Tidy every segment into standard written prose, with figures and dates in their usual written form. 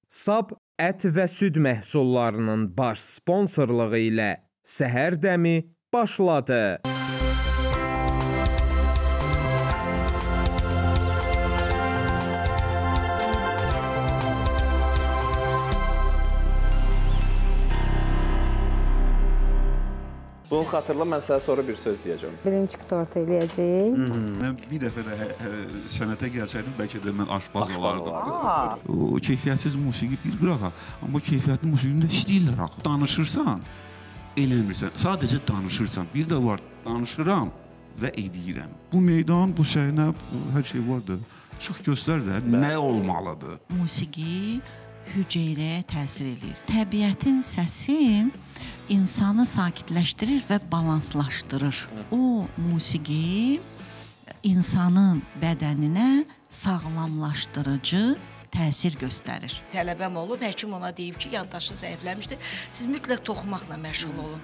Sab ət və süd məhsullarının baş sponsorluğu ilə Səhər dəmi başladı. Bunu xatırla, mən sənə sonra bir söz deyəcəm. Birinci tort eləyəcəyik. Mən bir dəfə də sənətə gəlsəydim, bəlkə də mən aşpaz olardım. O keyfiyyətsiz musiqi bir qırağa, amma keyfiyyətli musiqini də istəyirlər axı. Danışırsan, eləmirsən, sadəcə danışırsan. Bir də var, danışıram və edirəm. Bu meydan, bu səhnə, hər şey vardır. Çıx göstər də, nə olmalıdır? Musiqi hüceyrəyə təsir edir. Təbiətin səsi insanı sakitləşdirir və balanslaşdırır. O musiqi insanın bədəninə sağlamlaşdırıcı təsir göstərir. Tələbəm olub, həkim ona deyib ki, yaddaşı zəifləmişdir. Siz mütləq toxumaqla məşğul olun.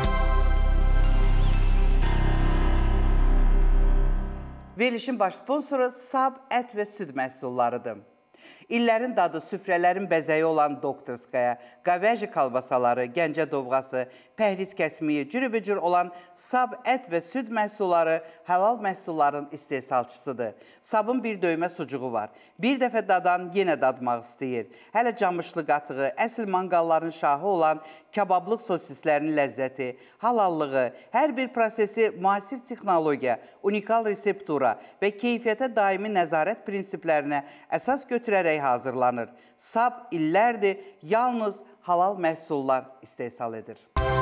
Verilişin baş sponsoru Sab ət və süd məhsullarıdır. İllərin dadı, süfrələrin bəzəyi olan Doktorskaya, Qavəji kalbasaları, Gəncə dovğası, pəhriz kəsmiyi, cürübücür olan Sab ət və süd məhsulları halal məhsulların istehsalçısıdır. Sabın bir döymə sucuğu var. Bir dəfə dadan yenə dadmaq istəyir. Hələ camışlı qatığı, əsl manqalların şahı olan kabablıq sosislərinin ləzzəti, halallığı, hər bir prosesi müasir texnologiya, unikal reseptura və keyfiyyətə daimi nəzarət prinsiplərinə əsas götürərək hazırlanır. Sab illərdir yalnız halal məhsullar istehsal edir.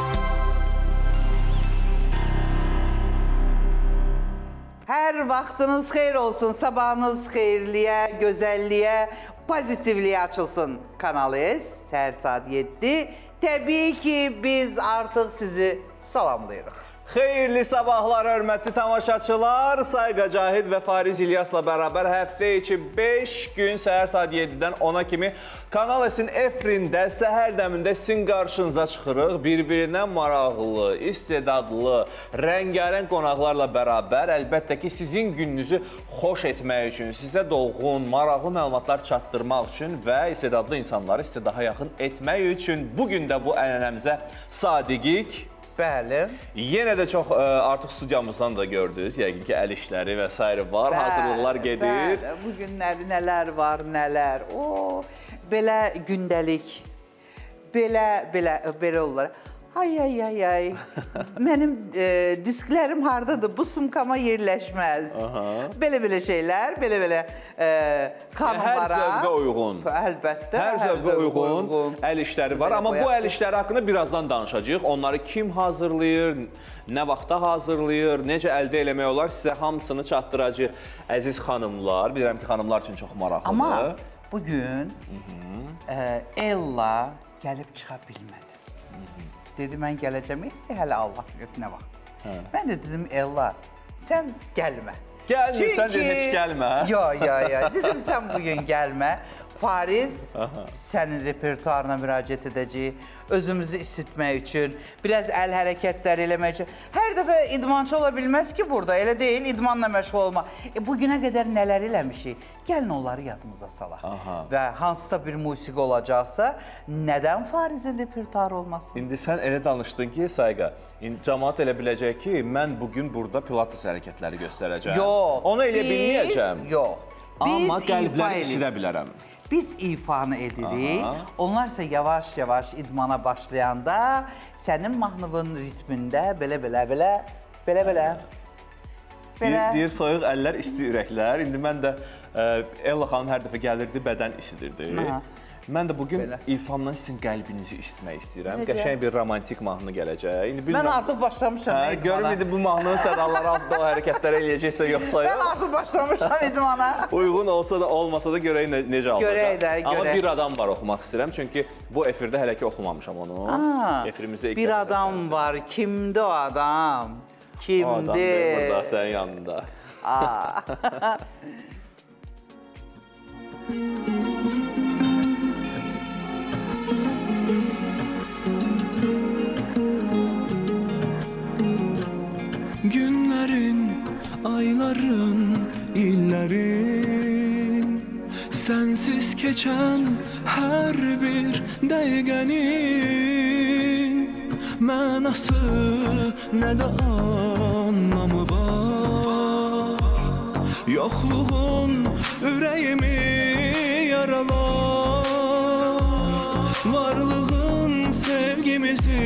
Hər vaxtınız xeyir olsun, sabahınız xeyirliyə, gözəlliyə, pozitivliyə açılsın. Kanalımız səhər saat 7. Təbii ki, biz artıq sizi salamlayırıq. Xeyirli sabahlar, hörmətli tamaşaçılar. Sayqa Cahid və Fariz İlyasla bərabər həftə içi 5 gün səhər saat 7-dən 10-a kimi Kanal S-in efirində, səhər dəmində sizin qarşınıza çıxırıq. Bir-birindən maraqlı, istedadlı, rəngarəng qonaqlarla bərabər, əlbəttə ki, sizin gününüzü xoş etmək üçün, sizə dolğun, maraqlı məlumatlar çatdırmaq üçün və istedadlı insanları sizə daha yaxın etmək üçün bugün də bu ənənəmizə sadiqik. Bəli. Yenə də çox artıq studiyamızdan da gördünüz. Yəqin ki, əl işləri və s. var, hazırlıqlar gedir. Bəli, bugün nələr var, nələr. Belə gündəlik, belə olur. Ay. Mənim disklərim hardadır? Bu sumkama yerləşməz. Belə şeylər, belə xanımlara. Hər zövqə uyğun. Əlbəttə. Hər zövqə uyğun əl işləri var. Amma bu əl işləri haqqında birazdan danışacağıq. Onları kim hazırlayır, nə vaxtda hazırlayır, necə əldə eləmək olar, sizə hamısını çatdıracaq. Əziz xanımlar, bilirəm ki, xanımlar üçün çox maraqlıdır. Amma bugün Ella gəlib çıxa bilmədi. Dedi, mən gələcəm, hələ Allah bilir nə vaxt. Mən də dedim, Ella, sən gəlmə. Gəlmirsən, dedim, heç gəlmə. Yo. Dedim, sən bugün gəlmə. Fariz sənin repertuarına müraciət edəcək, özümüzü isitmək üçün, biraz əl hərəkətləri eləmək üçün. Hər dəfə idmançı ola bilməz ki burada, elə deyil, idmanla məşğul olma. Bugünə qədər nələr eləmişik, gəlin onları yadımıza salaq. Və hansısa bir musiqi olacaqsa, nədən Farizin repertuarı olmasın? İndi sən elə danışdın ki, Sayqa, cəmaat elə biləcək ki, mən bugün burada pilates hərəkətləri göstərəcəm. Yox, onu elə bilməyəcəm. Amma qəlbləri isidə bilərəm. Biz ifanı edirik, onlar isə yavaş-yavaş idmana başlayanda sənin mahnıvın ritmində belə. Deyir, soyuq əllər, isti ürəklər. İndi mən də Ella xanım hər dəfə gəlirdi, bədən isidirdi. Mən də bugün ifandan sizin qəlbinizi isitmək istəyirəm. Qəşəng bir romantik mahnı gələcək. Mən artıq başlamışam idmana. Görüm, indi bu mahnının sədaları altında o hərəkətlər eləyəcəksə yoxsa yox. Mən artıq başlamışam idmana. Uyğun olsa da, olmasa da görək necə alacaq. Görək də, görək. Amma bir adam var oxumaq istəyirəm, çünki bu efirdə hələ ki oxumamışam onu. Efirimizdə bir adam var, kimdir o adam? Kimdir? O adam burada, sənin yanında. Günlerin, ayların, illerin sensiz keçən hər bir dəqiqənin mənası nə də anlamı var. Yoxluğun ürəyimi yaralar, varlığın sevgimizi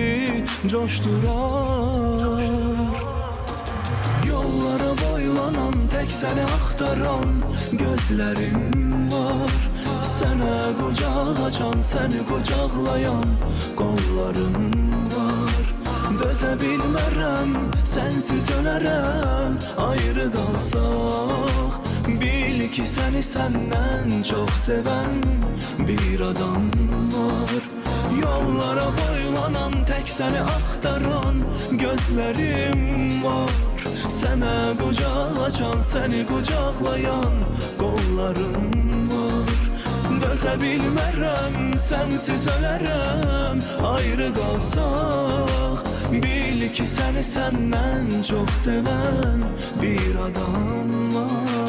coşdurar. Yollara boylanan, tək səni axtaran gözlərim var. Sənə qucaq açan, səni qucaqlayan qollarım var. Dözə bilmərəm, sənsiz ölərəm, ayrı qalsaq. Bil ki səni səndən çox sevən bir adam var. Yollara boylanan, tək səni axtaran gözlərim var. Sənə qucaq açan, səni qucaqlayan qollarım var. Dözə bilmərəm, sənsiz ölərəm, ayrı qalsaq. Bil ki səni səndən çox sevən bir adam var.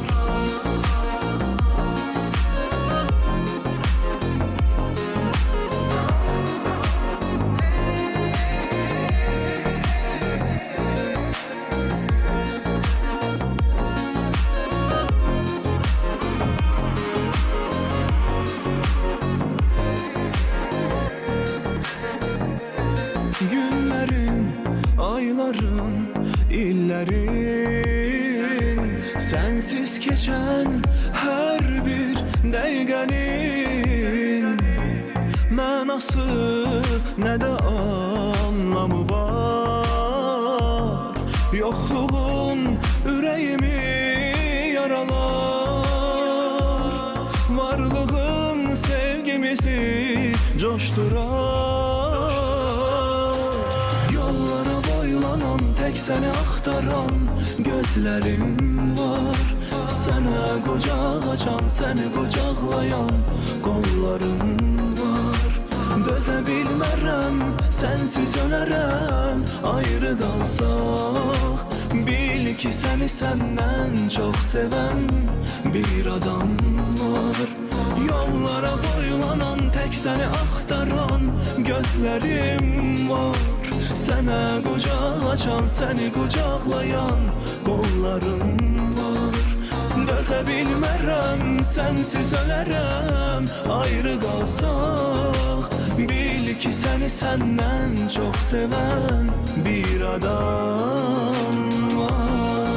Ayların, illərin, sənsiz keçən hər bir dəqiqənin mənası nə də anlamı var. Yoxluğun ürəyimi yaralar, varlığın sevgimizi coşdurar. Tək səni axtaran gözlərim var. Sənə qucaq açan, səni qucaqlayan qollarım var. Dözə bilmərəm, sənsiz ölərəm, ayrı qalsaq. Bil ki səni səndən çox sevən bir adam var. Yollara boylanan, tək səni axtaran gözlərim var. Sənə qucaq açan, səni qucaqlayan qollarım var. Dözə bilmərəm, sənsiz ölərəm, ayrı qalsaq. Bil ki səni səndən çox sevən bir adam var.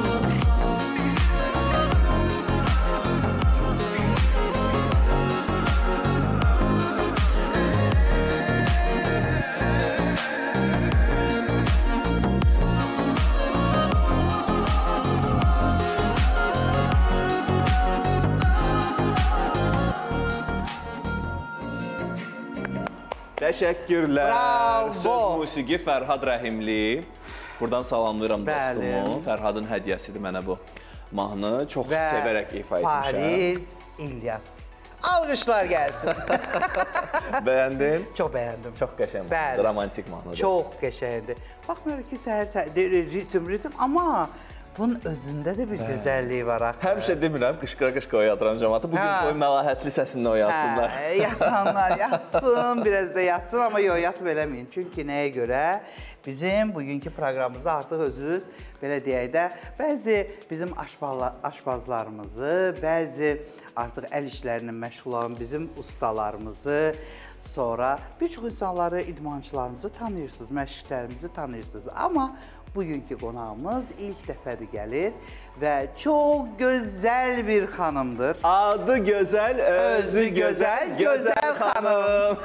Təşəkkürlər. Bravo. Söz musiqi Fərhad Rəhimli. Buradan salamlayıram dostumu. Fərhadın hədiyyəsidir mənə bu mahnı. Çox sevərək ifa etmişəm. Fariz İlyas. Alqışlar gəlsin. Bəyəndin? Çox bəyəndim. Çox qəşəng mahnıdır, romantik mahnıdır. Çox qəşəngdir. Baxmıyorum ki, səhər ritim, amma bunun özündə də bir gözəlliyi var axı. Həmişə demirəm, qışqıra-qışqıra oyadıram cəmatı. Bugün qoy məlahətli səsində oyansınlar. Yatanlar yatsın, biraz da yatsın, amma yox, yatıb eləməyin. Çünki nəyə görə? Bizim bugünkü proqramımızda artıq özünüz, belə deyək də, bəzi bizim aşpazlarımızı, bəzi artıq əl işlərinin məşğul olan bizim ustalarımızı, sonra bir çox insanları, idmançılarımızı tanıyırsınız, məşqçilərimizi tanıyırsınız. Amma bugünkü qonağımız ilk dəfədir gəlir və çox gözəl bir xanımdır. Adı gözəl, özü gözəl, gözəl xanım.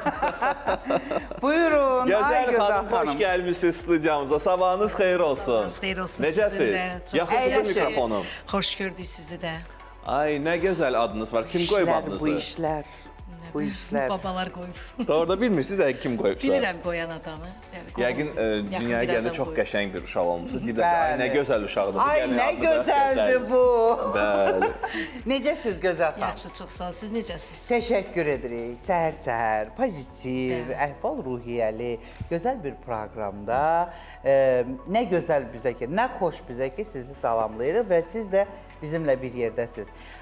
Buyurun, gözəl xanım, xoş gəlmişsiniz studiyamıza. Sabahınız xeyir olsun. Sabahınız xeyir olsun. Necəsiz? Yaxşı mikrofonum. Xoş gördük sizi də. Ay, nə gözəl adınız var. Kim qoyub adınızı? Bu işlər. Babalar qoyub. Doğru da bilmirsiniz də kim qoyubsa. Bilirəm qoyan adamı. Yəqin dünyaya gələndə çox qəşəng bir uşaq olmuşsunuz. Deyirlər ki, ay nə gözəl uşaqdır. Ay nə gözəldir bu. Bəli. Necəsiz gözəl xanım? Yaxşı, çox sağ ol. Siz necəsiz? Təşəkkür edirik. Səhər-səhər, pozitiv, əhval-ruhiyyəli, gözəl bir proqramda nə gözəl bizə ki, nə xoş bizə ki, sizi salamlayırıq və siz də bizimlə bir yerdəsiniz.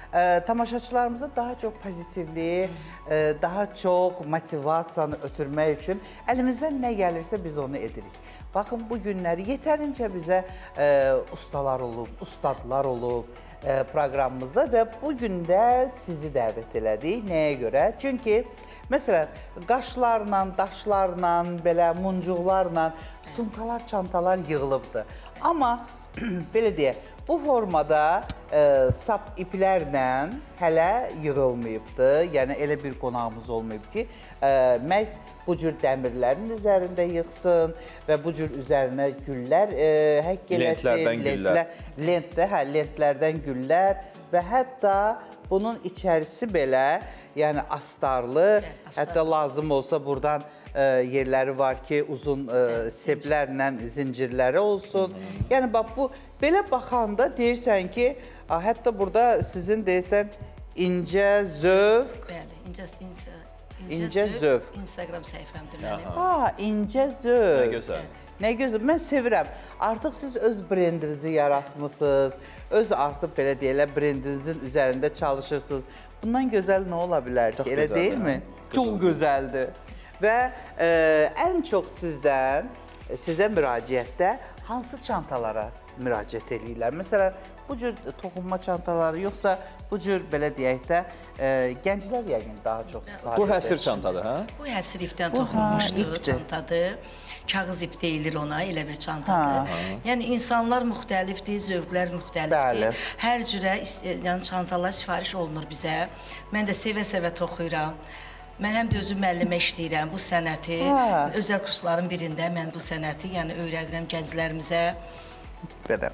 tamaşaçılarımıza daha çox pozitivliyi, daha çox motivasiyanı ötürmək üçün əlimizdən nə gəlirsə biz onu edirik. Baxın, bu günləri yetərincə bizə ustalar olub, ustadlar olub proqramımızda və bu gün də sizi dəvət elədik. Nəyə görə? Çünki, məsələn, qaşlarla, daşlarla, belə muncuqlarla sumkalar, çantalar yığılıbdır. Amma, belə deyək, bu formada sap iplərlə hələ yığılmayıbdır. Yəni, elə bir qonağımız olmayıb ki, məhz bu cür dəmirlərin üzərində yığsın və bu cür üzərinə güllər həkk eləsin. Lentlərdən güllər və hətta bunun içərisi belə, yəni astarlı, hətta lazım olsa buradan yerləri var ki, uzun seplərlə zincirləri olsun. Yəni, bax, bu belə baxanda deyirsən ki, hətta burada sizin deyirsən incə zövq. Bəli, incə zövq. Instagram səhifəmdir mənim. Ha, incə zövq. Nə gözəl. Nə gözəl, mən sevirəm. Artıq siz öz brendinizi yaratmışsınız, öz artıq belə deyirlər, brendinizin üzərində çalışırsınız. Bundan gözəl nə ola bilər ki, elə deyilmi? Çox gözəldir. Və ən çox sizə müraciətdə hansı çantalara müraciət edirlər? Məsələn, bu cür toxunma çantaları, yoxsa bu cür, belə deyək də, gənclər yəqin daha çox istifadə edir. Bu həsir çantadır, hə? Bu həsir ipdən toxunmuşdur çantadır. Kağız ip deyilir ona, elə bir çantadır. Yəni, insanlar müxtəlifdir, zövqlər müxtəlifdir. Hər cürə çantalar sifariş olunur bizə. Mən də sevə-sevə toxuyuram. Mən həm də özüm müəllimə işləyirəm bu sənəti. Özəl kursların birində mən bu sənəti öyrədirəm gənclərimizə. Belə.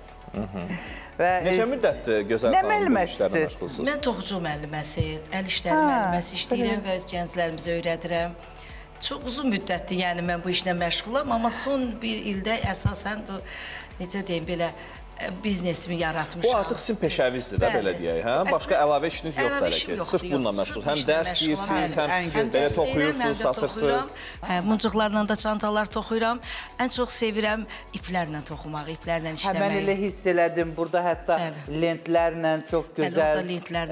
Neçə müddətdir gözəl xanım bu işlərlə məşğulsunuz? Mən toxucu müəlliməsi, əl işləri müəlliməsi işləyirəm və öyrədirimizə öyrədirəm. Çox uzun müddətdir, yəni mən bu işlə məşğulam, amma son bir ildə əsasən bu, necə deyim, belə biznesimi yaratmışam. Bu artıq sizin peşəvizdir də, belə deyək, hə? Başqa əlavə işiniz yoxdur hələ ki, sırf bununla məşğul. Həm dərs deyirsiniz, həm belə toxuyursunuz, satırsınız. Muncuqlarla da çantalar toxuyuram. Ən çox sevirəm iplərlə toxumağı, iplərlə işləməyi. Mən elə hiss elədim, burada hətta lentlərlə çox gözəl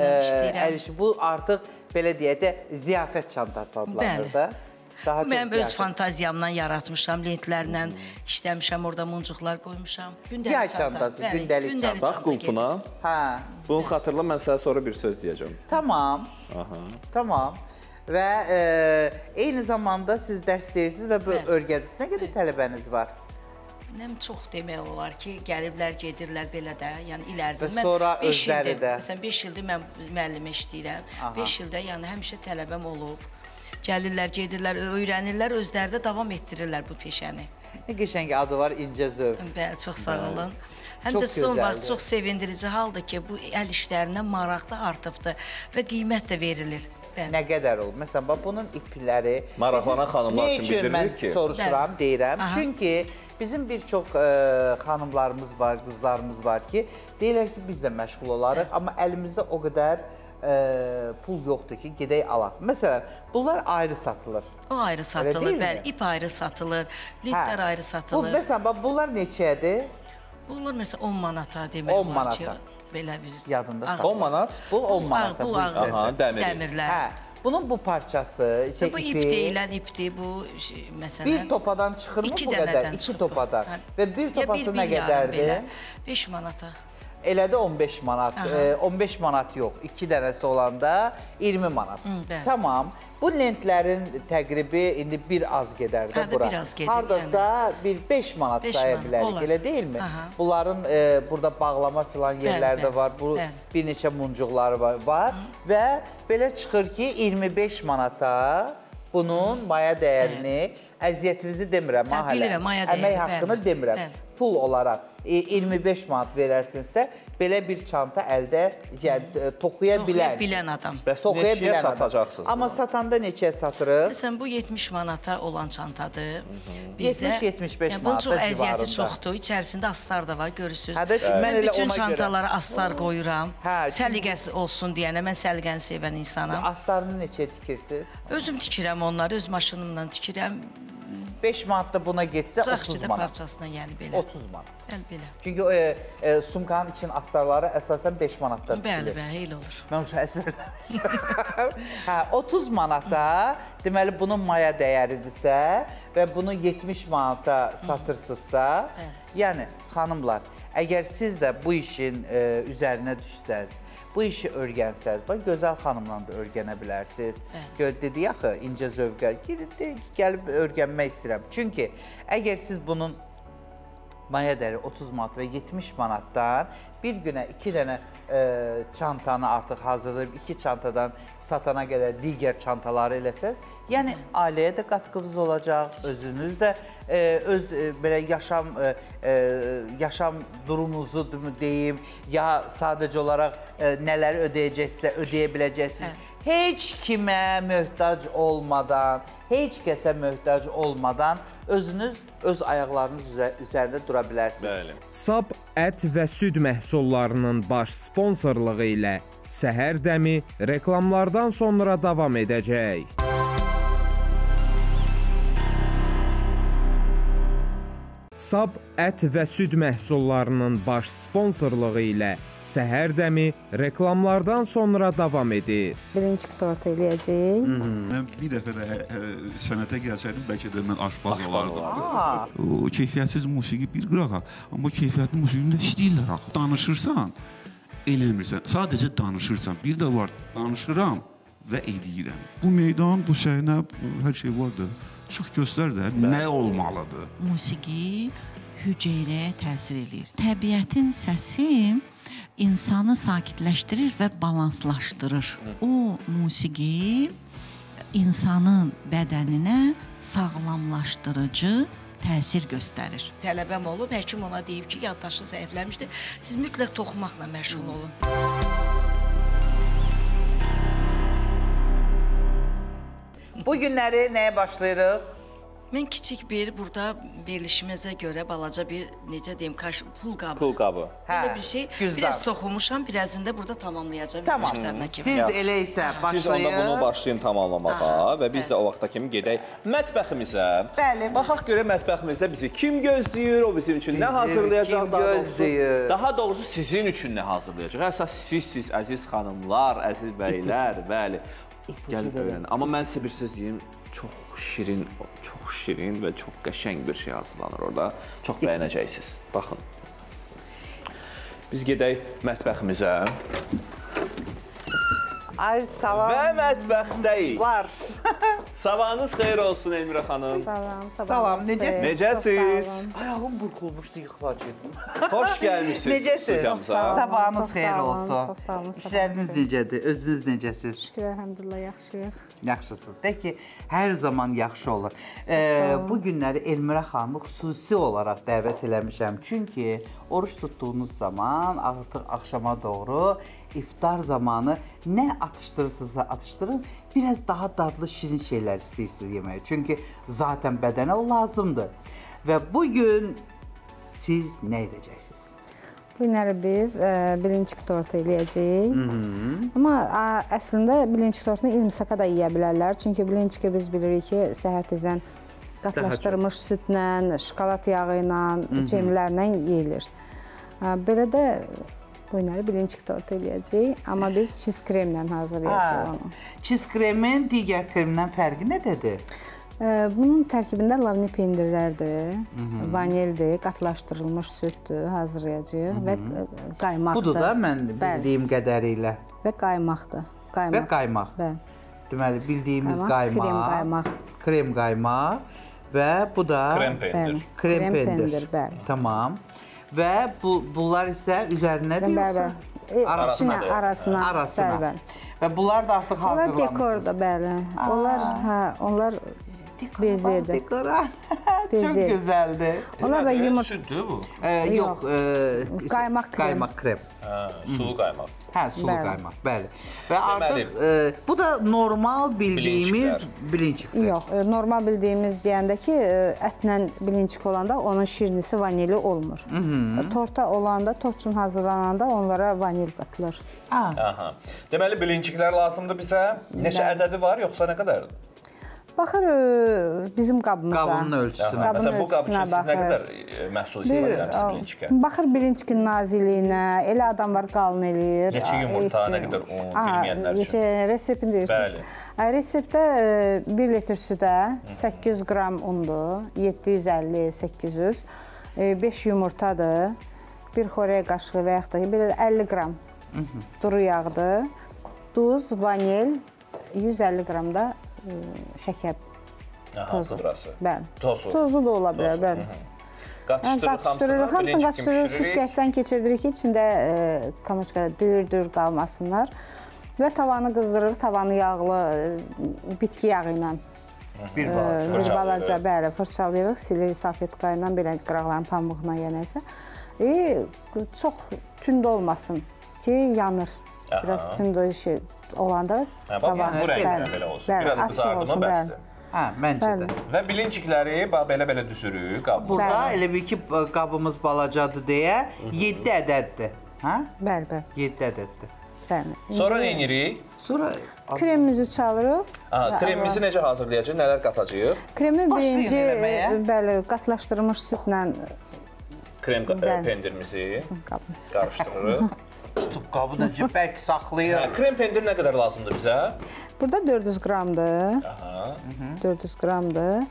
əl işi. Bu artıq, belə deyək də, ziyafət çantası adlanır da. Mən öz fantaziyamla yaratmışam, lentlərlə işləmişəm, orada muncuqlar qoymuşam. Yay çantası, gündəlik çantası. Bax, qulpuna. Bunu xatırla, mən sənə sonra bir söz deyəcəm. Tamam, tamam. Və eyni zamanda siz dərs deyirsiniz və bu örgədiz. Nə qədər tələbəniz var? Nəm çox demək olar ki, gəliblər, gedirlər belə də, yəni il ərzində. Və sonra özləri də. Məsələn, 5 ildir mən müəllimə işləyirəm. 5 ildə yəni həmişə tələbəm olub. Gəlirlər, gedirlər, öyrənirlər, özləri də davam etdirirlər bu peşəni. Nə qəşəng adı var, incə zövq. Bəli, çox sağ olun. Həm də son vaxt çox sevindirici haldır ki, bu əl işlərinə maraq da artıbdır və qiymət də verilir. Nə qədər olur? Məsələn, bunun ipləri... Maraqlanan xanımlar üçün bildirilir ki... Nə üçün mən soruşuram, deyirəm. Çünki bizim bir çox xanımlarımız var, qızlarımız var ki, deyirlər ki, biz də məşğul olarıq, amma əlimizdə o qədər pul yoxdur ki, gedək alaq. Məsələn, bunlar ayrı satılır. O ayrı satılır, bəli, ip ayrı satılır, lentlər ayrı satılır. Məsələn, bunlar neçədir? Bunlar məsələn 10 manata demək var ki, belə bir... Yadında 10 manat? Bu 10 manata. Bu ağır dəmirlər. Bunun bu parçası, bu ip deyilən ipdir, bu məsələn... Bir topadan çıxır mı bu qədər? 2 topadan. Və bir topası nə qədərdir? 5 manata. Elədə 15 manat, 15 manat yox, 2 dənəsi olanda 20 manat. Tamam, bu lentlərin təqribi indi bir az gedər də bura. Hardasa bir 5 manat saya bilərik, elə deyilmi? Bunların burada bağlama filan yerləri də var, bir neçə muncuqları var və belə çıxır ki, 25 manata bunun maya dəyərini, əziyyətinizi demirəm, əmək haqqını demirəm, pul olaraq 25 manat verərsinizsə, belə bir çanta əldə toxuya bilən adam. Bəs neçəyə satacaqsınız? Amma satanda neçəyə satırıq? Məsələn, bu 70 manata olan çantadır. 70-75 manata bunun çox əziyyəti çoxdur. İçərisində astar da var, görürsünüz. Mən bütün çantalara astar qoyuram. Səliqəsi olsun deyənə, mən səliqəni sevən insanam. Astarını neçəyə tikirsiniz? Özüm tikirəm onları, öz maşınımla tikirəm. 5 manat da buna getsə 30 manat. parçasına, yəni belə. 30 manat. Bəli, belə. Çünki sumkanın için astarları əsasən 5 manatda Bəli, elə olur. Mən uşaq əsbərləmişəm. 30 manata, deməli bunun maya dəyəridirsə və bunu 70 manata satırsınızsa, yəni xanımlar, əgər siz də bu işin üzərinə düşsəz, bu işi öyrənsəz, gözəl xanımla da öyrənə bilərsiniz. Dedik axı, incə zövqə, gəlib öyrənmək istəyirəm. Çünki əgər siz bunun maya dəri 30 manat və 70 manatdan bir günə 2 dənə çantanı artıq hazırlayıb, 2 çantadan satana qədər digər çantaları eləsəz, yəni ailəyə də qatqınız olacaq, özünüz də öz belə yaşam durumunuzu deyim, ya sadəcə olaraq nələri ödəyəcəksə, ödəyə biləcəksiniz. Heç kimə möhtac olmadan, heç kəsə möhtac olmadan özünüz öz ayaqlarınız üzərində dura bilərsiniz. Sab ət və süd məhsullarının baş sponsorluğu ilə Səhər Dəmi reklamlardan sonra davam edəcək. Sab ət və süd məhsullarının baş sponsorluğu ilə Səhər Dəmi reklamlardan sonra davam edir. Birinci tort eləyəcəyik. Mən bir dəfə də sənətə gəlsəydim, bəlkə də mən aşpaz olardım. O keyfiyyətsiz musiqi bir qırağa, amma keyfiyyətli musiqini də işləyirlər axı. Danışırsan, eləmirsən, sadəcə danışırsan. Bir də var, danışıram və edirəm. Bu meydan, bu səhnə, hər şey vardır. Çıx göstər də, nə olmalıdır? Musiqi hüceyrəyə təsir eləyir. Təbiətin səsi insanı sakitləşdirir və balanslaşdırır. O musiqi insanın bədəninə sağlamlaşdırıcı təsir göstərir. Tələbəm olub, həkim ona deyib ki, yaddaşı zəifləmişdir. Siz mütləq toxumaqla məşğul olun. Bu günləri nəyə başlayırıq? Mən kiçik bir, burada verilişimizə görə balaca bir, necə deyim, pul qabı. Pul qabı. Belə bir şey. Biraz toxumuşam, birazını da burada tamamlayacağım. Tamam. Siz elə isə başlayın. Siz onda bunu başlayın tamamlamağa və biz də o vaxta kimi gedək mətbəximizə. Bəli. Baxaq görə mətbəximizdə bizi kim gözləyir, o bizim üçün nə hazırlayacaq daha doğrusu. Daha doğrusu sizin üçün nə hazırlayacaq. Əsas sizsiz, əziz xanımlar, əziz bəylər, bəli. Gəlib öyrənin. Amma mən sizə bir söz deyim, çox şirin və çox qəşəng bir şey hazırlanır orada. Çox bəyənəcəksiniz. Baxın. Biz gedək mətbəximizə. Ay, salam. Və mətbəxdəyik. Var. Sabahınız xeyir olsun Elmirə xanım. Salam, necəsiz? Ayağım burkulmuşdu, yıxılacaqdım. Xoş gəlmişsiniz. Necəsiz? Sabahınız xeyir olsun. Çox sağ olun. İşləriniz necədir? Özünüz necəsiz? Şükür, əlhəmdülillah, yaxşıyıq. Yaxşısınız. De ki, hər zaman yaxşı olur. Bu günləri Elmirə xanımı xüsusi olaraq dəvət eləmişəm. Çünki oruç tutduğunuz zaman artıq axşama doğru iftar zamanı nə atışdırırsınızsa atışdırın, biraz daha dadlı, şirin şeylər istəyirsiniz yeməyə. Çünki zaten bədənə o lazımdır. Və bugün siz nə edəcəksiniz? Bu günləri biz birinci tort eləyəcəyik. Amma əslində birinci tortunu ilmisaka da yeyə bilərlər. Çünki birinci biz bilirik ki, səhər tezdən qatlaşdırılmış südlə, şokolad yağı ilə, cemlərlə yeyilir. Belə də bu günləri birinci tort eləyəcəyik. Amma biz çiz kremlə hazırlayacağıq onu. Çiz kremin digər kremdən fərqi nədir? Bunun tərkibində lavni pendirlərdir, vanildir, qatılaşdırılmış süddür, hazırlayacağıq və qaymaqdır. Budur da mən bildiyim qədərilə. Və qaymaqdır. Və qaymaq. Deməli, bildiyimiz qaymaq, krem qaymaq və bu da krem pendir. Krem pendir, bəli. Tamam. Və bunlar isə üzərinədir yoxsa? Arasına. Və bunlar da artıq hazırlanmışsınız. Onlar dekordur, bəli. Onlar bezidir. Dekora. Çox gözəldir. Onlar da yumurta. Süddür bu? Yox, qaymaq krem. Qaymaq krem. Sulu qaymaq. Hə, sulu qaymaq, bəli. Və artıq bu da normal bildiyimiz bilinçikdir. Yox, normal bildiyimiz deyəndə ki, ətlə bilinçik olanda onun şirnisi vanili olmur. Torta olanda, tort üçün hazırlananda onlara vanil qatılır. Deməli, bilinciklər lazımdır bizə. Neçə ədədi var, yoxsa nə qədərdir? Baxır bizim qabımıza. Qabının ölçüsünə. Məsələn, bu qab üçün siz nə qədər məhsul istifadə edirəmsiniz bilinçikə? Baxır bilinçikin naziliyinə, elə adam var qalın eləyir. Neçə yumurta, nə qədər un, bilməyənlər üçün. Reseptini deyirsiniz. Bəli. Reseptdə 1 litr südə 800 qram undur, 750-800, 5 yumurtadır, 1 xörək qaşığı və yaxud da 50 qram duru yağdır, duz, vanil, 150 qram da şəkər tozu. Bəli. Tozu da ola bilər, bəli. Qatışdırırıq, hamısını qatışdırırıq, süzgəcdən keçirdirik ki, içində kamoçkada düyür qalmasınlar və tavanı qızdırırıq, tavanı yağlı, bitki yağı ilə bir balaca fırçalayırıq, silirik salfetka ilə, belə qıraqların pamuqla yenəsə. Çox tünd olmasın ki, yanır. Biraz tünd işi olanda tavan bu rənglə belə olsun. Biraz qızardı mı bəsdir. Məncə də. Və bilincikləri belə düşürük qabımıza. Burada elə bir ki, qabımız balacadır deyə 7 ədəddir. Bəli. 7 ədəddir. Sonra nə edirik? Sonra kremimizi çalırıq. Kremimizi necə hazırlayacağıq, nələr qatacağıq? Kremi birinci qatlaşdırılmış südlə krem pendirimizi qarışdırırıq. Tutub qabı da bərk saxlayır. Krem pendir nə qədər lazımdır bizə? Burada 400 qramdır. 400 qramdır.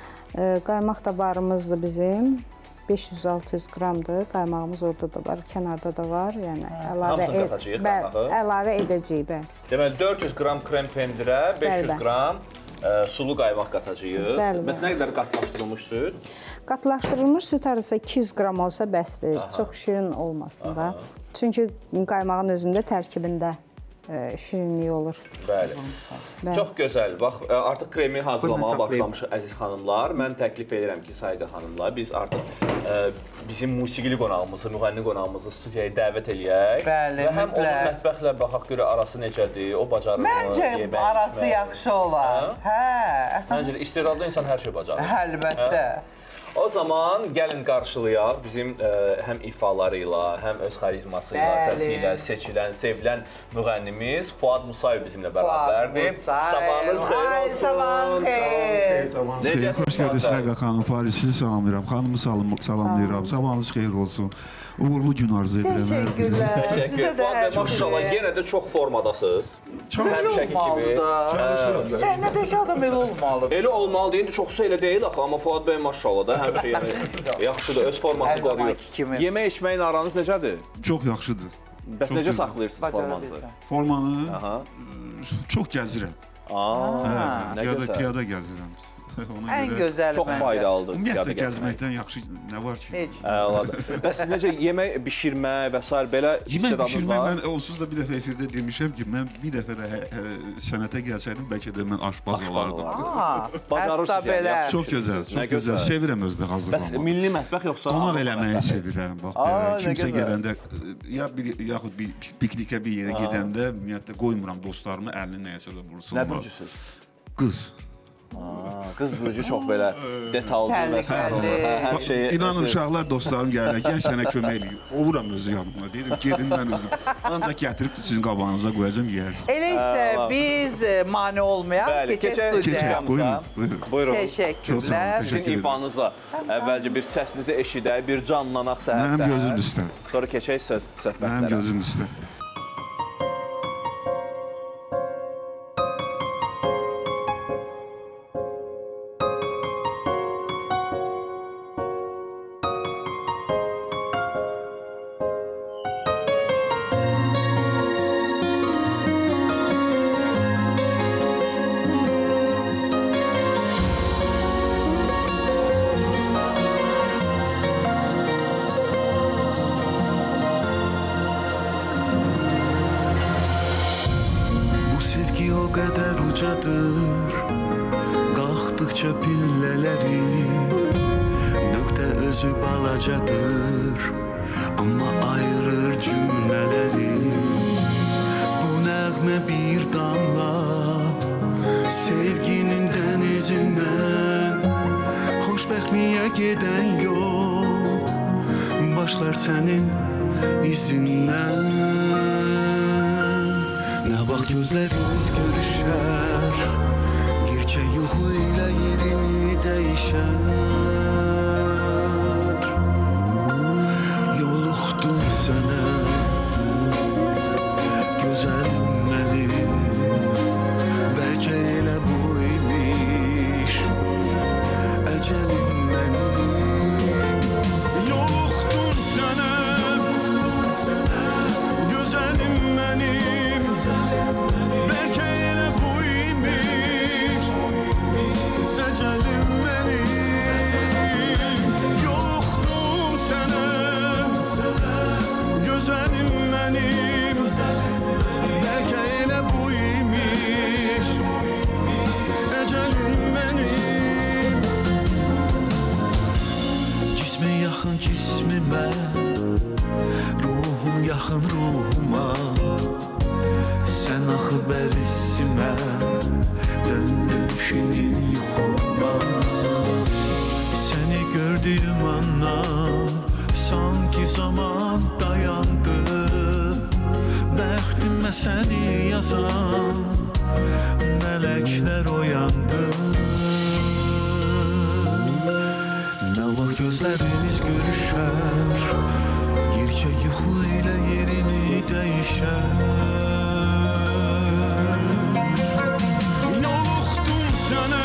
Qaymaq da barımızdır bizim. 500-600 qramdır. Qaymağımız orada da var, kənarda da var. Yəni hamısını qatacağıq qaymağı? Əlavə edəcəyik. Deməli 400 qram krem pendirə 500 qram sulu qaymaq qatacağıq. Bəs nə qədər qatlaşdırılmış süd? Qatlaşdırılmış süd hardasa 200 qram olsa bəsdir. Çox şirin olmasın da. Çünki qaymağın özündə tərkibində şirinlik olur. Bəli. Çox gözəl. Bax, artıq kremi hazırlamağa başlamışıq əziz xanımlar. Mən təklif edirəm ki, Sayqa xanımlar, biz artıq bizim musiqili qonağımızı, müğənni qonağımızı studiyaya dəvət eləyək. Bəli, və həm onun mətbəxlə baxaq görə arası necədir, o bacarır mı? Məncə arası yaxşı olar. Məncə istedadlı insan hər şey bacarır. Əlbəttə. O zaman gəlin qarşılayaq bizim həm ifaları ilə, həm öz xarizması ilə, səsi ilə seçilən, sevilən müğənnimiz Fuad Musayev bizimlə bərabərdir. Sabahınız xeyir olsun. Sabahın xeyir. Xoş gəldiniz Sayqa xanım, Faris sizi salamlayıram, xanımı salamlayıram, sabahınız xeyir olsun. Uğurlu gün arzu edirəm. Teşekkürler. Teşekkür. Fuad bəy, maşallah, yenə də çox formadasınız. Həmişəki kimi. Səhnədəki adam elə olmalıdır. Elə olmalı deyil, çoxsa elə deyil axı, amma Fuad bəy maşallah da həmişə yaxşıdır, öz forması qoruyur. Yemək içməyin aranız necədir? Çox yaxşıdır. Bəs necə saxlayırsınız formanızı? Formanı çox gəzirəm. Piyada gəzirəm. Ən gözəl çox faydalıdır. Ümumiyyətlə gəzməkdən yaxşı nə var ki? Bəs necə yemək bişirmə və s. belə yemək bişirmək, mən onsuz da bir dəfə efirdə demişəm ki, mən bir dəfə də sənətə gəlsəydim, bəlkə də mən aşpaz olardım. Bacarırsınız yəni. Çox gözəl, çox gözəl. Sevirəm özdə hazırlamaq. Bəs milli mətbəx yoxsa? Qonaq eləməyi sevirəm. Bax, kimsə gələndə, yaxud bir piknikə bir yerə gedəndə, ümumiyyətlə qoymuram dostlarımı əlini nəyəsə də vursun. Nə bürcüsünüz? Qız. Qız bürcü çox belə detallı və hər şeyi... İnanın, uşaqlar, dostlarım gəlir, gəl sənə kömək eləyir. Ovuram özü yanıma, deyirəm, gedin mən özüm. Ancaq gətirib sizin qabağınıza qoyacam, yeyirsiniz. Elə isə biz mane olmayaq, keçək studiyamıza. Buyurun. Təşəkkürlər. Sizin ifanızla əvvəlcə bir səsinizi eşidək, bir canlanaq səhər-səhər. Mənim gözüm üstə. Sonra keçək söhbətlərə. Mənim gözüm üstə. Bəlkə yuxu ilə yerini dəyişər. Yoluxdum sənə, gözəlim mənim. Bəlkə elə bu imiş əcəlim mənim. Yoluxdum sənə, gözəlim mənim. Bəlkə elə bu imiş əcəlim mənim. Yoluxdum sənə, gözəlim mənim. Bəlkə elə bu imiş əcəlim mənim. Cismi yaxın cismimə, ruhum yaxın ruhuma. Sən axı bərisimə, döndün şirin yuxuma. Səni gördüyüm andan sanki zaman dayandı. Bəxtimə səni yazan mələklər oyandı. Nə vaxt gözlərimiz görüşər, gecə yuxu ilə yerini dəyişər. Yoluxdum sənə,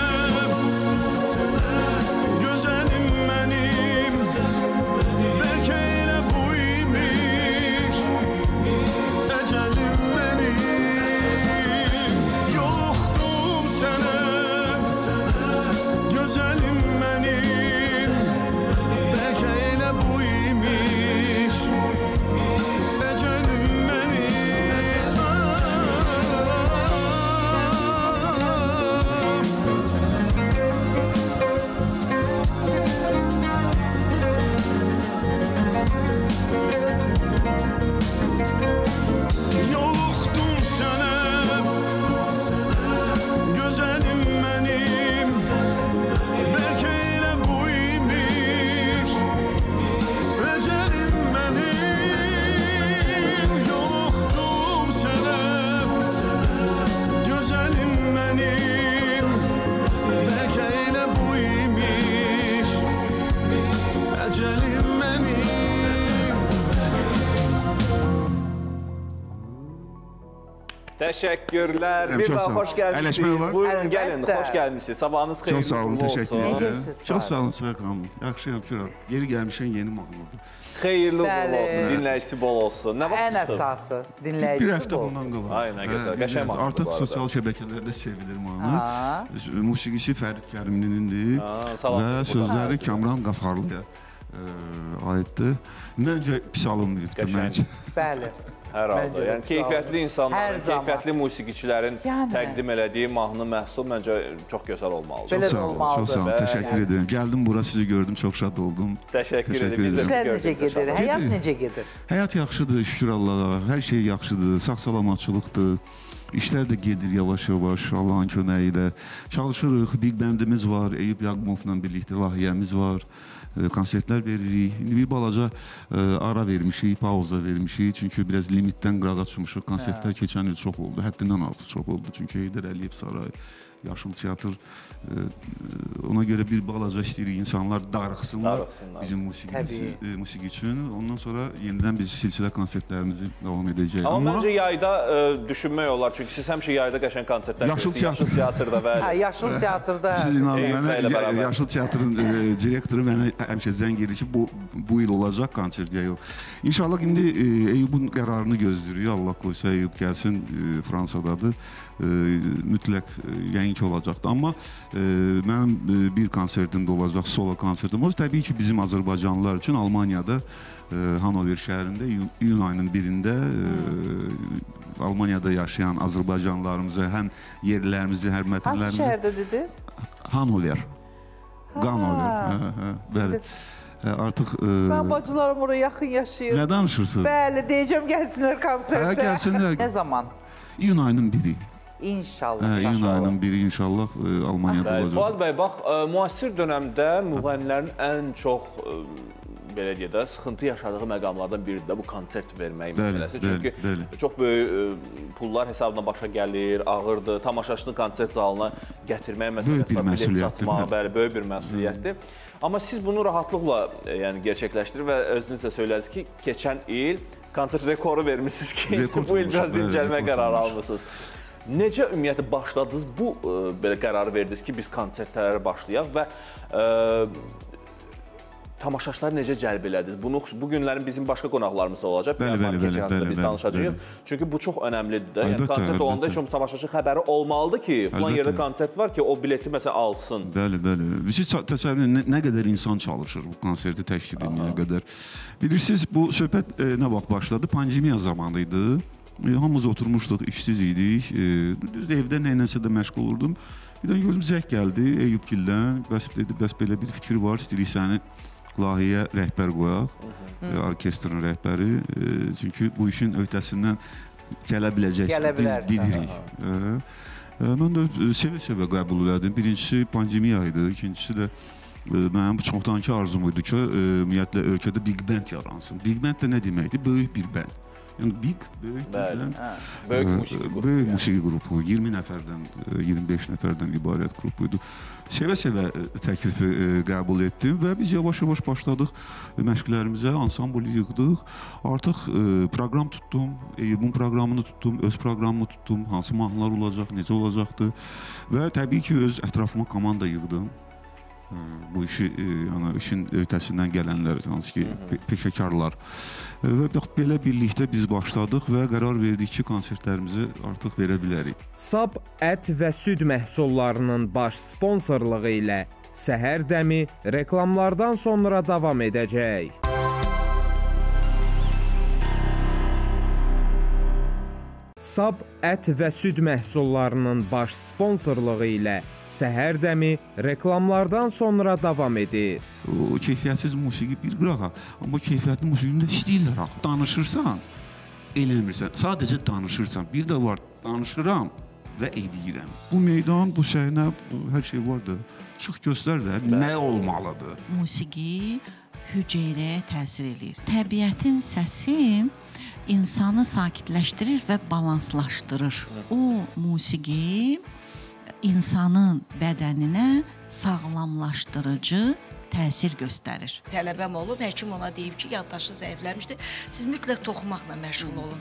gözəlim mənim. Bəlkə elə bu imiş əcəlim mənim. Yoluxdum sənə, gözəlim mənim. Bəlkə elə bu imiş əcəlim mənim. Yoluxdum sənə, gözəlim mənim. Bəlkə elə bu imiş əcəlim mənim. Yoluxdum sənə, gözəlim mənim. Bəlkə elə bu imiş əcəlim mənim. Təşəkkürlər. Həm Bir çox daha sağ olun. xoş gəlmisiniz. Əyləşmək olar. Buyurun, gəlin, Əlbəttə. xoş gəlmisiniz. Sabahınız xeyirli Çox sağ olun, uğurlu təşəkkür olsun. edirəm. Necəsiz? Çox sağ olun, Sıra xanım. Yaxşıyam, Firar. Yeri gəlmişən yeni mahnıdır. Xeyirli uğurlu Bəli. olsun, dinləyicisi bol olsun. Nə vaxt Ən çıxdı? əsası Bir dinləyicisi həftə bu. bundan qabaq. Ay, nə gözəl, qəşəng mahnıdır Artıq bu arada. sosial şəbəkələrdə sevilir mahnı. Ha. Musiqisi Fərid Kərimlinindir salam. və sözləri Kamran Qafarlıya aiddir. Məncə pis alınmayıb. Qəşəng. Bəli. Hər halda. Məncə də Yəni sağ keyfiyyətli olun. insanların, Hər zaman. keyfiyyətli musiqiçilərin Yəni. təqdim elədiyi mahnı məhsul məncə çox gözəl olmalıdır. Belə Çox sağ olun, olmalıdır. çox sağ olun. Təşəkkür edirəm. Gəldim bura, sizi gördüm, çox şad oldum. Təşəkkür edirəm. Təşəkkür Biz də edirəm. sizi Sizlər necə gördük. gedir? Həyat Gedir. necə gedir? Həyat yaxşıdır, şükür Allaha. Hər şey yaxşıdır, sağ-salamatçılıqdır. İşlər də gedir yavaş-yavaş Allahın köməyi ilə. Çalışırıq, Big Bandimiz var, Eyüp Yaqumovla birlikdə layihəmiz var. Konsertlər veririk. İndi bir balaca ara vermişik, pauza vermişik. Çünki biraz limitdən qırağa çıxmışıq. Konsertlər keçən il çox oldu, həddindən artıq çox oldu. Çünki Heydər Əliyev Saray, Yaşıl Teatr. Ona görə bir balaca istəyirik insanlar darıxsınlar bizim musiqi üçün. Ondan sonra yenidən biz silsilə konsertlərimizi davam edəcəyik. Amma məncə yayda düşünmək olar. Çünki siz həmişə yayda qəşəng konsertlər Yaşıl Yaşıl Teatrda bəli. Hə, Yaşıl Teatrda. Siz inanın Eyüplə ilə mənə, bərabər. Yaşıl Teatrın direktoru mənə həmişə zəng edir ki, bu il olacaq konsert ya yox. İnşallah indi Eyüp'ün qərarını gözləyirik. Allah qoysa Eyüp gəlsin, Fransadadır. Mütləq yəqin ki olacaqdır. Amma mənim bir konsertim də olacaq, solo konsertim. O təbii ki bizim Azərbaycanlılar üçün Almaniyada Hanover şəhərində iyun ayının 1-də Almaniyada yaşayan Azərbaycanlılarımıza həm yerlilərimizi, hörmətlilərimizi... Hansı şəhərdə dediniz? Hanover. Hanover. Bəli. Artıq... Mən bacılarım oraya yaxın yaşayır. Nə danışırsınız? Bəli, deyəcəm gəlsinlər konsertə. Gəlsinlər. Nə zaman? İyun ayının 1-i. İnşallah. İyun ayının 1-i inşallah Almaniyada olacaq. Fuad bəy, bax, müasir dönəmdə müğənnilərin ən çox belə deyək də, sıxıntı yaşadığı məqamlardan biridir də bu konsert vermək məsələsi. Çünki çox böyük pullar hesabına başa gəlir, ağırdır. Tamaşaçını konsert zalına gətirmək məsələsi var, bilet satmaq, bəli, böyük bir məsuliyyətdir. Amma siz bunu rahatlıqla gerçəkləşdirir və özünüz də söylədiniz ki, keçən il konsert rekoru vermişsiniz ki, bu il biraz dincəlmə qərarı almışsınız. Necə ümumiyyətlə başladınız, bu belə qərarı verdiniz ki, biz konsertlərə başlayaq və tamaşaçıları necə cəlb elədiniz? Bu günlərin bizim başqa qonaqlarımız da olacaq. Keçən hafta biz danışacağıq. Çünki bu çox önəmlidir də. Yəni konsert olanda heç tamaşaçı xəbəri olmalıdır ki, filan yerdə konsert var ki, o bileti məsələn alsın. Bəli. Siz təsəvvür nə qədər insan çalışır bu konserti təşkil etməyə qədər. Bilirsiniz, bu söhbət nə vaxt başladı? Pandemiya zamanı idi. Hamımız oturmuşduq, işsiz idik. Düz evdə nəyinəsə də məşğul olurdum. Birdən gördüm, zəng gəldi Eyüpgildən. Bəs dedi, bəs belə bir fikir var, istəyirik səni layihəyə rəhbər qoyaq, orkestrin rəhbəri. Çünki bu işin öhdəsindən gələ biləcəksiniz, biz bilirik. Mən də sevə-sevə qəbul elədim. Birincisi pandemiya idi, ikincisi də mənim çoxdankı arzum idi ki, ümumiyyətlə ölkədə Big Band yaransın. Big Band də nə deməkdir? Böyük bir band. Yəni böyük musiqi qrupu, 20 nəfərdən, 25 nəfərdən ibarət qrup idi. Sevə-sevə təklifi qəbul etdim və biz yavaş-yavaş başladıq məşqlərimizə, ansambl yığdıq. Artıq proqram tutdum, Eyübün proqramını tutdum, öz proqramımı tutdum, hansı mahnılar olacaq, necə olacaqdır və təbii ki, öz ətrafıma komanda yığdım. Bu işin öhdəsindən gələnlər, hansı ki, peşəkarlar. Və belə birlikdə biz başladıq və qərar verdik ki, konsertlərimizi artıq verə bilərik. Sab ət və süd məhsullarının baş sponsorluğu ilə Səhər Dəmi reklamlardan sonra davam edəcək. Sab ət və süd məhsullarının baş sponsorluğu ilə Səhər Dəmi reklamlardan sonra davam edir. O keyfiyyətsiz musiqi bir qırağa, amma keyfiyyətli musiqini də istəyirlər. Danışırsan, eləmirsən, sadəcə danışırsan. Bir də var, danışıram və edirəm. Bu meydan, bu səhnə, hər şey var da, çıx göstər də, nə olmalıdır? Musiqi hüceyrəyə təsir edir. Təbiətin səsi insanı sakitləşdirir və balanslaşdırır. O musiqi insanın bədəninə sağlamlaşdırıcı təsir göstərir. Tələbəm olub, həkim ona deyib ki, yaddaşı zəifləmişdir. Siz mütləq toxumaqla məşğul olun.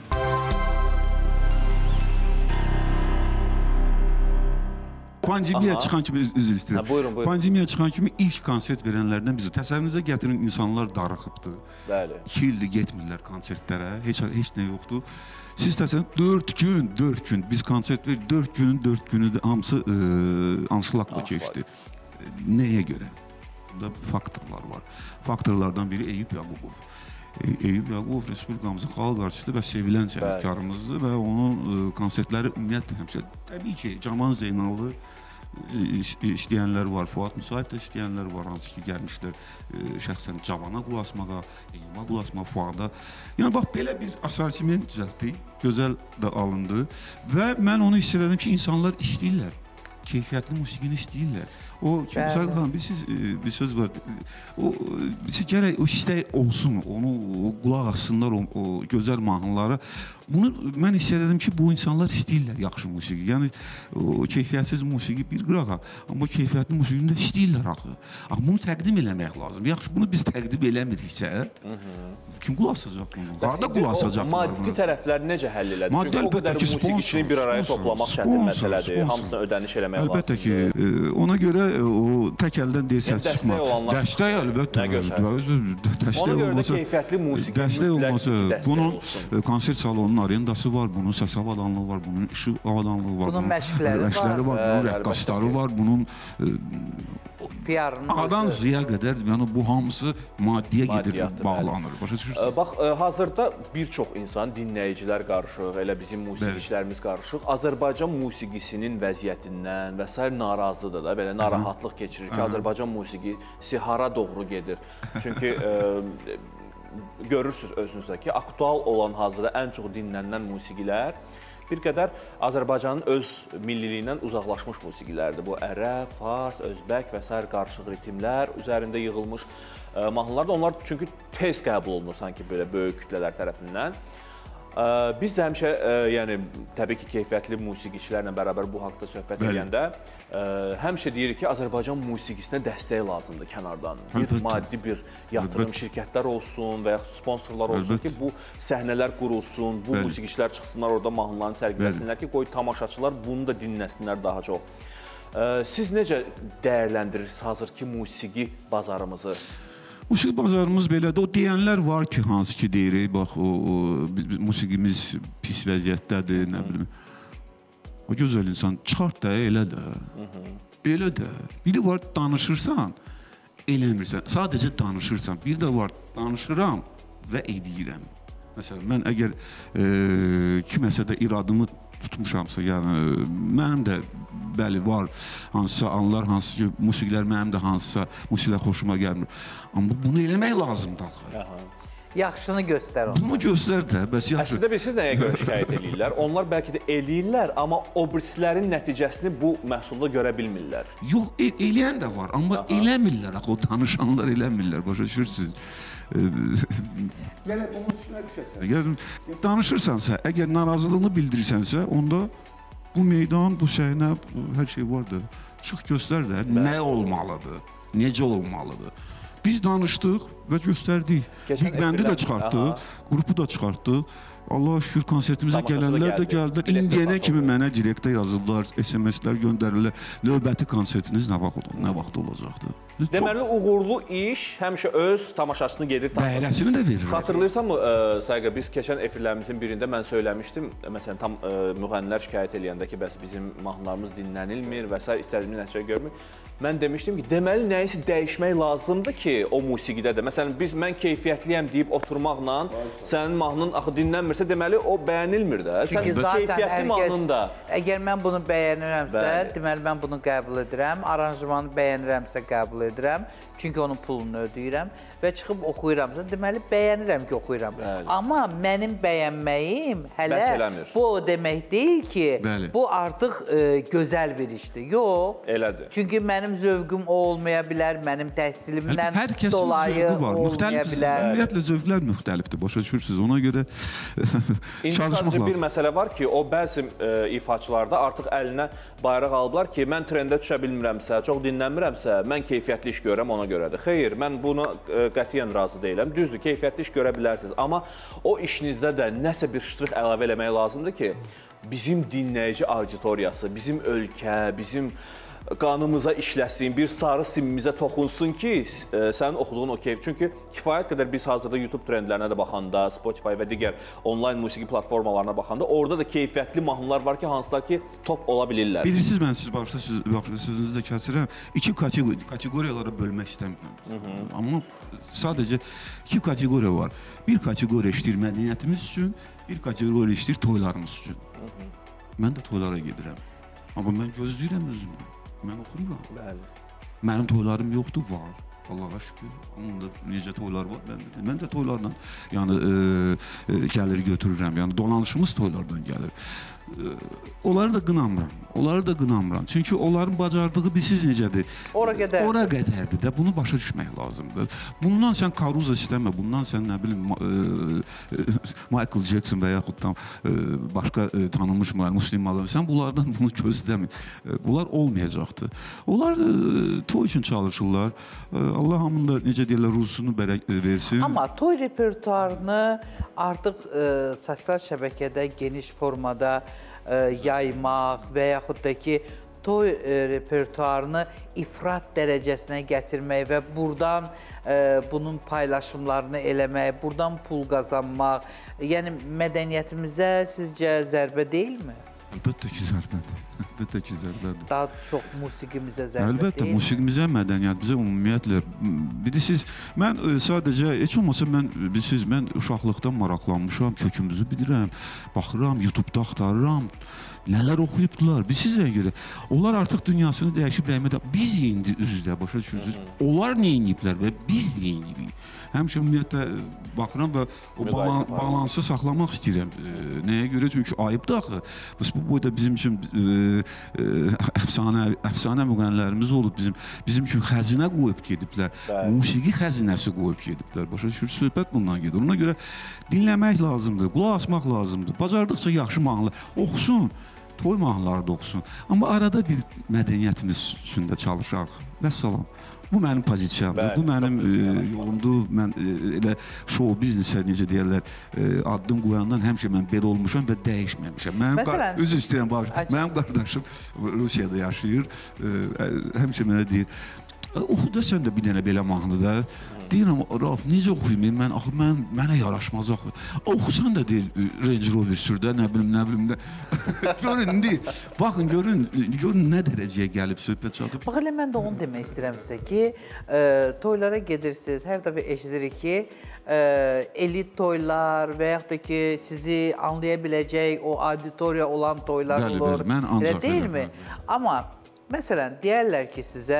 Pandemiya çıxan kimi, üzr istəyirəm. Pandemiya çıxan kimi ilk konsert verənlərdən bizi. Təsəvvürünüzə gətirin, insanlar darıxıbdır. 2 ildir getmirlər konsertlərə, heç nə yoxdur. Siz təsəvvürün 4 gün biz konsert verdik, 4 günün 4 günü də hamısı anşlaqla keçdi. Nəyə görə? Burada faktorlar var. Faktorlardan biri Eyüp Yaqubov. Eyüp Yaqubov Respublikamızın xalq artisti və sevilən sənətkarımızdır və onun konsertləri ümumiyyətlə həmişə, təbii ki, Caman Zeynallı istəyənlər var, Fuad Müsahib də istəyənlər var, hansı ki, gəlmişlər şəxsən Cavana qulaq asmağa, Eyüba qulaq asmağa, Fuada. Yəni, bax, belə bir asortiment düzəltdik, gözəl də alındı və mən onu hiss edirəm ki, insanlar istəyirlər, keyfiyyətli musiqini istəyirlər. O, Müsahib xanım, bir söz var, gərək o istək olsun, onu qulaq assınlar, o gözəl mahnıları. Bunu mən hiss edirəm ki, bu insanlar istəyirlər yaxşı musiqi. Yəni, keyfiyyətsiz musiqi bir qırağa, amma keyfiyyətli musiqini də istəyirlər axı. Bunu təqdim eləmək lazım. Yaxşı, bunu biz təqdim eləmiriksə, kim qulaq asacaq bunu? Harada qulaq asacaq? Maddi tərəfləri necə həll elədir? Çünki o qədər musiqiçini bir araya toplamaq çətin məsələdir. Hamısına ödəniş eləmək lazımdır. Əlbəttə ki, ona görə o tək əldən deyil səs çıxmaq. Dəstək əlbəttə. Ona görə də keyfiyyətli musiqi mütləq bunun konsert salonunun arendası var, bunun səs avadanlığı var, bunun işıq avadanlığı var, bunun məşqləri var, bunun rəqqasları var, bunun A'dan Z'yə qədər, yəni bu hamısı maddiyə gedir, bağlanır. Başa düşürsünüz? Bax, hazırda bir çox insan, dinləyicilər qarışıq, elə bizim musiqiçilərimiz qarışıq, Azərbaycan musiqisinin vəziyyətindən və s. narazıdır da, belə narahatlıq keçirir ki, Azərbaycan musiqisi hara doğru gedir. Çünki görürsünüz özünüzdə ki, aktual olan hazırda ən çox dinlənilən musiqilər bir qədər Azərbaycanın öz milliliyindən uzaqlaşmış musiqilərdir. Bu ərəb, fars, özbək və s. qarışıq ritmlər üzərində yığılmış mahnılardır. Onlar çünki tez qəbul olunur sanki belə böyük kütlələr tərəfindən. Biz də həmişə, yəni təbii ki, keyfiyyətli musiqiçilərlə bərabər bu haqda söhbət edəndə həmişə deyirik ki, Azərbaycan musiqisinə dəstək lazımdır kənardan. Bir maddi bir yatırım şirkətlər olsun və ya sponsorlar olsun ki, bu səhnələr qurulsun, bu musiqiçilər çıxsınlar, orada mahnılarını sərgiləsinlər ki, qoy tamaşaçılar bunu da dinləsinlər daha çox. Siz necə dəyərləndirirsiniz hazırki musiqi bazarımızı? Musiqi bazarımız belədir. O deyənlər var ki, hansı ki deyirik, bax, musiqimiz pis vəziyyətdədir, nə bilim. O gözəl insan, çıxart da, elə də. Elə də. Biri var, danışırsan, eləmirsən. Sadəcə danışırsan. Bir də var, danışıram və edirəm. Məsələn, mən əgər kiməsə də iradımı tutmuşamsa, yəni mənim də bəli var hansısa anlar, hansı ki musiqilər mənim də hansısa musiqilər xoşuma gəlmir. Amma bunu eləmək lazımdır. Yaxşını göstər onu. Bunu göstər də, bəs yaxşı. Əslində bilirsiniz nəyə görə şikayət edirlər? Onlar bəlkə də eləyirlər, amma o birislərin nəticəsini bu məhsulda görə bilmirlər. Yox, eləyən də var, amma eləmirlər, o danışanlar eləmirlər, başa düşürsünüz. Yəni bunun üstünə düşəsən. Əgər danışırsansa, əgər narazılığını bildirirsənsə, onda bu meydan, bu səhnə, hər şey vardır. Çıx göstər də, nə olmalıdır, necə olmalıdır. Biz danışdıq və göstərdik. Big Band'i də çıxartdıq, qrupu da çıxartdıq. Allah'a şükür konsertimizə gələnlər də gəldilər. İndiyənə kimi mənə direktə yazırlar, SMS-lər göndərirlər. Növbəti konsertiniz nə vaxt olacaqdır? Deməli, uğurlu iş həmişə öz tamaşaçını gedir. Bəhrəsini də verir. Xatırlayırsanmı, Sayqa, biz keçən efirlərimizin birində mən söyləmişdim, məsələn, tam müğənnilər şikayət eləyəndə ki, bəs bizim mahnılarımız dinlənilmir və s. istədiyimiz nəticə görmür. Mən demişdim ki, deməli, nəyisə dəyişmək lazımdır ki, o musiqidə də. Məsələn, mən keyfiyyətliyəm deyib oturmaqla, sənin mahnın axı dinlənmirsə, deməli, o bəyənilmir də. Sən keyfiyyətli mahnında. Əgər mən bunu bəyənirəmsə, deməli, mən bunu qəbul edirəm. Aranjmanı bəyənirəmsə, qəbul edirəm. Çünki onun pulunu ödəyirəm və çıxıb oxuyuramsa, deməli, bəyənirəm ki, oxuyuram. Amma mənim bəyənməyim hələ bu o demək deyil ki, bu artıq gözəl bir işdir. Yox. Elədir. Çünki mənim zövqüm olmaya bilər, mənim təhsilimdən dolayı olmaya bilər. Ümumiyyətlə, zövqlər müxtəlifdir, başa düşürsünüz. Ona görə çalışmaq lazım. Bir məsələ var ki, o bəzi ifaçılarda artıq əlinə bayraq alıblar ki, mən trendə düşə bilmirəmsə, çox dinlənmirəmsə, mən keyfiyyətli iş görəm ona görədir. Xeyr, mən buna qətiyyən razı deyiləm. Düzdür, keyfiyyətli iş görə bilərsiniz. Amma o işinizdə də nəsə bir ştrix əlavə eləmək lazımdır ki, bizim dinləyici auditoriyası, bizim ölkə, bizim qanımıza işləsin, bir sarı simimizə toxunsun ki, sənin oxuduğun o keyf. Çünki kifayət qədər biz hazırda YouTube trendlərinə də baxanda, Spotify və digər onlayn musiqi platformalarına baxanda, orada da keyfiyyətli mahnılar var ki, hansılar ki, top ola bilirlər. Bilirsiniz, mən siz başda sözünüzü də kəsirəm. İki kateqoriyalara bölmək istəmirəm. Amma sadəcə iki kateqoriya var. Bir kateqoriya işləyir mədəniyyətimiz üçün, bir kateqoriya işləyir toylarımız üçün. Mən də toylara gedirəm. Amma mən gözləyirəm özümü. Mən oxumuram. Mənim toylarım yoxdur, var. Allaha şükür. Onun da necə toylar var, mən də toylardan gəlir götürürəm. Yəni dolanışımız toylardan gəlir. Onları da qınamıram. Çünki onların bacardığı bilsiz necədir? Ora qədərdir də. Bunu başa düşmək lazımdır. Bundan sən Karuza istəmə, bundan sən nə bilim Michael Jackson və yaxud da başqa tanınmış müslimlər, sən bunlardan bunu gözləmir. Bunlar olmayacaqdır. Onlar toy üçün çalışırlar. Allah hamının da necə deyirlər, ruhsunu versin. Amma toy repertuarını artıq sosial şəbəkədə geniş formada yaymaq və yaxud da ki, toy repertuarını ifrat dərəcəsinə gətirmək və buradan bunun paylaşımlarını eləmək, buradan pul qazanmaq, yəni mədəniyyətimizə sizcə zərbə deyilmi? Əlbəttə ki, zərbədir. Əlbəttə ki, zərbədir. Daha çox musiqimizə zərbə Əlbəttə, deyil mi? musiqimizə, mədəniyyətimizə ümumiyyətlə. Bilirsiniz, mən sadəcə, heç olmasa bilirsiniz, mən uşaqlıqdan maraqlanmışam, kökümüzü bilirəm, baxıram, YouTube-da axtarıram, nələr oxuyubdular. Bilirsiniz, görə, onlar artıq dünyasını dəyişib dəymədə, biz indi üzdə, başa düşürsünüz, onlar nə ediblər və biz nə edirik? Həmişə ümumiyyətlə baxıram və o balansı saxlamaq istəyirəm. Nəyə görə? Çünki ayıbdır axı. Bu boyda bizim üçün əfsanə müğənnilərimiz olub, bizim üçün xəzinə qoyub gediblər. Musiqi xəzinəsi qoyub gediblər. Başa düşürsünüz, söhbət bundan gedir. Ona görə dinləmək lazımdır, qulaq asmaq lazımdır. Bacardıqca yaxşı mahnılar oxusun, toy mahnıları da oxusun. Amma arada bir mədəniyyətimiz üçün də çalışaq. Vəssalam. Bu mənim pozisiyamdır, bu mənim yolumdur. Mən elə show biznesə, necə deyərlər, addım qoyandan həmişə mən belə olmuşam və dəyişməmişəm. Üzr istəyirəm, mənim qardaşım Rusiyada yaşayır, həmişə mənə deyir, oxu da sən də bir dənə belə mahnı da. Deyirəm, Rauf, necə oxuyum? Mənə yaraşmaz axı. Oxusan da deyil, Range Rover sür də, nə bilim də. Görün, indi, baxın, görün nə dərəcəyə gəlib, söhbət çatıb. Bax, elə mən də onu demək istəyirəm sizə ki, toylara gedirsiniz, hər dəfə eşidirik ki, elit toylar və yaxud da ki, sizi anlaya biləcək o auditoriya olan toylar olur. Elə deyilmi? Amma, məsələn, deyərlər ki, sizə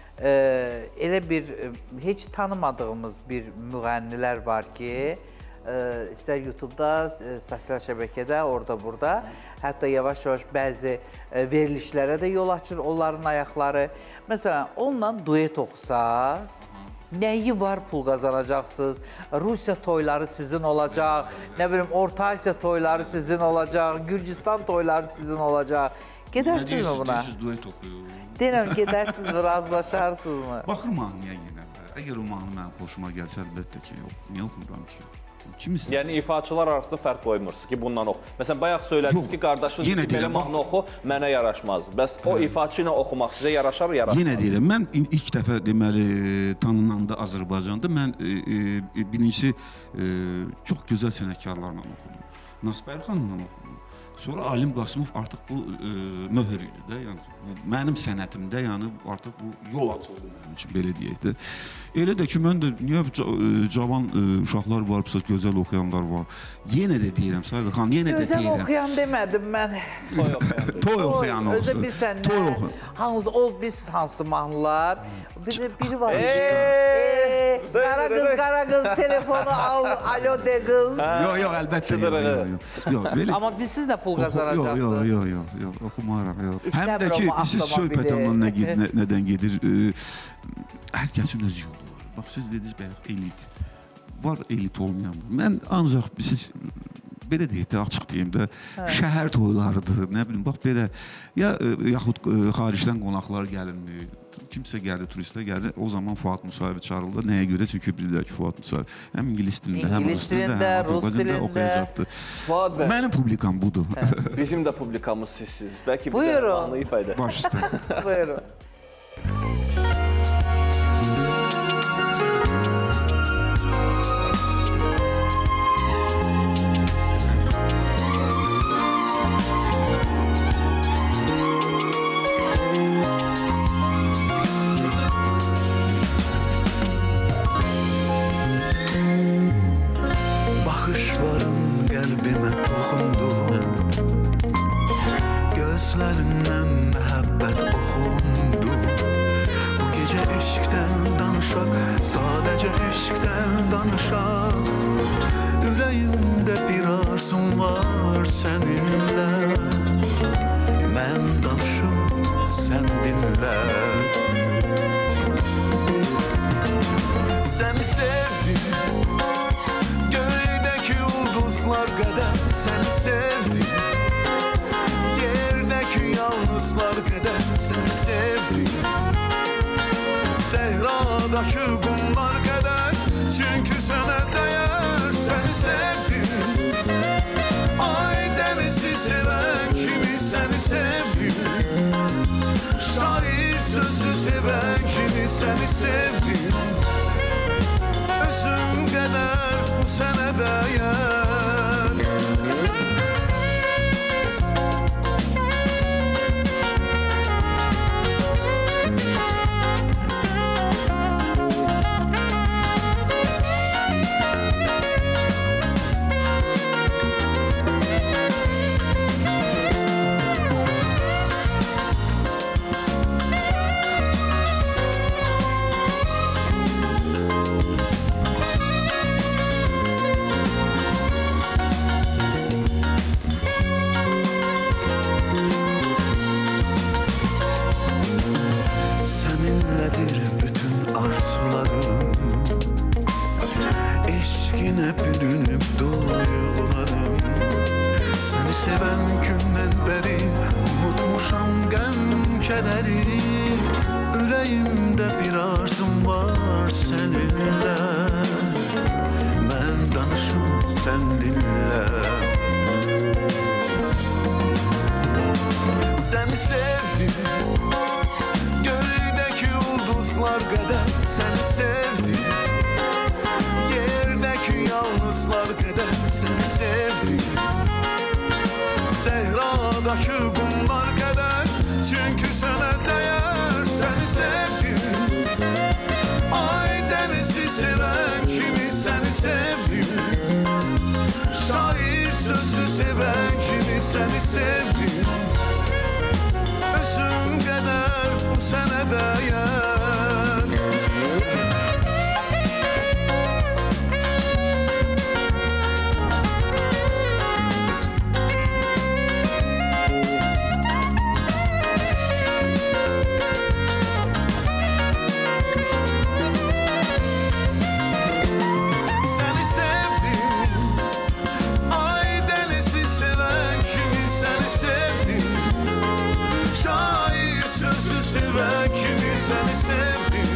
elə bir heç tanımadığımız bir müğənnilər var ki, istər YouTube-da, sosial şəbəkədə, orada-burada, hətta yavaş-yavaş bəzi verilişlərə də yol açır onların ayaqları. Məsələn, onunla duet oxusaz, nəyi var pul qazanacaqsınız? Rusiya toyları sizin olacaq, nə bilim, Orta Asiya toyları sizin olacaq, Gürcistan toyları sizin olacaq. Gedərsiniz mi buna? Deyirsiniz, duet oxuyur. Deyirəm, gedərsiniz, razılaşarsınız mı? Baxır mahnıya yenə də. Əgər o mahnı mənim xoşuma gəlsə, əlbəttə ki, yox. Niyə oxumuram ki? Kimisi? Yəni, ifaçılar arasında fərq qoymursunuz ki, bundan oxu. Məsələn, bayaq söylədiniz ki, qardaşınız ki, belə mahnı oxu, mənə yaraşmaz. Bəs o ifaçı ilə oxumaq sizə yaraşar, yaraşmaz? Yenə deyirəm, mən ilk dəfə deməli, tanınanda Azərbaycanda mən birincisi çox gözəl sənətkarlarla oxudum. Nasbər xanımla oxudum. Sonra Alim Qasımov artıq bu möhür idi də, yəni mənim sənətimdə, yəni artıq bu yol açıldı mənim üçün, belə deyək də. Elə də ki, mən də niyə cavan uşaqlar varsa, gözəl oxuyanlar var. Yenə də deyirəm, Sayğı xan, yenə də deyirəm. Gözəl oxuyan demədim mən. Toy oxuyan olsun. Özə bilsən nə? Biz hansı mahnılar? Biri var. Qara qız, telefonu al, alo de qız. Yox, əlbəttə yox. Amma biz siz də pul qazanacaqsınız. Yox, oxumaram, yox. Həm də ki, siz söhbət ondan nədən gedir, hər kəsin öz yolu var. Bax, siz dediniz, bəyək, elit. Var elit olmayan. Mən ancaq, siz belə deyək də, açıq deyim də, şəhər toylarıdır, nə bilim, bax belə, yaxud xaricdən qonaqlar gəlinmir, kimsə gəlir, turistlər gəlir, o zaman Fuad Musayev çağırılır. Nəyə görə? Çünki bilirlər ki, Fuad Musayev həm ingilis dilində, həm rus dilində, həm Azərbaycanda oxuyacaqdır. Mənim publikam budur. Bizim də publikamız sizsiniz. Bəlkə bir də mahnı ifadə edəsiniz. Baş üstə. Buyurun. Gözlərindən məhəbbət oxundu. Bu gecə eşqdən danışaq, sadəcə eşqdən danışaq. Ürəyimdə bir arzum var səninlə. Mən danışım, sən dinlə. Səni sevdim, göydəki ulduzlar qədər səni sevdim. Yalnızlar qədər səni sevdim. Səhradakı qumlar qədər, çünki sənə dəyər səni sevdim. Ay dənizi sevən kimi səni sevdim. Şair sözü sevən kimi səni sevdim. Özüm qədər bu sənə dəyər. sevən gündən bəri unutmuşam qəm kədəri. Ürəyimdə bir arzum var səninlə, mən danışım sən dinlə. Səni sevdim, göydəki ulduzlar qədər səni sevdim, yerdəki yalnızlar qədər səni sevdim, səhradakı qumlar qədər, çünki sənə dəyər səni sevdim. Ay dənizi sevən kimi səni sevdim, şair sözü sevən kimi səni sevdim. Özüm qədər bu sənə dəyər. Səni sevdim, ay dənizi sevən kimi səni sevdim, şair sözü sevən kimi səni sevdim.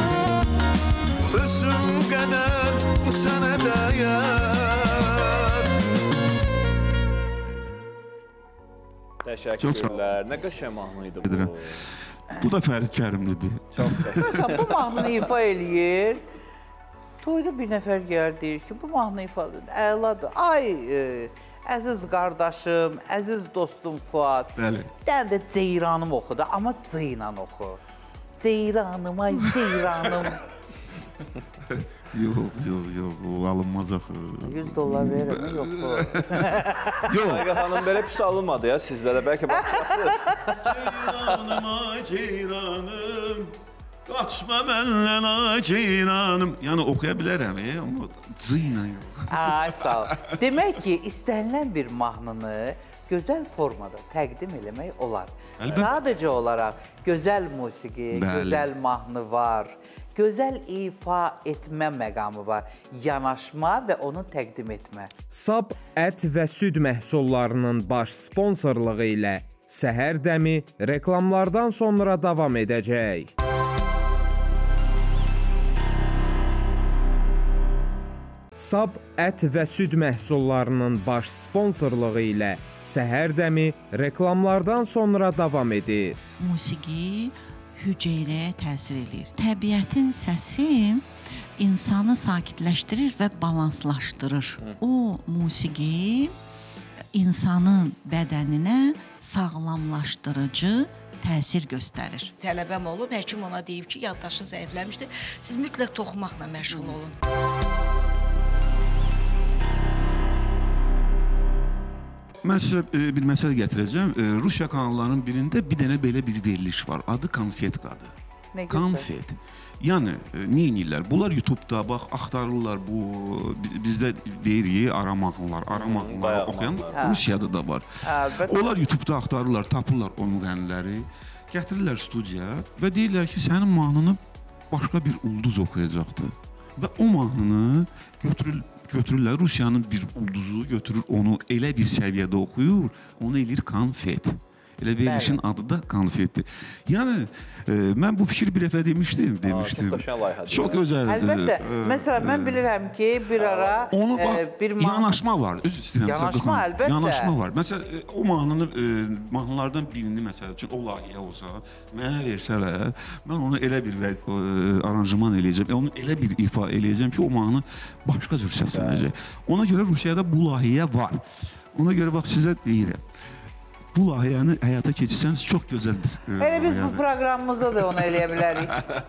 Özüm qədər bu sənə dəyər. Təşəkkürlər. Nə qəşəng mahnı idi bu. Bu da Fərid Kərimlidir. Çox qəşəng. Məsələn, bu mahnını ifa eləyir. Toyda bir nəfər gəlir deyir ki, bu mahnı ifa edir, əladır. Ay, əziz qardaşım, əziz dostum Fuad. Bəli. Dən də Ceyranım oxudu, amma Ceyran oxu. Ceyranım, ay Ceyranım. Yox, o alınmaz axı. $100 verirəm, yoxdur. Sayqa xanım belə pis alınmadı ya sizlərə, bəlkə baxacaqsınız. Ceyranım, ay Ceyranım, qaçma məndən ay Ceyranım. Yəni oxuya bilərəm, amma cıyla yox. Ay, sağ ol. Demək ki, istənilən bir mahnını gözəl formada təqdim eləmək olar. Əlbəttə. Sadəcə olaraq gözəl musiqi, gözəl mahnı var, gözəl ifa etmə məqamı var, yanaşma və onu təqdim etmə. Sab ət və süd məhsullarının baş sponsorluğu ilə Səhər Dəmi reklamlardan sonra davam edəcək. Sab ət və süd məhsullarının baş sponsorluğu ilə Səhər Dəmi reklamlardan sonra davam edir. Musiqi hüceyrəyə təsir eləyir. Təbiətin səsi insanı sakitləşdirir və balanslaşdırır. O musiqi insanın bədəninə sağlamlaşdırıcı təsir göstərir. Tələbəm olub, həkim ona deyib ki, yaddaşı zəifləmişdir. Siz mütləq toxumaqla məşğul olun. Mən sizə bir məsələ gətirəcəm. Rusiya kanallarının birində bir dənə belə bir veriliş var. Adı Konfetkadır. Nə gözəl. Konfet. Yəni, nə edirlər? Bunlar YouTube-da, bax, axtarırlar bu, bizdə deyirik, ara mahnılar oxuyan Rusiyada da var. Onlar YouTube-da axtarırlar, tapırlar o müğənniləri, gətirirlər studiyaya və deyirlər ki, sənin mahnını başqa bir ulduz oxuyacaqdır. Və o mahnını götürürlər, Rusiyanın bir ulduzu götürür, onu elə bir səviyyədə oxuyur, onu eləyir konfet. Elə verilişin adı da konfetdir. Yəni, mən bu fikri bir dəfə demişdim. Çox qəşəng layihədir. Çox gözəl. Əlbəttə, məsələn, mən bilirəm ki, bir ara Onu bax, yanaşma var. Öz istəyirəm. Yanaşma, əlbəttə. Yanaşma var. Məsələn, o mahnılardan birini, məsəl üçün, o layihə olsa, mənə versələr, mən onu elə bir aranjman eləyəcəm, onu elə bir ifa eləyəcəm ki, o mahnı başqa cür səslənəcək. Ona görə Rusiyada bu layihə var. Ona görə, bax, sizə deyirəm. Bu layihəni həyata keçirsəniz çox gözəldir. Elə biz bu proqramımızda da onu eləyə bilərik.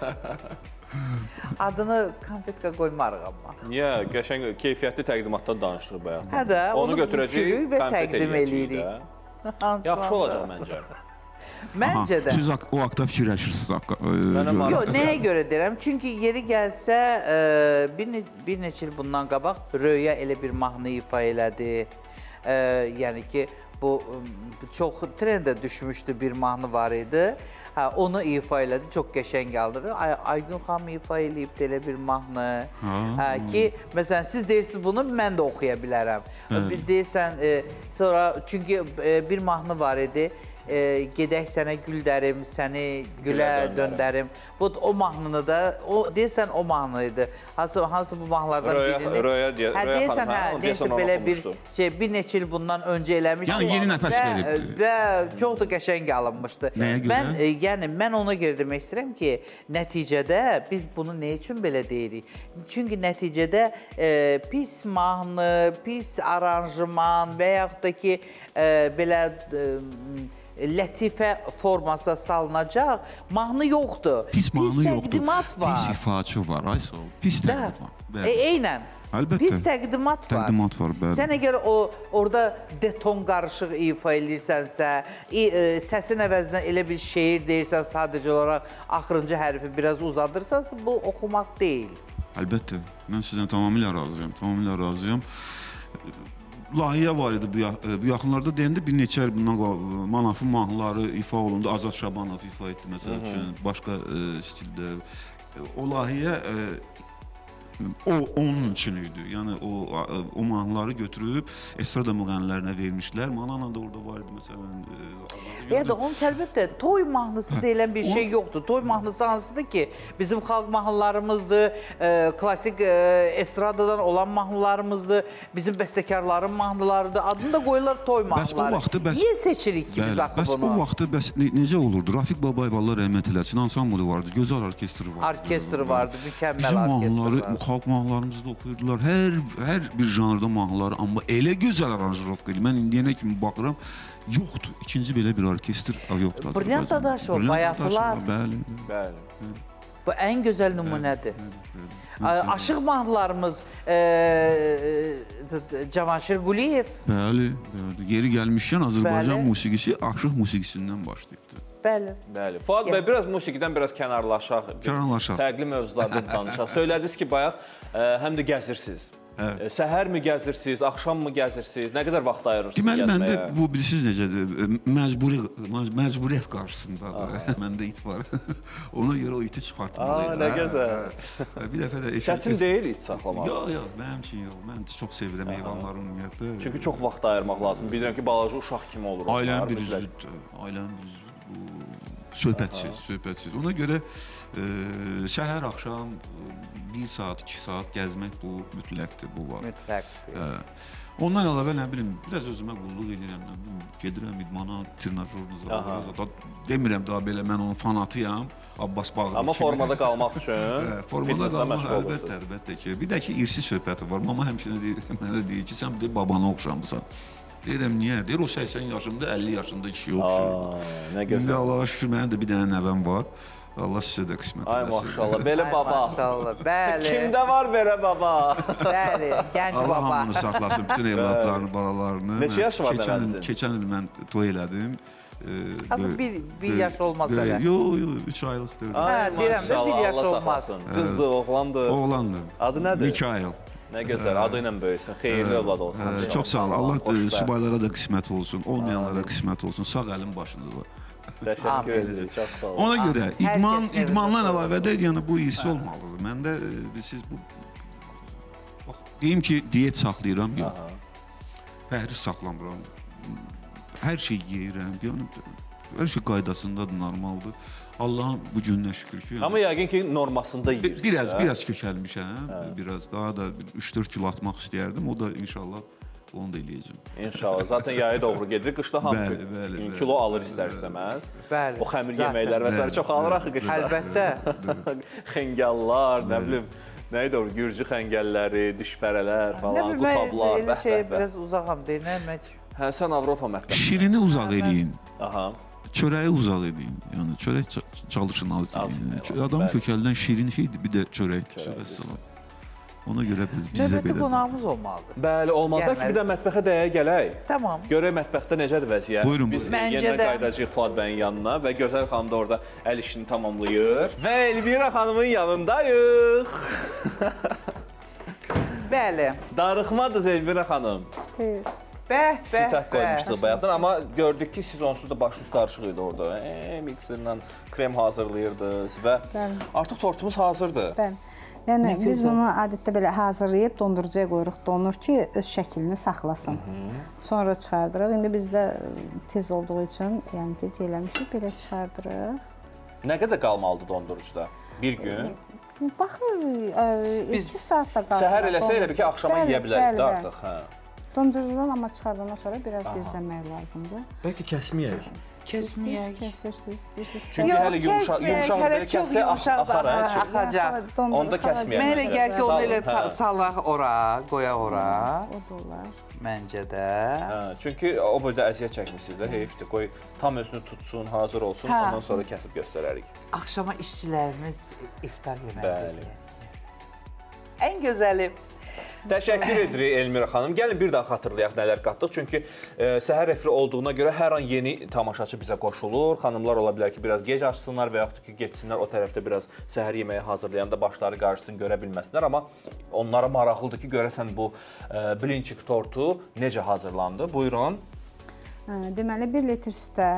Adını konfetka qoymarıq amma. Niyə? Qəşəng, keyfiyyətli təqdimatdan danışırıq bayaq. Hə də, onu götürəcəyik, və təqdim eləyirik. Yaxşı olacaq məncə. Məncə də. Siz o haqda fikirləşirsiniz. Yox, nəyə görə deyirəm? Çünki yeri gəlsə, bir neçə il bundan qabaq Röya elə bir mahnı ifa elədi. Yəni ki, bu çox trendə düşmüşdü bir mahnı var idi. Onu ifa elədi, çox qəşəng aldı və Aygün xanım ifa eləyib də elə bir mahnı ki, məsələn, siz deyirsiniz bunu, mən də oxuya bilərəm. Deyirsən, sonra, çünki bir mahnı var idi, gedək sənə gül dərim, səni gülə döndərim. O mahnını da, deyirsən o mahnı idi. Hansı bu mahnılardan birini? Röya xanım, deyirsən belə bir neçə il bundan öncə eləmişdi. Yəni yeni nəfəs veribdir. Və çox da qəşəng alınmışdı. Nəyə görə? Yəni, mən ona görə demək istəyirəm ki, nəticədə biz bunu nə üçün belə deyirik? Çünki nəticədə pis mahnı, pis aranjman və yaxud da ki, belə lətifə formasına salınacaq mahnı yoxdur. Pis mahnı yoxdur. Təqdimat var. Pis ifaçı var, Aysel. Pis təqdimat. Eynən. Əlbəttə. Pis təqdimat var. Təqdimat var, bəli. Sən əgər orada deton qarışıq ifa edirsənsə, səsin əvəzinə elə bir şeir deyirsən, sadəcə olaraq axırıncı hərfi biraz uzadırsansa, bu oxumaq deyil. Əlbəttə. Mən sizdən tamamilə razıyam. Layihə var idi bu yaxınlarda deyəndə bir neçə bundan Manafın mahnıları ifa olundu. Azad Şabanov ifa etdi məsəl üçün, başqa stildə. O layihə onun üçün idi. Yəni o mahnıları götürüb estrada müğənnilərinə vermişlər. Manana da orada var idi məsələn. Yəni onun əlbəttə toy mahnısı deyilən bir şey yoxdur. Toy mahnısı hansıdır ki, bizim xalq mahnılarımızdır, klasik estradadan olan mahnılarımızdır, bizim bəstəkarların mahnılarıdır. Adını da qoyurlar toy mahnıları. Niyə seçirik ki biz axı bunu? Bəs o vaxtı necə olurdu? Rafiq Babayev Allah rəhmət eləsin, ansamblı vardı, gözəl orkestri vardı. Orkestri vardı, mükəmməl orkestri vardı. Xalq mahnılarımızı da oxuyurdular. Hər bir janrda mahnıları, amma elə gözəl aranjirovka idi. Mən indiyənə kimi baxıram, yoxdur. İkinci belə bir orkestr yoxdur. Brilliant Dadaşov, Bayatılar. Bəli. Bu ən gözəl nümunədir. Aşıq mahnılarımız Cavanşir Quliyev. Bəli. Yeri gəlmişkən Azərbaycan musiqisi aşıq musiqisindən başlayıbdır. Bəli. Fuad bəy, biraz musiqidən biraz kənarlaşaq. Fərqli mövzularda danışaq. Söylədiniz ki, bayaq həm də gəzirsiniz. Səhər mi gəzirsiniz, axşam mı gəzirsiniz? Nə qədər vaxt ayırırsınız gəzməyə? Deməli, məndə bu bilirsiniz necədir? Məcburiyyət qarşısındadır. Məndə it var. Ona görə o iti çıxartmalıyım. Nə gözəl. Bir dəfə də... Çətin deyil it saxlamaq. Yox, mənim üçün yox. Mən çox sevirəm heyvanları ümumiyyətlə. Çünki çox vaxt ayırmaq lazım. Bilirəm ki, balaca uşaq kimi olur. Ailənin bir üzvüdür. Söhbətsiz. Ona görə səhər, axşam 1 saat, 2 saat gəzmək bu mütləqdir, bu var. Mütləqdir. Ondan əlavə nə bilim, biraz özümə qulluq edirəm, gedirəm idmana, trinajurnuza. Demirəm daha belə, mən onun fanatıyam, Abbas Bağlı. Amma formada qalmaq üçün formada qalmaq əlbəttə ki. Bir də ki, irsi söhbəti var. Mama həmçinin mənə deyir ki, sən babana oxşamısan. Deyirəm, niyə? Deyir, o 80 yaşında, 50 yaşında kişiyə oxşuyur. Nə gözəl. İndi Allaha şükür, mənim də bir dənə nəvəm var. Allah sizə də qismət eləsin. Ay maşallah, belə baba. Maşallah, bəli. Kimdə var belə baba? Bəli, gənc baba. Allah hamını saxlasın, bütün evladlarını, balalarını. Neçə yaşı var nəvənizin? Keçən il mən toy elədim. Amma bir yaş olmaz elə. Yox, 3 aylıqdır. Deyirəm də bir yaş olmaz. Qızdır, oğlandır. Oğlandır. Adı nədir? Mikail. Nə gözəl, adı ilə böyüsün, xeyirli övlad olsun. Çox sağ ol. Allah subaylara da qismət olsun, olmayanlara qismət olsun. Sağ əlin başınıza. Təşəkkür edirik, çox sağ olun. Ona görə idmandan əlavə də yəni bu irsi olmalıdır. Məndə siz bu deyim ki, diyet saxlayıram, yox. Pəhriz saxlamıram. Hər şey yeyirəm, yəni hər şey qaydasındadır, normaldır. Allah'ın bu gününə şükür ki. Amma yəqin ki, normasında yeyirsin. Biraz kökəlmişəm, biraz daha da 3-4 kilo atmaq istəyərdim. O da inşallah onu da eləyəcəm. İnşallah. Zaten yaya doğru gedir. Qışda hamı kilo alır istər-istəməz. O xəmir yeməklər və s. çox alır axı qışda. Əlbəttə. Xəngəllar, nə bilim, nə idi o, gürcü xəngəlləri, dişpərələr falan, qutablar. Elə şey biraz uzağam deyinəmək. Hə, sən Avropa mətbəxi. Şirini uzaq eləyin. Aha. Çörəyi uzaq edin. Yəni çörək çalışın az deyin. Adamın kökəldən şirin şeydir, bir də çörəkdir. Ona görə bizə belə. Növbəti qonağımız olmalıdır. Bəli, olmalı. Bəlkə bir də mətbəxə dəyə gələk. Tamam. Görək mətbəxdə necədir vəziyyət. Buyurun. Biz yenidən qaydacağıq Fuad bəyin yanına və Gözəl xanım da orada əl işini tamamlayır. Və Elvira xanımın yanındayıq. Bəli. Darıxmadınız Elvira xanım. sitək qoymuşduq bayaqdan. Amma gördük ki, siz onsuz da başınız qarışıq idi orada. Mikserlə krem hazırlayırdınız və artıq tortumuz hazırdır. Yəni biz bunu adətdə belə hazırlayıb dondurucuya qoyuruq, donur ki, öz şəklini saxlasın. Sonra çıxardırıq. İndi bizdə tez olduğu üçün, yəni gec eləmişik, belə çıxardırıq. Nə qədər qalmalıdır dondurucuda? Bir gün? Baxır, 2 saat da qalır. Səhər eləsə elə bir ki, axşama yeyə bilərik də artıq. Dondurucudan amma çıxardandan sonra biraz gözləmək lazımdır. Bəlkə kəsməyək. Kəsirsiniz. Çünki hələ yumuşaq belə kəssə axar, axacaq. Onda kəsməyək. Mən elə gəl ki, onu elə salaq ora, qoyaq ora. O da olar. Məncə də. Çünki o boyda əziyyət çəkmişsiniz də, heyfdir. Qoy tam özünü tutsun, hazır olsun, ondan sonra kəsib göstərərik. Axşama işçilərimiz iftar yeməyi. Bəli. Ən gözəli. Təşəkkür edirik Elmira xanım. Gəlin bir daha xatırlayaq nələr qatdıq. Çünki səhər efiri olduğuna görə hər an yeni tamaşaçı bizə qoşulur. Xanımlar ola bilər ki, biraz gec açsınlar və yaxud ki, geçsinlər o tərəfdə biraz səhər yeməyi hazırlayanda başları qarışsın, görə bilməsinlər. Amma onlara maraqlıdır ki, görəsən bu bilinçik tortu necə hazırlandı. Buyurun. Deməli, 1 litr sütə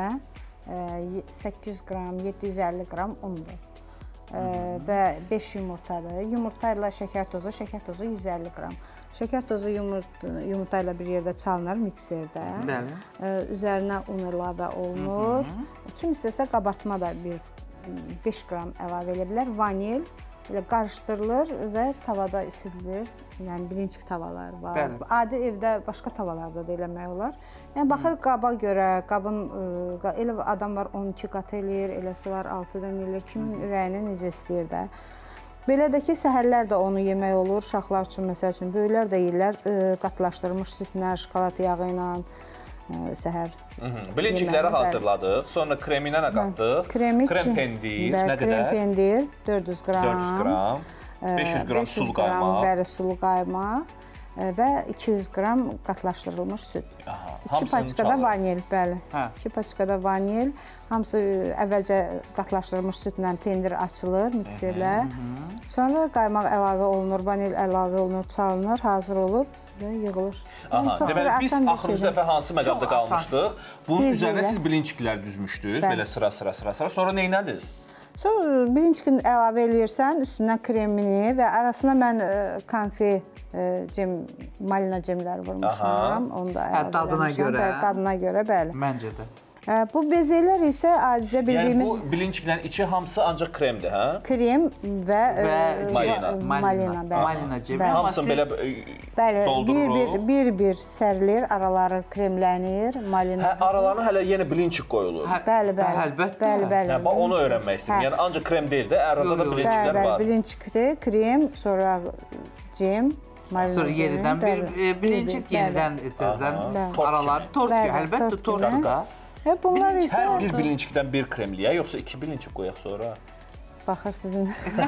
800 qram, 750 qram undur. Və 5 yumurtadır. Yumurta ilə şəkər tozu 150 qram. Şəkər tozu yumurta ilə bir yerdə çalınır mikserdə. Üzərinə un əlavə olunur. Kim istəsə qabartma da 5 qram əlavə edə bilər. Vanil elə qarışdırılır və tavada isidilir. Yəni bilinçik tavalar var. Adi evdə başqa tavallarda da eləmək olar. Yəni baxır qaba görə, qabın elə adam var 12 qat eləyir, eləsi var 6-dan eləyir. Kimin ürəyini necə istəyir də. Belə də ki, səhərlər də onu yemək olur. Uşaqlar üçün, məsəl üçün, böyüklər də yeyirlər qatlaşdırılmış südlə, şokolad yağı ilə səhər. Bilincikləri hazırladıq. Sonra kreminə nə qatdıq? Krem pendir, nə qədər? Krem pendir 400 qram. 400 qram. 500 qram sulu qaymaq. Bəli, sulu qaymaq və 200 qram qatlaşdırılmış süd. 2 paçkada vanil, bəli. 2 paçkada vanil. Hamısı əvvəlcə qatlaşdırılmış südlə pendir açılır mikserlə. Sonra qaymaq əlavə olunur, vanil əlavə olunur, çalınır, hazır olur və yığılır. Deməli, biz axırıncı dəfə hansı məqamda qalmışdıq? Bunun üzərinə siz bilinçiklər düzmüşdünüz, belə sıra. Sonra neynədiniz? Sonra bilinçkin əlavə eləyirsən, üstündən kremini və arasına mən konfi malina cemləri vurmuşam. Onu da əlavə eləmişəm. Dadına görə, bəli. Məncə də. Bu bezəklər isə adicə bildiyimiz... Yəni bu bilinçiklərin içi hamısı ancaq kremdir, hə? Krem və malina. Malina cemi. Hamısı belə doldururuq. Bir-bir sərilir, araları kremlənir, malina. Aralarına hələ yenə bilinçik qoyulur. Bəli. Onu öyrənmək istəyim. Yəni ancaq krem deyil də, arada da bilinçiklər var. Bəli, bilinçikdir, krem, sonra cem. Sonra yenidən bir bilincik, yenidən araları tort ki, əlbəttə tortda. Bunlar isə... Hər bir bilincikdən bir kremliyə, yoxsa 2 bilincik qoyaq sonra? Baxır sizin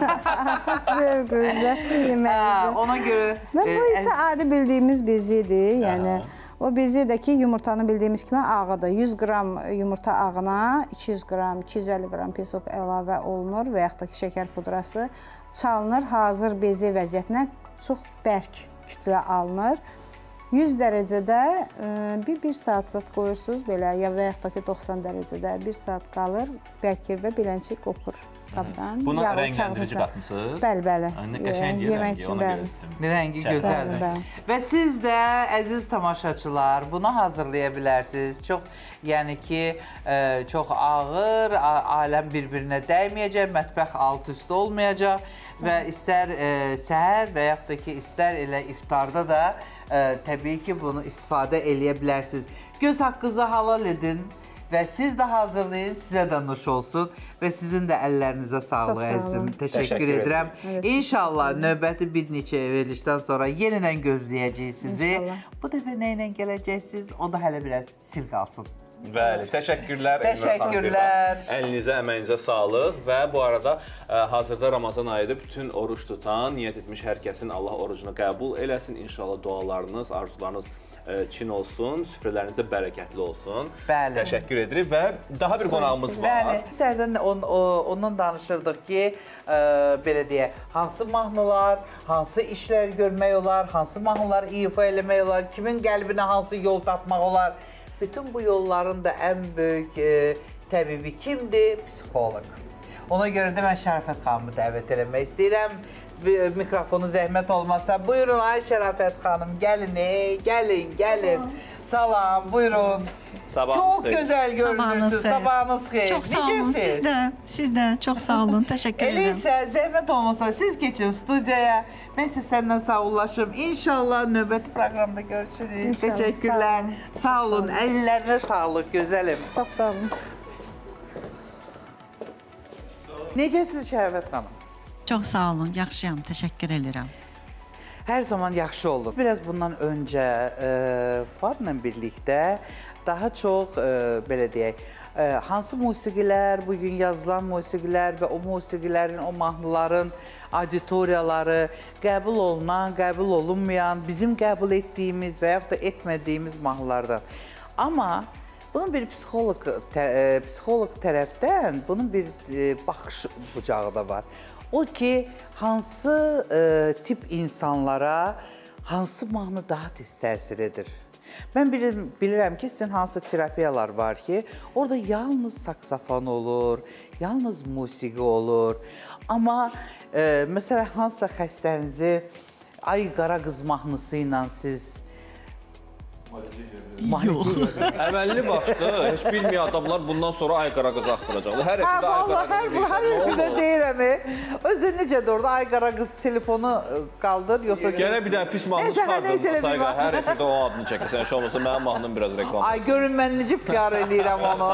zövqünüzə, yeməyinizə. Ona görə... Bu isə adi bildiyimiz bezidir. Yəni, o bezi də ki, yumurtanı bildiyimiz kimi ağıdır. 100 qram yumurta ağına 200 qram, 250 qram pesok əlavə olunur və yaxud da ki, şəkər pudrası çalınır. Hazır bezi vəziyyətinə çox bərk kütlə alınır. 100 dərəcədə bir saat qoyursunuz belə, ya və yaxud da ki 90 dərəcədə 1 saat qalır, bərkir və biləncik qopur qabdan. Buna rəngləndirici qatmısınız? Bəli. Qəşəng rəngi, ona görə etdim. Rəngi gözəldir. Və siz də, əziz tamaşaçılar, bunu hazırlaya bilərsiniz. Çox, yəni ki, çox ağır, aləm bir-birinə dəyməyəcək, mətbəx alt-üst olmayacaq və istər səhər və yaxud da ki, istər elə iftarda da təbii ki, bunu istifadə eləyə bilərsiniz. Göz haqqınızı halal edin və siz də hazırlayın, sizə də nuş olsun və sizin də əllərinizə sağlıq əzizim. Təşəkkür edirəm. İnşallah növbəti bir neçə verilişdən sonra yenidən gözləyəcəyik sizi. Bu dəfə nə ilə gələcəksiniz, o da hələ biraz sil qalsın. Bəli, təşəkkürlər. Təşəkkürlər. Əlinizə, əməyinizə sağlıq və bu arada hazırda Ramazan ayıdır. Bütün oruç tutan, niyyət etmiş hər kəsin Allah orucunu qəbul eləsin. İnşallah dualarınız, arzularınız çin olsun, süfrələrinizdə bərəkətli olsun. Bəli. Təşəkkür edirik və daha bir qonağımız var. Bəli, sərdən ondan danışırdıq ki, belə deyək, hansı mahnılar, hansı işlər görmək olar, hansı mahnılar ifa eləmək olar, kimin qəlbinə hansı yol tapmaq olar. Bütün bu yolların da ən böyük təbibi kimdir? Psixoloq. Ona görə də mən Şərafət xanımı dəvət eləmək istəyirəm. Mikrofonu zəhmət olmasa. Buyurun ay Şərafət xanım, gəlin, gəlin. Salam, buyurun. Çox gözəl görünürsünüz. Sabahınız xeyir. Çox sağ olun sizdən. Çox sağ olun. Təşəkkür edirəm. Eləysə, zəhmət olmasa siz geçin studiyaya. Mən siz səndən sağollaşım. İnşallah növbəti proqramda görüşürük. Təşəkkürlər. Sağ olun. Əllərinə sağlıq, gözəlim. Çox sağ olun. Necəsiz Şərafət xanım? Çox sağ olun. Yaxşıyam. Təşəkkür edirəm. Hər zaman yaxşı olun. Biraz bundan öncə Fuadla birlikdə daha çox, belə deyək, hansı musiqilər, bugün yazılan musiqilər və o musiqilərin, o mahnıların auditoriyaları qəbul olunan, qəbul olunmayan, bizim qəbul etdiyimiz və yaxud da etmədiyimiz mahnılardan. Amma bunun bir psixoloq tərəfdən bunun bir baxış bucağı da var. O ki, hansı tip insanlara hansı mahnı daha tez təsir edir. Mən bilirəm ki, sizin hansı terapiyalar var ki, orada yalnız saksafon olur, yalnız musiqi olur. Amma məsələn, hansısa xəstənizi Ay Qara Qız mahnısı ilə siz Yox. Əməlli başlı, heç bilməyən adamlar bundan sonra Ay Qara Qız axtıracaqlar. Hər həftə Ay Qara Qız deyirsən. Hər həftə deyirəm. Özü necədir orada Ay Qara Qız telefonu qaldır, yoxsa... Gələ bir dənə pis mahnı çıxardın. Hər həftə o adını çəkirsən. Heç olmasa mənim mahnım biraz reklam. Ay görün mən necə PR eləyirəm onu.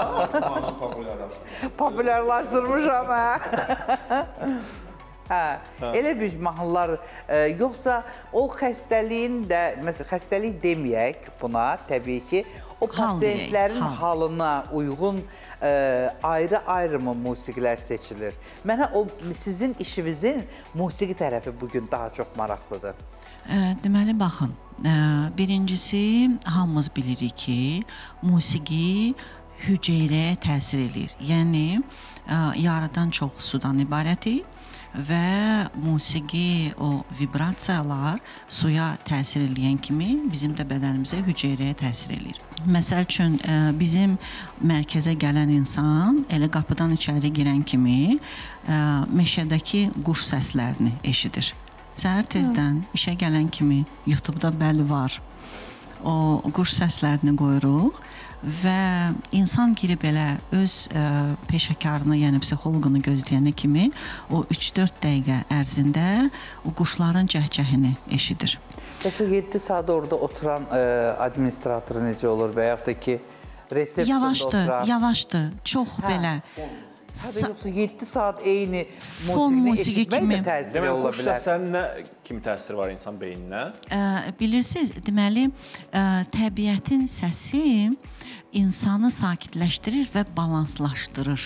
Populyarlaşdırmışam, hə. Elə bir mahnılar, yoxsa o xəstəliyin də, məsələn, xəstəlik deməyək buna, təbii ki, o pasientlərin halına uyğun ayrı-ayrı musiqilər seçilir. Mənə o sizin işinizin musiqi tərəfi bugün daha çox maraqlıdır. Deməli, baxın, birincisi, hamımız bilirik ki, musiqi hüceyrəyə təsir edir. Yəni, yarıdan çox sudan ibarəti və musiqi, o vibrasiyalar suya təsir eləyən kimi bizim də bədənimizə, hüceyrəyə təsir eləyir. Məsəl üçün, bizim mərkəzə gələn insan elə qapıdan içəri girən kimi meşədəki quş səslərini eşidir. Səhər tezdən işə gələn kimi YouTube-da bəli var. O quş səslərini qoyuruq və insan girib elə öz peşəkarını, yəni psixoloqunu gözləyənə kimi o 3-4 dəqiqə ərzində o quşların cəhcəhini eşidir. Bəs o 7 saat orada oturan administratoru necə olur və yaxud da ki, resepsiyonda oturan? Yavaşdır, çox belə. Yoxsa 7 saat eyni musiqini eşitmək də təsiri ola bilər. Quş səslərinin nə kimi təsiri var insan beyninə? Bilirsiniz, deməli, təbiətin səsi insanı sakitləşdirir və balanslaşdırır.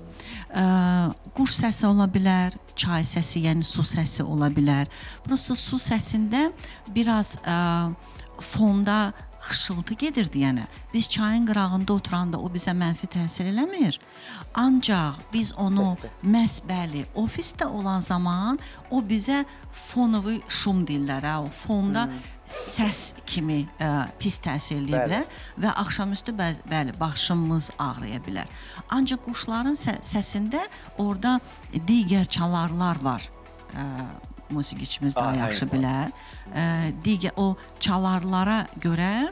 Quş səsi ola bilər, çay səsi, yəni su səsi ola bilər. Prosto su səsində biraz fonda xışıltı gedirdi, yəni. Biz çayın qırağında oturanda o bizə mənfi təsir eləmir. Ancaq biz onu məhz bəli, ofisdə olan zaman o bizə fonovi şum deyirlər, o fonda səs kimi pis təsir eləyə bilər və axşamüstü bəli, başımız ağrıya bilər. Ancaq quşların səsində orada digər çalarlar var. Musiqiçimiz daha yaxşı bilər. Digər o çalarlara görə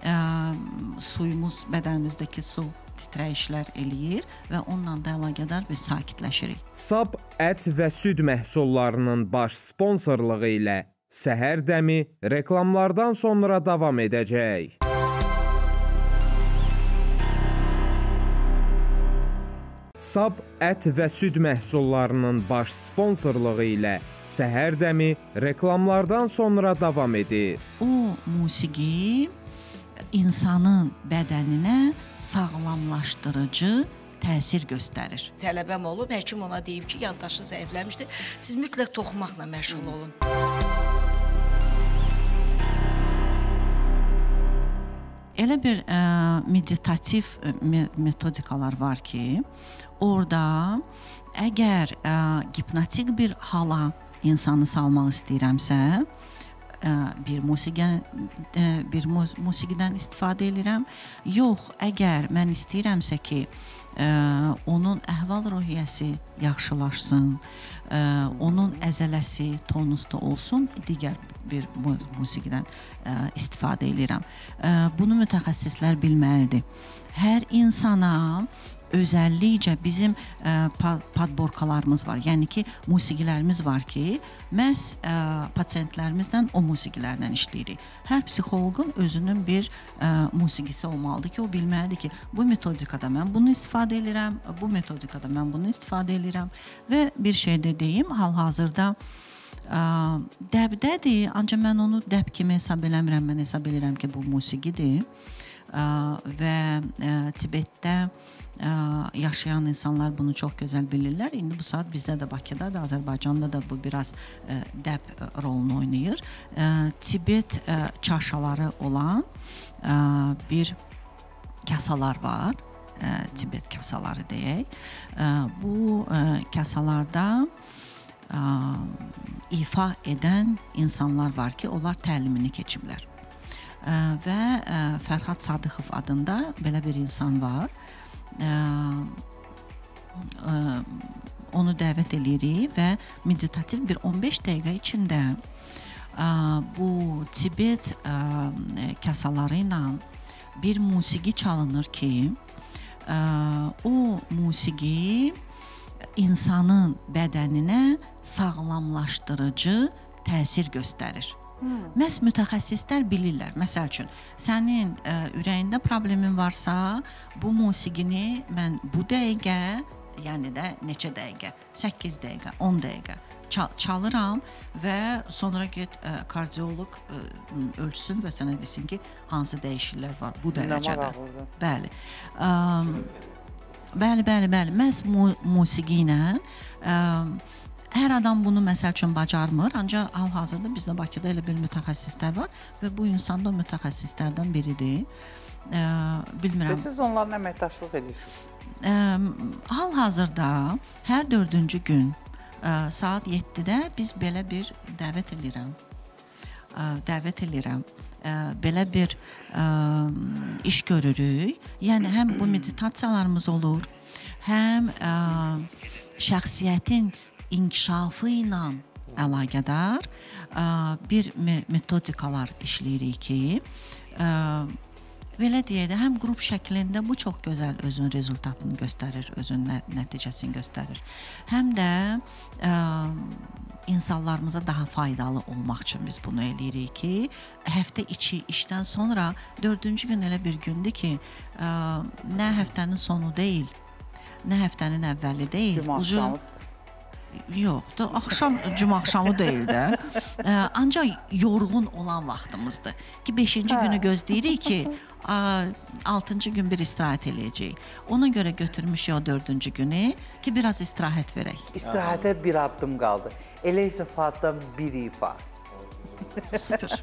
suyumuz, bədənimizdəki su titrəyişlər eləyir və onunla da əlaqədar biz sakitləşirik. Sab ət və süd məhsullarının baş sponsorluğu ilə Səhər Dəmi reklamlardan sonra davam edəcək. Sab ət və süd məhsullarının baş sponsorluğu ilə Səhər Dəmi reklamlardan sonra davam edir. O musiqi insanın bədəninə sağlamlaşdırıcı təsir göstərir. Tələbəm olub, həkim ona deyib ki, yaddaşı zəifləmişdir. Siz mütləq toxumaqla məşğul olun. Elə bir meditativ metodikalar var ki, orada əgər hipnotik bir hala insanı salmaq istəyirəmsə, bir musiqidən istifadə edirəm. Yox, əgər mən istəyirəmsə ki, onun əhval-ruhiyyəsi yaxşılaşsın, onun əzələsi tonusda olsun, digər bir musiqidən istifadə edirəm. Bunu mütəxəssislər bilməlidir. Hər insana özəllikcə bizim podborkalarımız var. Yəni ki, musiqilərimiz var ki, məhz pasientlərimizdən o musiqilərdən işləyirik. Hər psixoloqun özünün bir musiqisi olmalıdır ki, o bilməlidir ki, bu metodikada mən bunu istifadə edirəm, bu metodikada mən bunu istifadə edirəm və bir şey də deyim, hal-hazırda dəbdədir, ancaq mən onu dəb kimi hesab eləmirəm, mən hesab edirəm ki, bu musiqidir və Tibetdə yaşayan insanlar bunu çox gözəl bilirlər. İndi bu saat bizdə də Bakıda da, Azərbaycanda da bu biraz dəb rolunu oynayır. Tibet çaşaları olan bir kasalar var. Tibet kasaları deyək. Bu kasalarda ifa edən insanlar var ki, onlar təlimini keçiblər. Və Fərhad Sadıxov adında belə bir insan var. Onu dəvət edirik və meditativ bir 15 dəqiqə içində bu Tibet kasaları ilə bir musiqi çalınır ki, o musiqi insanın bədəninə sağlamlaşdırıcı təsir göstərir. Məhz mütəxəssislər bilirlər. Məsəl üçün, sənin ürəyində problemin varsa, bu musiqini mən bu dəqiqə, yəni də neçə dəqiqə, 8 dəqiqə, 10 dəqiqə çalıram və sonra get kardioloq ölçsün və sənə desin ki, hansı dəyişikliklər var bu dərəcədə. Bəli. Bəli. Məhz musiqi ilə hər adam bunu məsəl üçün bacarmır, ancaq hal-hazırda bizdə Bakıda elə bir mütəxəssislər var və bu insan da o mütəxəssislərdən biridir. Bilmirəm. Və siz onlarla əməkdaşlıq edirsiniz? Hal-hazırda hər 4-cü gün saat 7-də biz belə bir dəvət edirəm. Belə bir iş görürük. Yəni, həm bu meditasiyalarımız olur, həm şəxsiyyətin inkişafı ilə əlaqədar bir metodikalar işləyirik ki, belə deyək də, həm qrup şəklində bu çox gözəl özün rezultatını göstərir, özün nəticəsini göstərir. Həm də insanlarımıza daha faydalı olmaq üçün biz bunu eləyirik ki, həftə içi işdən sonra 4-cü gün elə bir gündür ki, nə həftənin sonu deyil, nə həftənin əvvəli deyil. Cümə axşamı. Yox, cümə axşamı deyil də. Ancaq yorğun olan vaxtımızdır ki, 5-ci günü gözləyirik ki, 6-cı gün bir istirahət eləyəcəyik. Ona görə götürmüşük o 4-cü günü ki, biraz istirahət verək. İstirahətə bir addım qaldı. Elə isə Fuaddan bir ifa. Süper.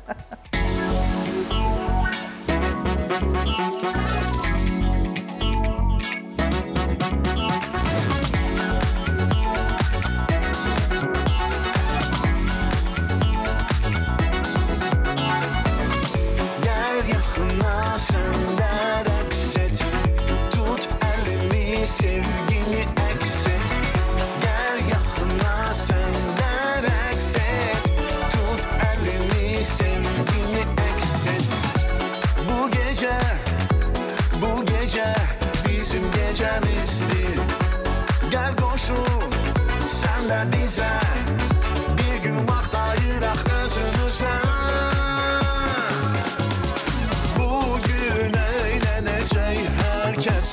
Sevgini əks et, gəl yaxına sən də rəqs et. Tut əlimi, sevgini əks et. Bu gecə bizim gecəmizdir. Gəl qoşul, sən də bizə, bir gün vaxt ayıraq özümüzə. Bugün əylənəcək hər kəs,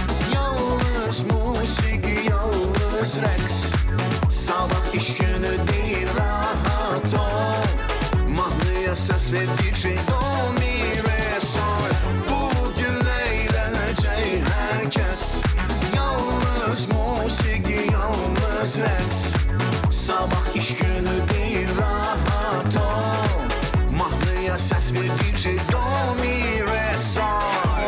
musiqi, yalnız rəqs. Sabah iş günü deyil, rahat ol. Mahnıya səs ver, DJ do, mi, re, sol. rəqs Sabah iş günü deyil rahat ol Mahnıya səs ver DJ do mi re sol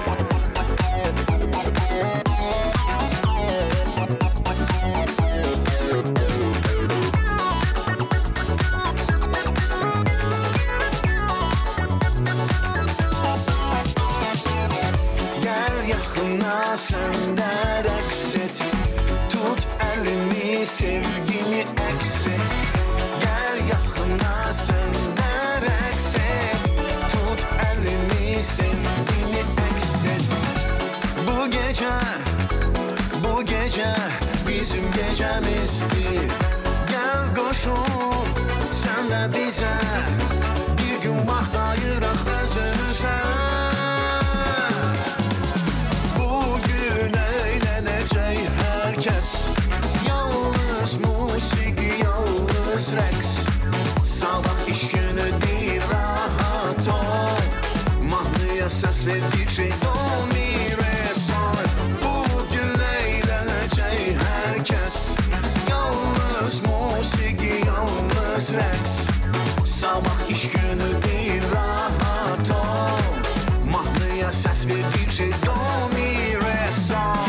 Sen de rəqs et Tut əlimi sevgini əks et Gəl yaxına sen de rəqs et Tut əlimi sevgini əks et Bu gecə bizim gecəmizdir Gəl qoşul sen de bizə Bir gün vaxt ayıraq özümüzə Herkes yalnız musiki, yalnız rəqs Sabah iş günü deyil rahat ol Mahnıya səs ver DJ do mi re sol Bugün eğlenecek herkes Yalnız musiki, yalnız rəqs Sabah iş günü deyil rahat ol Mahnıya səs ver DJ do mi re sol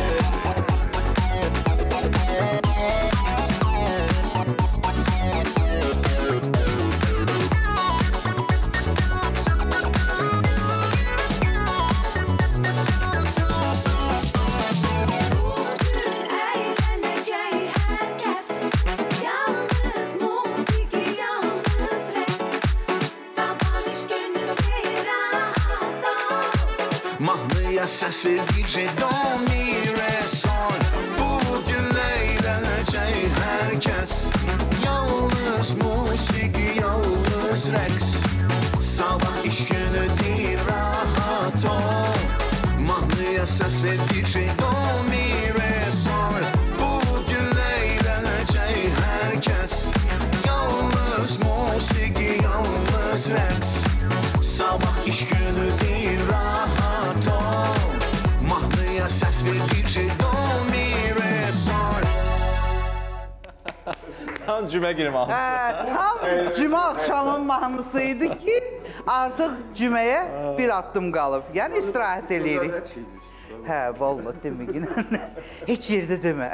Səs ver DJ do mi re sol Bugün eğlenecek herkes Yalnız musiki, yalnız rəqs Sabah iş günü deyil rahat ol Mahnıya səs ver DJ do mi re sol Bugün eğlenecek herkes Yalnız musiki, yalnız rəqs Sabah iş günü deyil rahat ol Mahnıya səs ver DJ do mi re sol Tam cümə günü mahnısı. Tam cümə axşamın mahnısıydı ki artıq cüməyə bir addım qalıb. Yəni istirahət eləyirik. Hə, vallahi demə. Heç yerdə demə.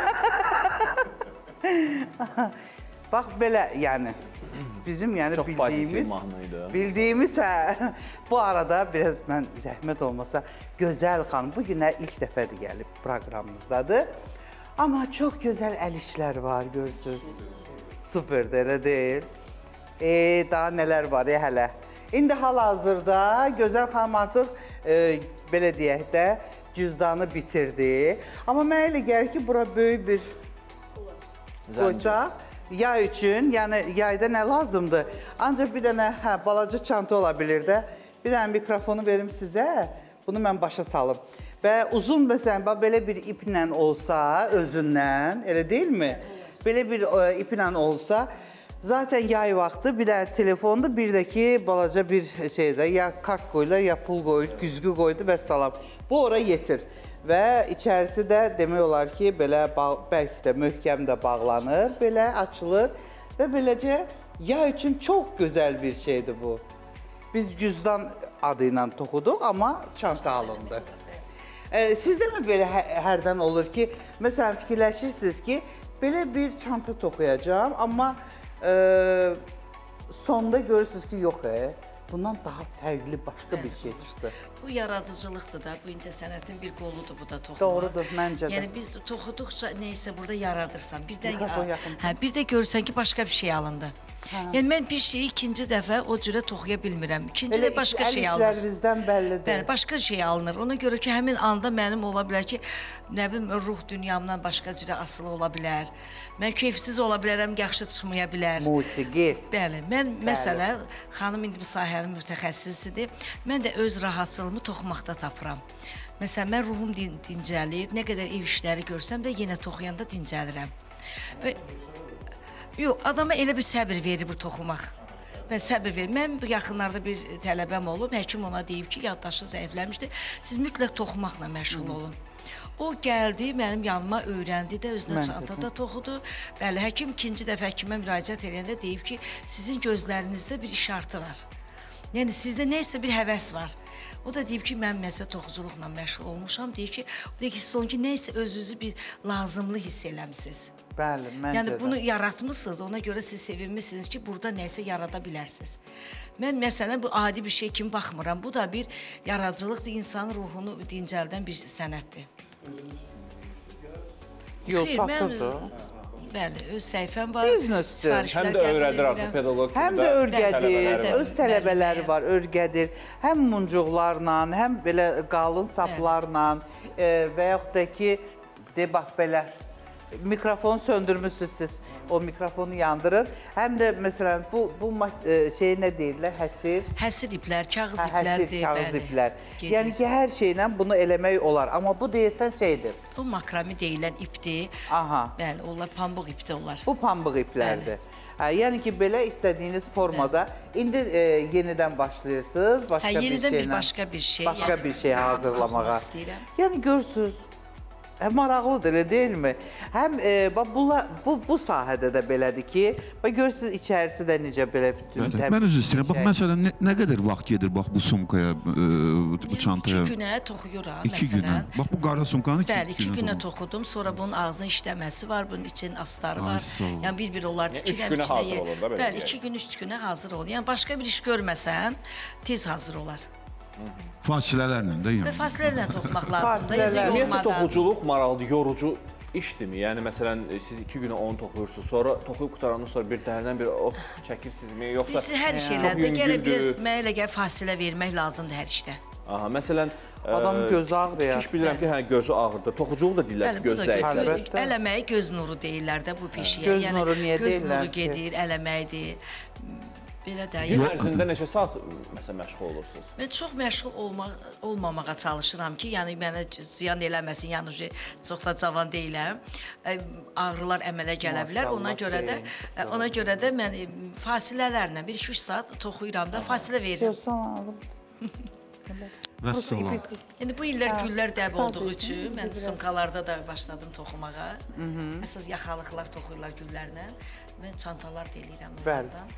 Bax belə yəni. Bizim yəni bildiyimiz bu arada biraz mən zəhmət olmasa Gözəl xanım bu günə ilk dəfədir gəlib proqramımızdadır. Amma çox gözəl əl işlər var görürsünüz. Superdir, elə deyil. Daha nələr var ya hələ. İndi hal-hazırda Gözəl xanım artıq belə deyək də cüzdanı bitirdi. Amma mənə elə gəlir ki, bura böyük bir qoysa. Yay üçün, yəni yayda nə lazımdır? Ancaq bir dənə balaca çanta ola bilir də. Bir dənə mikrofonu verim sizə, bunu mən başa salım. Və uzun məsələn, belə bir iplə olsa, özündən, elə deyilmi? Belə bir iplə olsa, zaten yay vaxtı bir dənə telefonda, bir də ki, balaca bir şeydə, ya kart qoyular, ya pul qoydu, güzgü qoydu və salam. Bu ora yetir. Və içərisi də demək olar ki, belə bəlkə də möhkəm də bağlanır, belə açılır və beləcə yay üçün çox gözəl bir şeydir bu. Biz cüzdan adı ilə toxuduq, amma çanta alındı. Sizdə mi belə hərdən olur ki, məsələn fikirləşirsiniz ki, belə bir çanta toxuyacağım, amma sonda görürsünüz ki, yox, bundan daha fərqli başqa bir şey çıxdı. Bu yaradıcılıqdır da, bu incəsənətin bir qoludur bu da toxumaq. Doğrudur, məncə də. Yəni biz toxuduqca neysə burada yaradırsan, bir də görürsən ki, başqa bir şey alındı. Yəni mən bir şeyi ikinci dəfə o cürə toxuya bilmirəm. İkinci də başqa şey alınır. Əl işlərimizdən bəllidir. Bəli, başqa şey alınır. Ona görə ki, həmin anda mənim ola bilər ki, nə bilim, ruh dünyamdan başqa cürə asılı ola bilər. Mən keyfsiz ola bilərəm, yaxşı çıxmaya bilər. Musiqi. Bəli, mən məsələn, xanım indi bu sahənin mütəxəssisidir. Mən də öz rahatçılığımı toxumaqda tapıram. Məsələn, mən ruhum dincəlir, nə qədər ev işləri görsəm də yenə toxuyanda dincəlirəm. Yox, adama elə bir səbir verir bu toxumaq. Mən səbir verir. Mən bu yaxınlarda bir tələbəm olub, həkim ona deyib ki, yaddaşı zəifləmişdir. Siz mütləq toxumaqla məşğul olun. O gəldi, mənim yanıma öyrəndi də, özünə çantada toxudu. Bəli, həkim ikinci dəfə həkimə müraciət edəndə deyib ki, sizin gözlərinizdə bir işartı var. Yəni sizdə nəysə bir həvəs var. O da deyib ki, mən məsələ toxuculuqla məşğul olmuşam. Deyib ki, hiss olun ki, nəysə özünüzü bir lazımlı hiss eləmisiniz. Bəli, məncə yəni də. bunu yaratmısınız, ona görə siz sevinmişsiniz ki, burada nəysə yarada bilərsiniz. Mən məsələn bu adi bir şey kimi baxmıram. Bu da bir yaradıcılıqdır, insanın ruhunu dincəldən bir sənətdir. Yox, satırdı. Bəli, öz səhifəm var. Biznesdir. Həm də öyrədir artıq pedaqoq kimi. Həm də örgədir, öz tələbələri var, örgədir. Həm muncuqlarla, həm belə qalın saplarla və yaxud da ki, bax belə, mikrofonu söndürmüsünüz siz. O mikrofonu yandırır. Həm də məsələn bu şey nə deyirlər? Həsir. Həsir iplər, kağız iplərdir. Həsir, kağız iplər. Yəni ki, hər şeylə bunu eləmək olar. Amma bu deyilsən şeydir. O makrami deyilən ipdir. Aha. Bəli, onlar pambıq ipdir onlar. Bu pambıq iplərdir. Yəni ki, belə istədiyiniz formada indi yenidən başlayırsınız. Yenidən başqa bir şey. Başqa bir şey hazırlamağa. Yəni görürsünüz. Maraqlıdır, elə deyilmi? Həm bu sahədə də belədir ki, görürsünüz içərisi də necə belə bütün təbii. Mən üzr istəyirəm, bax məsələn nə qədər vaxt gedir bax bu sumkaya, bu çantaya? 2 günə toxuyuram məsələn. 2 günə. Bax bu qara sumkanı 2 günə. Bəli, 2 günə toxudum, sonra bunun ağzının işləməsi var, bunun için astarı var. Yəni bir onlar tikirəm içinə. Bəli, 2 gün, 3 günə hazır olur. Yəni başqa bir iş görməsən, tez hazır olar. Fasilələrlə də yəni. Və fasilələrlə toxumaq lazımdır. Ümumiyyətlə toxuculuq maraqlıdır, yorucu işdirmi? Yəni məsələn siz 2 günə onu toxuyursunuz, sonra toxuyub qutarandan sonra bir dərindən bir çəkirsinizmi, yoxsa biz hər şeylərdə gərək biraz mənə elə gəl fasilə vermək lazımdır hər işdə. Aha, məsələn adam gözü ağrıyır. Hiç bilirəm ki, gözü ağrıdır. Toxuculuq da deyirlər ki, göz zəifdir. Eləməyi göz nuru deyirlər də bu peşəyə. Göz nuru niyə deyirlər? Göz nuru gedir, eləməkdir. Belə də. Gün ərzində neçə saat məsələn məşğul olursunuz? Mən çox məşğul olmamağa çalışıram ki, yəni mənə ziyan eləməsin, yəni çox da cavan deyiləm. Ağrılar əmələ gələ bilər. Ona görə də mən fasilələrlə 1-2 saat toxuyuram da, fasilə verirəm. Vəssalam. Yəni bu illər güllər dəb olduğu üçün mən sumkalarda da başladım toxumağa. Əsas yaxalıqlar toxuyurlar güllərlə. Mən çantalar da eləyirəm onlardan.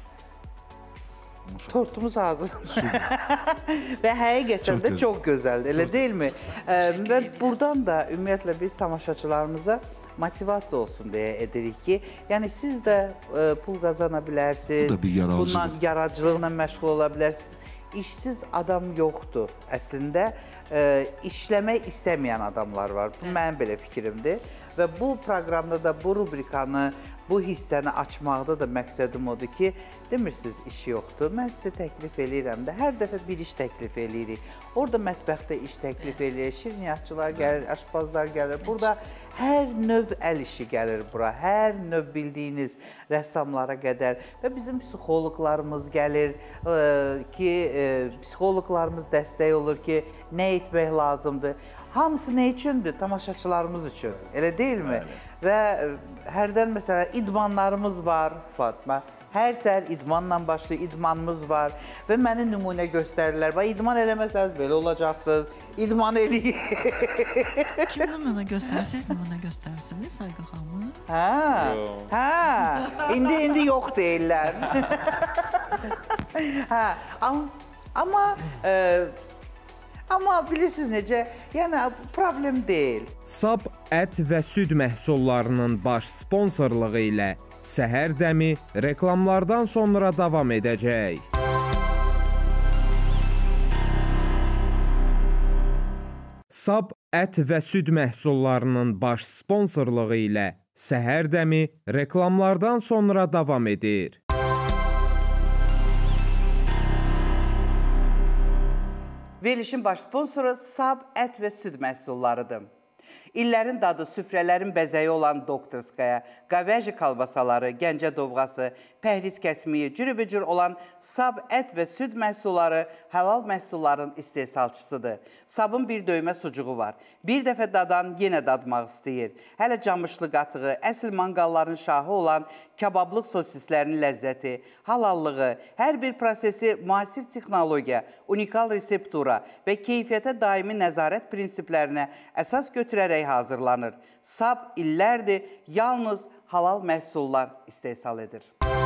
Tortumuz hazır. Və həqiqətən də çox gözəldir, elə deyilmi? Və buradan da ümumiyyətlə biz tamaşaçılarımıza motivasiya olsun deyə edirik ki, yəni siz də pul qazana bilərsiniz, bundan yaradıcılıqla məşğul ola bilərsiniz. İşsiz adam yoxdur əslində, işləmək istəməyən adamlar var. Bu mənim belə fikrimdir və bu proqramda da bu rubrikanı, bu hissəni açmaqda da məqsədim odur ki, demirsiniz iş yoxdur, mən sizə təklif eləyirəm də, hər dəfə bir iş təklif eləyirik. Orada mətbəxdə iş təklif eləyirik, şirniyyatçılar gəlir, aşpazlar gəlir, burada hər növ əl işi gəlir bura, hər növ bildiyiniz rəssamlara qədər və bizim psixoloqlarımız gəlir ki, psixoloqlarımız dəstək olur ki, nə etmək lazımdır. Hamısı nə üçündür? Tamaşaçılarımız üçün, elə deyilmi? Və hərdən məsələn idmanlarımız var, Fatma. Hər səhər idmanla başlayır, idmanımız var və mənə nümunə göstərirlər. İdman eləməsəniz belə olacaqsınız, idman eləyin. Kim nümunə göstərir? Siz nümunə göstərirsiniz, Sayqa xanım? Hə, indi yox deyirlər. Amma bilirsiniz necə, yəni problem deyil. Sab ət və süd məhsullarının baş sponsorluğu ilə Səhər Dəmi reklamlardan sonra davam edəcək. Sab ət və süd məhsullarının baş sponsorluğu ilə Səhər Dəmi reklamlardan sonra davam edir. Verilişin baş sponsoru Sab ət və süd məhsullarıdır. İllərin dadı, süfrələrin bəzəyi olan Doktorskaya, Qaveji kalbasaları, Gəncə dovğası, pəhriz kəsmiyi, cürübücür olan Sab ət və süd məhsulları halal məhsulların istehsalçısıdır. Sabın bir döymə sucuğu var. Bir dəfə dadan yenə dadmaq istəyir. Hələ camışlı qatığı, əsl manqalların şahı olan kabablıq sosislərinin ləzzəti, halallığı, hər bir prosesi müasir texnologiya, unikal reseptura və keyfiyyətə daimi nəzarət prinsiplərinə əsas götürərək hazırlanır. SAB illərdir yalnız halal məhsullar istehsal edir.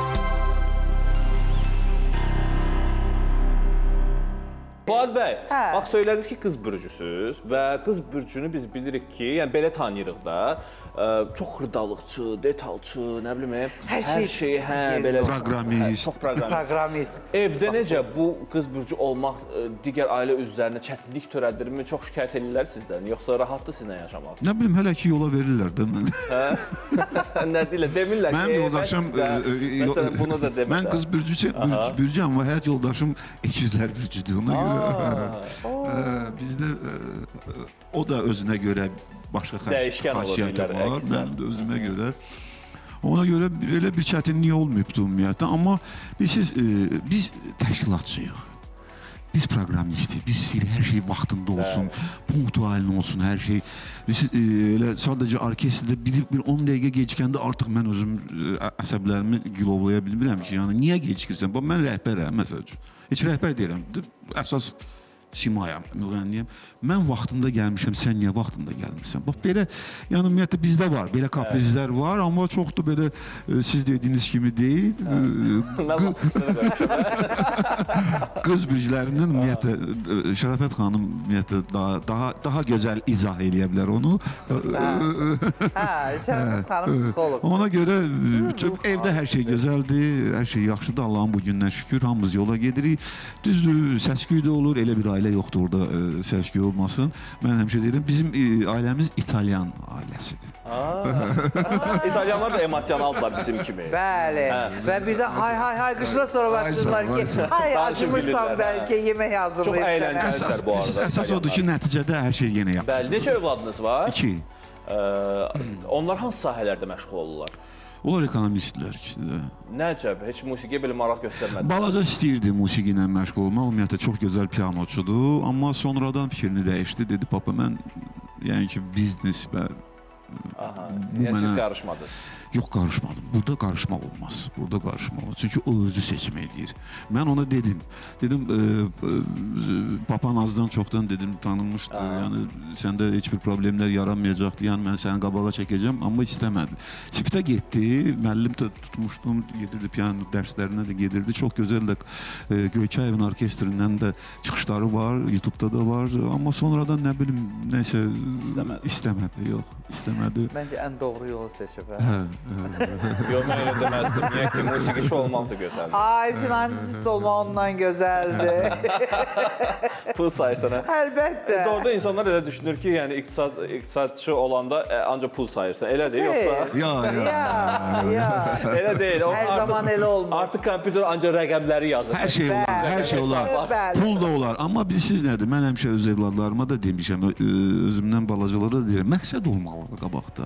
Fuad bəy, bax söylədiniz ki, qız bürcüsüz və qız bürcünü biz bilirik ki, yəni belə tanıyırıq da, çox xırdalıqçı, detalçı, nə bilim, hər şey, belə proqramist. Çox proqramist. Evdə necə bu qız bürcü olmaq digər ailə üzvlərinə çətinlik törədirmi? Çox şikayət edirlər sizdən, yoxsa rahatdır sizinlə yaşamaq? Nə bilim, hələ ki yola verirlər də mən. Nə deyirlər, demirlər ki, mənim yoldaşım, məsələn, bunu da demirlər. Mən qız bürcüyəm və həyat yoldaşım ikizlər bürcüdür, ona görə bizdə o da özünə görə başqa xasiyyəti var, mənim də özümə görə. Ona görə belə bir çətinlik olmayıbdır ümumiyyətlə, amma biz təşkilatçıyıq. Biz proqramistik, biz istəyirik hər şey vaxtında olsun, punktualin olsun, hər şey. Biz elə sadəcə orkestrdə bir 10 dəqiqə gecikəndə artıq mən özüm əsəblərimi gilovlaya bilmirəm ki, yəni niyə gecikirsən? Mən rəhbərəm, məsəl üçün. Heç rəhbər deyirəm, əsas simayam, müğənniyəm. Mən vaxtında gəlmişəm, sən niyə vaxtında gəlmirsən? Bax, belə, yəni ümumiyyətlə bizdə var, belə kaprizlər var, amma çox da belə siz dediyiniz kimi deyil. Qız bürcülərindən ümumiyyətlə, Şərafət xanım ümumiyyətlə daha gözəl izah eləyə bilər onu. Şərafət xanım psixolog. Ona görə evdə hər şey gözəldir, hər şey yaxşıdır, Allah'ın bugündən şükür, hamımız yola gedirik. Düzdür, səs-küy də olur, elə bir ailə yoxdur orada səs-küy olmasın. Mən həmişə deyirəm, bizim ailəmiz İtalyan ailəsidir. İtalyanlar da emosionaldılar bizim kimi. Bəli. Və bir də hay qışla sonra baxsınlar ki, hay acımırsan bəlkə yemək hazırlayıb. Çox əyləncəlidirlər bu arada. Əsas odur ki, nəticədə hər şey yenə yapılır. Bəli, neçə övladınız var? 2. Onlar hansı sahələrdə məşğul olurlar? Onlar ekonomistlər ikisi də. Nəcəb, heç musiqiyə belə maraq göstərmədi. Balaca istəyirdi musiqi ilə məşğul olmaq, ümumiyyətlə çox gözəl pianoçudur, amma sonradan fikrini dəyişdi, dedi, papa, mən yəni ki, biznes və yəni siz qarışmadınız? Yox, qarışmadım. Burada qarışmaq olmaz. Burada qarışmaq olmaz. Çünki o özü seçim edir. Mən ona dedim, papan azdan çoxdan dedim, tanınmışdı. Yəni, səndə heç bir problemlər yaranmayacaqdı. Yəni, mən səni qabağa çəkəcəm, amma istəmədi. Sifitə getdi, müəllim də tutmuşdum, gedirdi, piano dərslərinə də gedirdi. Çox gözəl də Göyçayevin orkestrindən də çıxışları var, YouTube-da da var. Amma sonradan nə bilim, nəysə, istəmədi. Yox, istəmədi. Məncə ən doğru yolu seçib. Yox, mən elə deməzdim. Niyə ki, musiqiçi olmaq da gözəldir. Ay, finansist olmaq ondan gözəldir. Pul sayırsan, hə? Əlbəttə. Doğruda insanlar elə düşünür ki, yəni iqtisadçı olanda ancaq pul sayırsan. Elədir, yoxsa? Ya. Elə deyil. Hər zaman elə olmaz. Artıq kompüter ancaq rəqəmləri yazır. Hər şey olar, hər şey olar. Pul da olar. Amma bilirsiniz nədir? Mən həmişə öz evladlarıma da demişəm, özümdən balacalara da deyirəm, məqsəd olmalıdır qabaqda.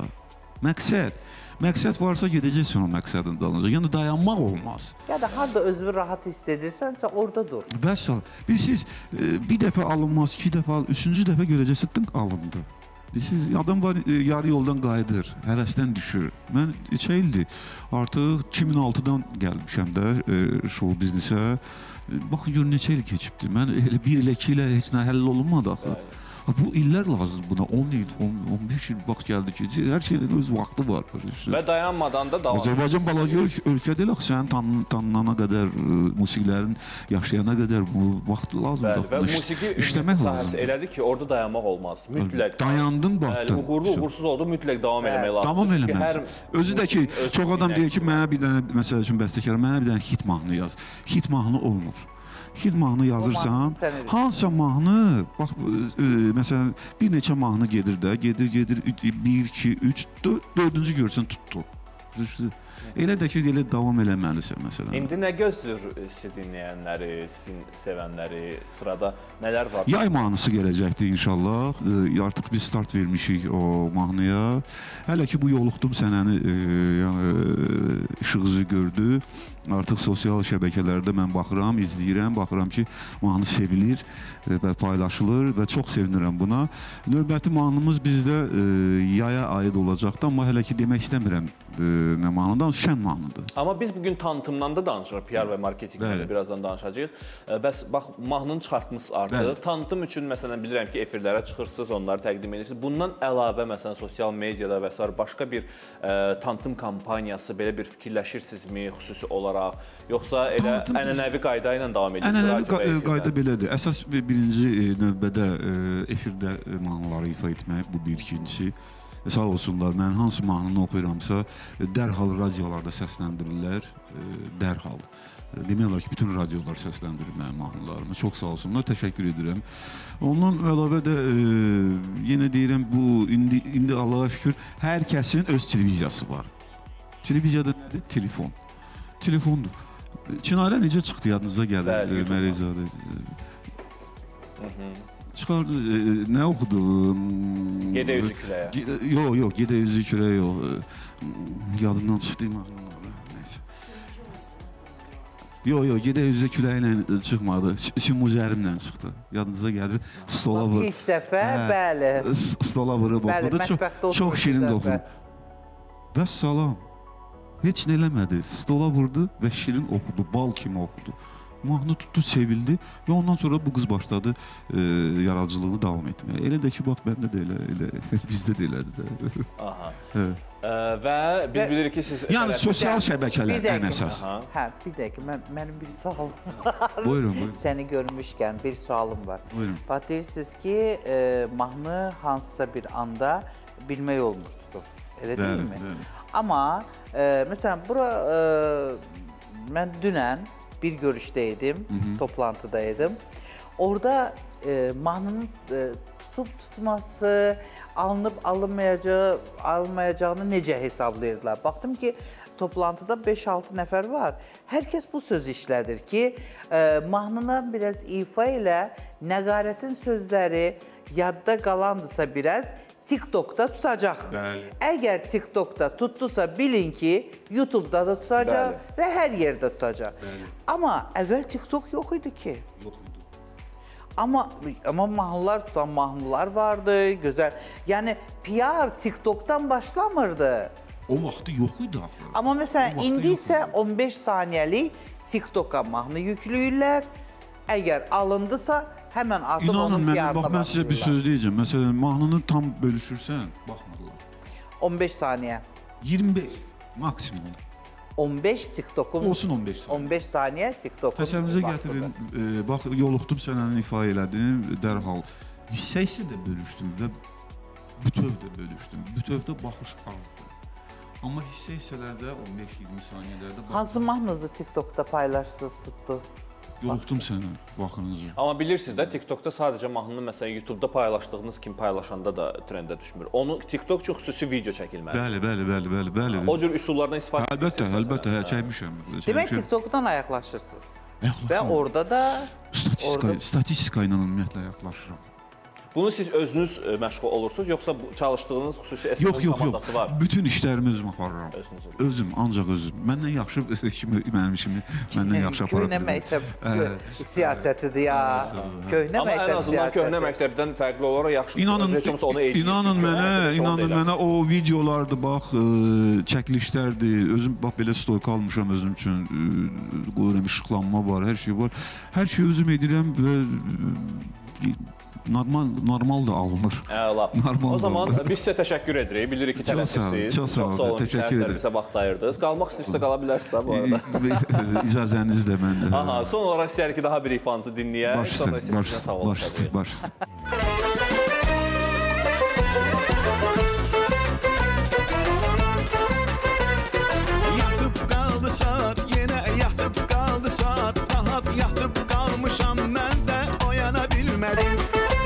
Məqsəd varsa gedəcəksən o məqsədin dalınca. Yəni dayanmaq olmaz. Ya da harda özünü rahat hiss edirsənsə orada dur. Vəssalam. Bilirsiniz, bir dəfə alınmaz, 2 dəfə, 3-cü dəfə görəcəksə dınq alındı. Bilirsiniz, adam var, yarı yoldan qayıdır, həvəsdən düşür. Mən 3 ildir, artıq 2006-dan gəlmişəm də show biznesə. Baxın, gör neçə il keçibdir. Mən elə 1 il, 2 ilə heç nə həll olunmadı axı. Bu illər lazımdır buna, 10 il, 15 il vaxt gəldi ki, hər şeyin öz vaxtı var. Və dayanmadan da davam edir. Azərbaycan balaca ölkə deyil, sənin tanınana qədər, musiqilərin yaşayana qədər bu vaxt lazımdır. Və musiqi sahəsi elədir ki, orada dayanmaq olmaz, mütləq. Dayandın, baxdın. Uğurlu, uğursuz oldu, mütləq davam eləmək lazımdır. Davam eləməz. Özü də ki, çox adam deyir ki, mənə bir dənə, məsəl üçün bəstəkar, mənə bir dənə hit mahnı yaz. Hit mahnı olmur. Hit mahnı yazırsan, hansısa mahnı, bax, məsələn, bir neçə mahnı gedir də, gedir, 1, 2, 3, 4-cü görsən tutdu. Elə də ki, elə davam eləməlisən, məsələn. İndi nə gözlür sizi dinləyənləri, sizin sevənləri, sırada nələr var? Yay mahnısı gələcəkdir inşallah. Artıq biz start vermişik o mahnıya. Hələ ki, bu yoluxdum sənəni işıq üzü gördü. Artıq sosial şəbəkələrdə mən baxıram, izləyirəm, baxıram ki, mahnı sevilir və paylaşılır və çox sevinirəm buna. Növbəti mahnımız bizdə yaya aid olacaqdır, amma hələ ki demək istəmirəm nə mahnıdan? Şən mahnıdır. Amma biz bugün tanıtımdan da danışırıq, PR və marketinqdən birazdan danışacağıq. Bəs bax, mahnını çıxartmışsınız artıq. Tanıtım üçün məsələn bilirəm ki, efirlərə çıxırsınız, onları təqdim edirsiniz. Bundan əlavə məsələn sosial mediada və s. başqa bir tanıtım kampaniyası belə bir fikirləşirsinizmi xüsusi olaraq? Yoxsa elə ənənəvi qayda ilə davam edirsiniz? Ənənəvi qayda belədir. Əsas birinci növbədə efirdə mahnıları ifa etmək, bu bir ikincisi. Sağ olsunlar, mən hansı mahnını oxuyuramsa, dərhal radiolarda səsləndirirlər, dərhal. Demək olar ki, bütün radiolar səsləndirir mənim mahnılarımı. Çox sağ olsunlar, təşəkkür edirəm. Ondan əlavə də, yenə deyirəm, bu, indi Allaha şükür, hər kəsin öz televiziyası var. Televiziyada nədir? Telefon. Telefondur. Çinarə necə çıxdı, yadınıza gəlir, Mərizadə? Çıxardı, nə oxudu? Gedə üzü küləyə. Yox, Gedə üzü küləyə yox. Yadımdan çıxdı mahnıları, neysə. Yox, Gedə üzü küləyə ilə çıxmadı, Şimuzərimlə çıxdı. Yadınıza gəlir, stola vurub. İlk dəfə, bəli. Stola vurub oxudu, çox şirin oxudu. Və salam, heç nə eləmədi, stola vurdu və şirin oxudu, bal kimi oxudu. Mahnı tutdu, sevildi və ondan sonra bu qız başladı yaradıcılığını davam etməyə. Elə də ki, bax, məndə də elə, bizdə də elədir də. Aha. Və biz bilirik ki, siz... Yəni, sosial şəbəkələr ən əsas. Hə, bir dəqiqə, mənim bir sualım var. Buyurun. Səni görmüşkən bir sualım var. Buyurun. Bax, deyirsiniz ki, mahnı hansısa bir anda bilmək olmuşdur. Elə deyilmi? Amma, məsələn, bura mən dünən bir görüşdəydim, toplantıdaydım. Orada mahnının tutub-tutması, alınmayacağını necə hesablayırdılar? Baxdım ki, toplantıda 5-6 nəfər var. Hər kəs bu söz işlədir ki, mahnına biraz ifa ilə nəqarətin sözləri yadda qalandısa biraz, TikTok'da tutacaq. Əgər TikTok'da tutdusa bilin ki, YouTube'da da tutacaq və hər yerdə tutacaq. Amma əvvəl TikTok yox idi ki. Yox idi. Amma mahnılar tutan mahnılar vardı, gözəl. Yəni PR TikTok'dan başlamırdı. O vaxtı yox idi axı. Amma məsələn, indi isə 15 saniyəlik TikTok'a mahnı yükləyirlər. Əgər alındısa, həmən artıq onun PR-ına başlayırlar. Bax, mən sizə bir söz deyəcəm. Məsələn, mahnını tam bölüşürsən, baxmadılar. 15 saniyə. 25 maksimum. 15 TikTok'un... Olsun 15 saniyə. 15 saniyə TikTok'un... Təsəvvürünüzə gətirin, bax, yoluxdum sənəni ifa elədim, dərhal. Hissə-hissə də bölüşdüm və bütöv də bölüşdüm. Bütövdə baxış azdır. Amma hissə-hissələrdə 15-20 saniyələrdə... Hansı mahnınızı TikTok'da paylaşdınız, tutdu? Yoluxdum səni, baxınızı. Amma bilirsiniz də, TikTok'da sadəcə mahnını məsələn YouTube'da paylaşdığınız kimi paylaşanda da trendə düşmür. Onu TikTok üçün xüsusi video çəkilməlidir. Bəli. O cür üsullardan istifadə edirsiniz. Əlbəttə, çəkmişəm. Demək, TikTok'dan ayaqlaşırsınız. Və orada da... Statistika ilə ümumiyyətlə yaxlaşıram. Bunu siz özünüz məşğul olursunuz, yoxsa çalışdığınız xüsusi SEO komandası var? Yox, bütün işlərimi özüm aparıram. Özüm, ancaq özüm. Məndən yaxşı kimi, mənim işimi məndən yaxşı aparır. Köhnə məktəb siyasətidir ya. Köhnə məktəb siyasətidir. Amma ən azından köhnə məktəbdən fərqli olaraq yaxşı. İnanın mənə o videolardır, bax, çəkilişlərdir. Özüm, bax, belə stoyka almışam özüm üçün. Qoyuram, işıqlanma var, hər şey var. Hər şey özüm edirəm və normal da alınır. O zaman biz sizə təşəkkür edirik. Bilirik ki, tələsirsiniz. Çox sağ olun. Təşəkkür edirəm. Servisə vaxt ayırdınız. Qalmaq istəyirsə qala bilərsiniz bu arada. İcazənizlə mən də. Son olaraq istəyərik ki, daha bir ifanızı dinləyək. Baş üstə. Yatıb qaldı saat, yenə yatıb qaldı saat. Rahat yatıb qalmışam, mən də oyana bilmədim.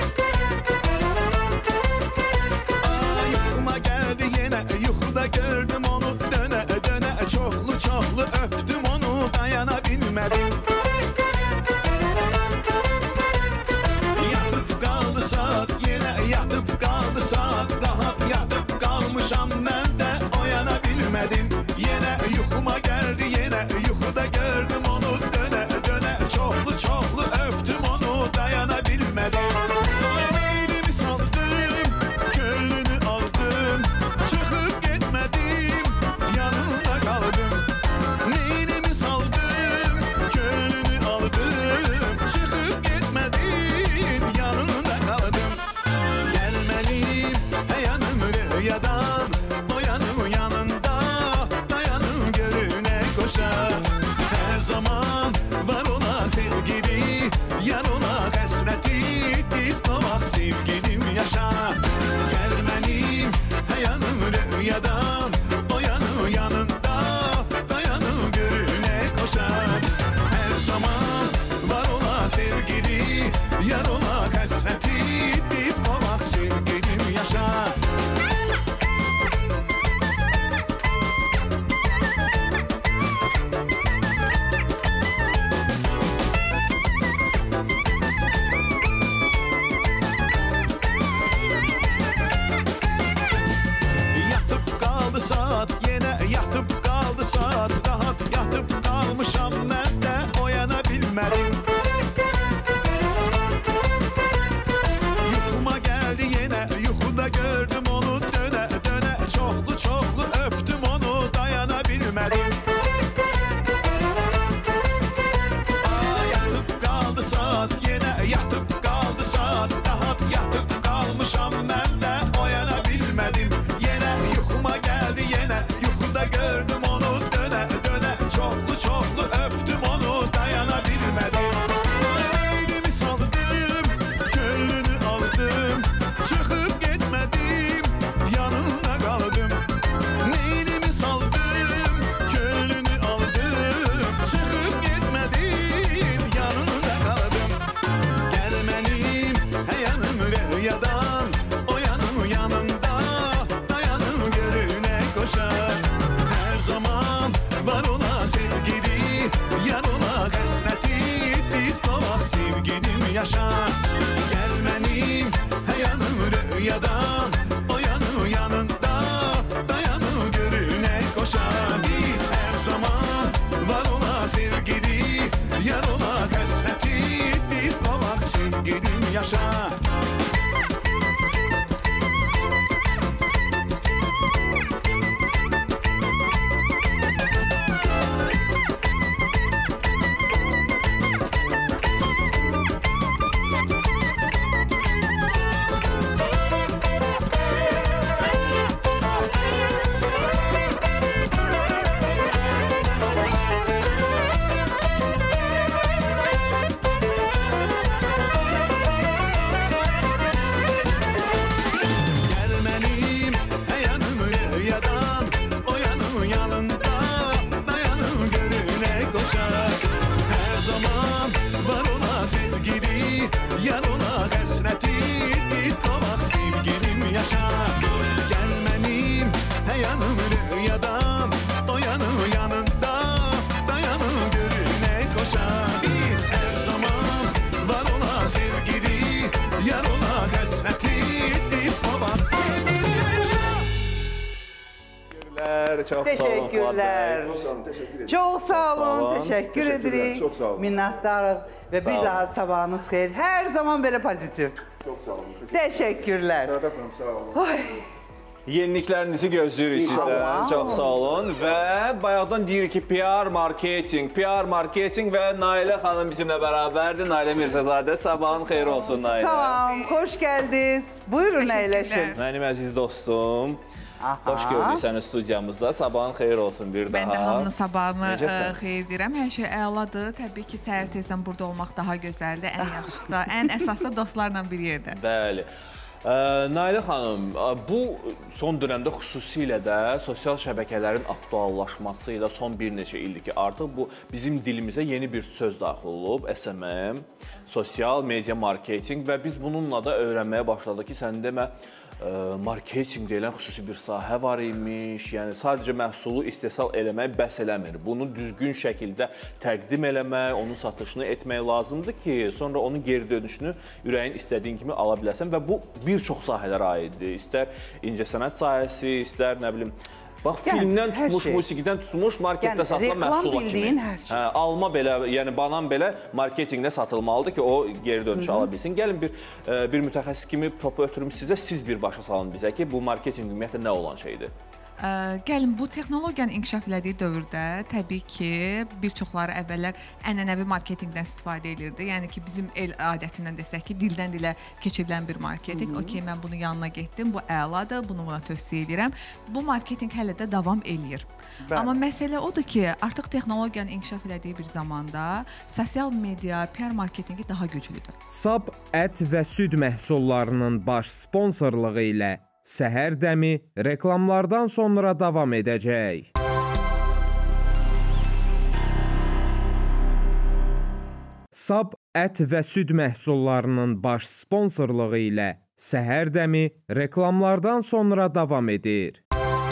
Gördüm onu dönə çoxlu öptüm onu dayana bilmədim. Yatıb qaldı saat, yenə yatıb qaldı saat. Rahat yatıb qalmışam, mən də oyana bilmədim. Yenə yuxuma gəldi, yenə yuxuda gördüm onu dönə çoxlu öptüm onu dayana bilmədim. Elimi saldım, könlünü aldım, çıxıb getmədim. yar olaq həsrəti, biz qovaq sevgilim yaşa. Saat yenə yatıb qaldı saat, rahat yatıb qalmışam mən də oyana bilmədim. Yuxuma gəldi yenə, yuxuda gördüm onu dönə dönə, çoxlu çoxlu öptüm onu, dayana bilmədim. Yatıb qaldı saat yenə, yatıb qaldı saat, rahat yatıb qalmışam mən də oyana bilmədim. Yenə yuxuma gəldi yenə, yuxuda gördüm onu dönə dönə, çoxlu çoxlu öptüm onu, dayana bilmədim. Beynimi saldım, könlünü aldım, çıxıb getmədim, yanında qaldım. Neynimi saldım, könlünü aldım, çıxıb getmədim, yanında qaldım. Gəl mənim həyanım rüyadan, o yanım yanında, dayanım görünə koşar. Hər zaman var ola sevgili, yar ola həsrəti, biz qovaq sevgilim yaşa. Gəl mənim həyanım rüyadan, o yanım yanında, dayanım görünə koşar. Biz hər zaman var ola sevgili, yar ola həsrəti, biz qovaq sevgilim yaşa. Gəl mənim həyanım rüyadan, o yanım yanında, dayanım görünə koşar. Hər zaman var ola sevgili, yar ola həsrəti, biz qovaq sevgilim yaşa. Gəl mənim həyanım rüyadan, o yanım yanında, dayanım görünə koşar. Biz hər zaman var ola sevgili, yar ola həsrəti, biz qovaq sevgilim yaşa. Çok sağ olun Fuad Teşekkürler. Bey. Çok sağ Sağ olun. olun. Teşekkür edirik. Çok sağ olun. Minnətdarıq ve Sağ bir olun. daha sabahınız xeyir. Her zaman böyle pozitif. Çok sağ olun. Teşekkürler. Efendim sağ olun. Ay. Yeniliklərinizi gözləyirik sizdən. Çox sağ olun. Və bayaqdan deyirik ki, PR marketing və Nailə xanım bizimlə bərabərdir. Nailə Mirzəzadə, sabahın xeyir olsun Nailə. Tamam, hoş geldiniz. Buyurun əyləşin. Mənim əziz dostum, xoş gördük səni studiyamızda. Sabahın xeyir olsun bir daha. Mən də hamının sabahını Necəsən? xeyir deyirəm. Hər şey əladır. Təbii ki, səhər tezdən burada olmaq daha gözəldir. Ən yaxşısı da, ən əsası dostlarla bir yerdə. Bəli. Nailə xanım, bu son dönəmdə xüsusilə də sosial şəbəkələrin aktuallaşması ilə son bir neçə ildir ki, artıq bu bizim dilimizə yeni bir söz daxil olub, SMM, sosial media marketing və biz bununla da öyrənməyə başladıq ki, sən demə, marketing deyilən xüsusi bir sahə var imiş, yəni sadəcə məhsulu istehsal eləmək bəs eləmir. Bunu düzgün şəkildə təqdim eləmək, onun satışını etmək lazımdır ki, sonra onun geri dönüşünü ürəyin istədiyin kimi ala biləsən və bu bir çox sahələrə aiddir. İstər incəsənət sahəsi, istər nə bilim, bax, filmdən tutmuş, musiqidən tutmuş, marketdə satılan məhsula kimi. Alma belə, yəni banan belə marketinqdə satılmalıdır ki, o geri dönüşü ala bilsin. Gəlin bir mütəxəssis kimi topu ötürüm sizə, siz bir başa salın bizə ki, bu marketinq ümumiyyətlə nə olan şeydir? Gəlin, bu texnologiyanın inkişaf elədiyi dövrdə təbii ki, bir çoxları əvvəllər ənənəvi marketinqdən istifadə edirdi. Yəni ki, bizim el adətindən desək ki, dildən dilə keçirilən bir marketinq. Okey, mən bunun yanına getdim, bu əladır, bunu buna tövsiyə edirəm. Bu marketinq hələ də davam eləyir. Amma məsələ odur ki, artıq texnologiyanın inkişaf elədiyi bir zamanda sosial media, PR marketinqi daha güclüdür. Sab ət və süd məhsullarının baş sponsorluğu ilə Səhər dəmi reklamlardan sonra davam edəcək. Sab ət və süd məhsullarının baş sponsorluğu ilə Səhər Dəmi reklamlardan sonra davam edir.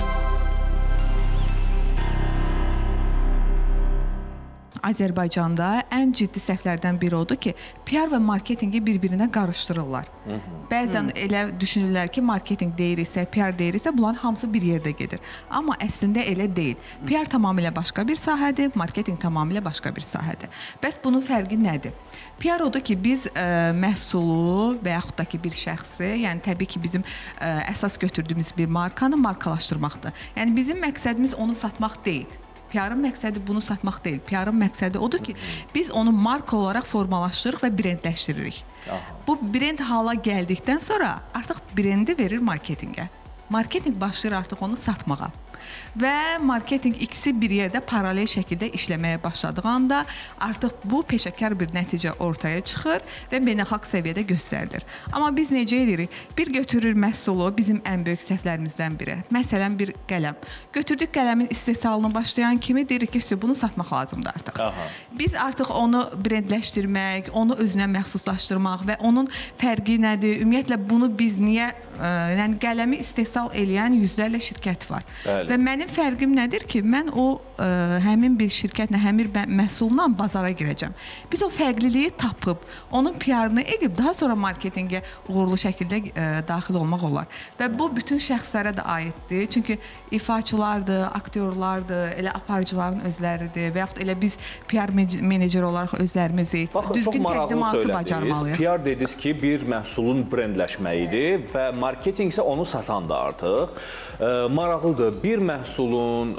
Azərbaycanda ən ciddi səhvlərdən biri odur ki, PR və marketingi bir-birinə qarışdırırlar. Bəzən elə düşünürlər ki, marketinq deyirsə, PR deyirsə, bunların hamısı bir yerdə gedir. Amma əslində elə deyil. PR tamamilə başqa bir sahədir, marketinq tamamilə başqa bir sahədir. Bəs bunun fərqi nədir? PR odur ki, biz məhsulu və yaxud da ki, bir şəxsi, yəni təbii ki, bizim əsas götürdüyümüz bir markanı markalaşdırmaqdır. Yəni bizim məqsədimiz onu satmaq deyil. PR-ın məqsədi bunu satmaq deyil. PR-ın məqsədi odur ki, biz onu marka olaraq formalaşdırırıq və brendləşdiririk. Bu brend hala gəldikdən sonra artıq brendi verir marketinqə. Marketinq başlayır artıq onu satmağa. Və marketinq ikisi bir yerdə paralel şəkildə işləməyə başladığı anda artıq bu peşəkar bir nəticə ortaya çıxır və beynəlxalq səviyyədə göstərilir. Amma biz necə edirik? Bir götürür məhsulu, bizim ən böyük səhvlərimizdən biri. Məsələn, bir qələm. Götürdük qələmin istehsalına başlayan kimi deyirik ki, bunu satmaq lazımdır artıq. Biz artıq onu brendləşdirmək, onu özünə məxsuslaşdırmaq və onun fərqi nədir? Ümumiyyətlə, bunu biz niyə, yəni qələmi istehsal eləyən yüzlərlə şirkət var. Və mənim fərqim nədir ki, mən o həmin bir şirkətlə, həmin məhsulla bazara girəcəm. Biz o fərqliliyi tapıb, onun PR-ını edib, daha sonra marketinqə uğurlu şəkildə daxil olmaq olar. Və bu bütün şəxslərə də aiddir. Çünki ifaçılardır, aktyorlardır, elə aparıcıların özləridir və yaxud elə biz PR menecer olaraq özlərimizi düzgün təqdimatı bacarmalıyıq. PR dediniz ki, bir məhsulun brendləşməyidir və marketinq isə onu satandır artıq. Maraqlıdır. Bir məhsulun,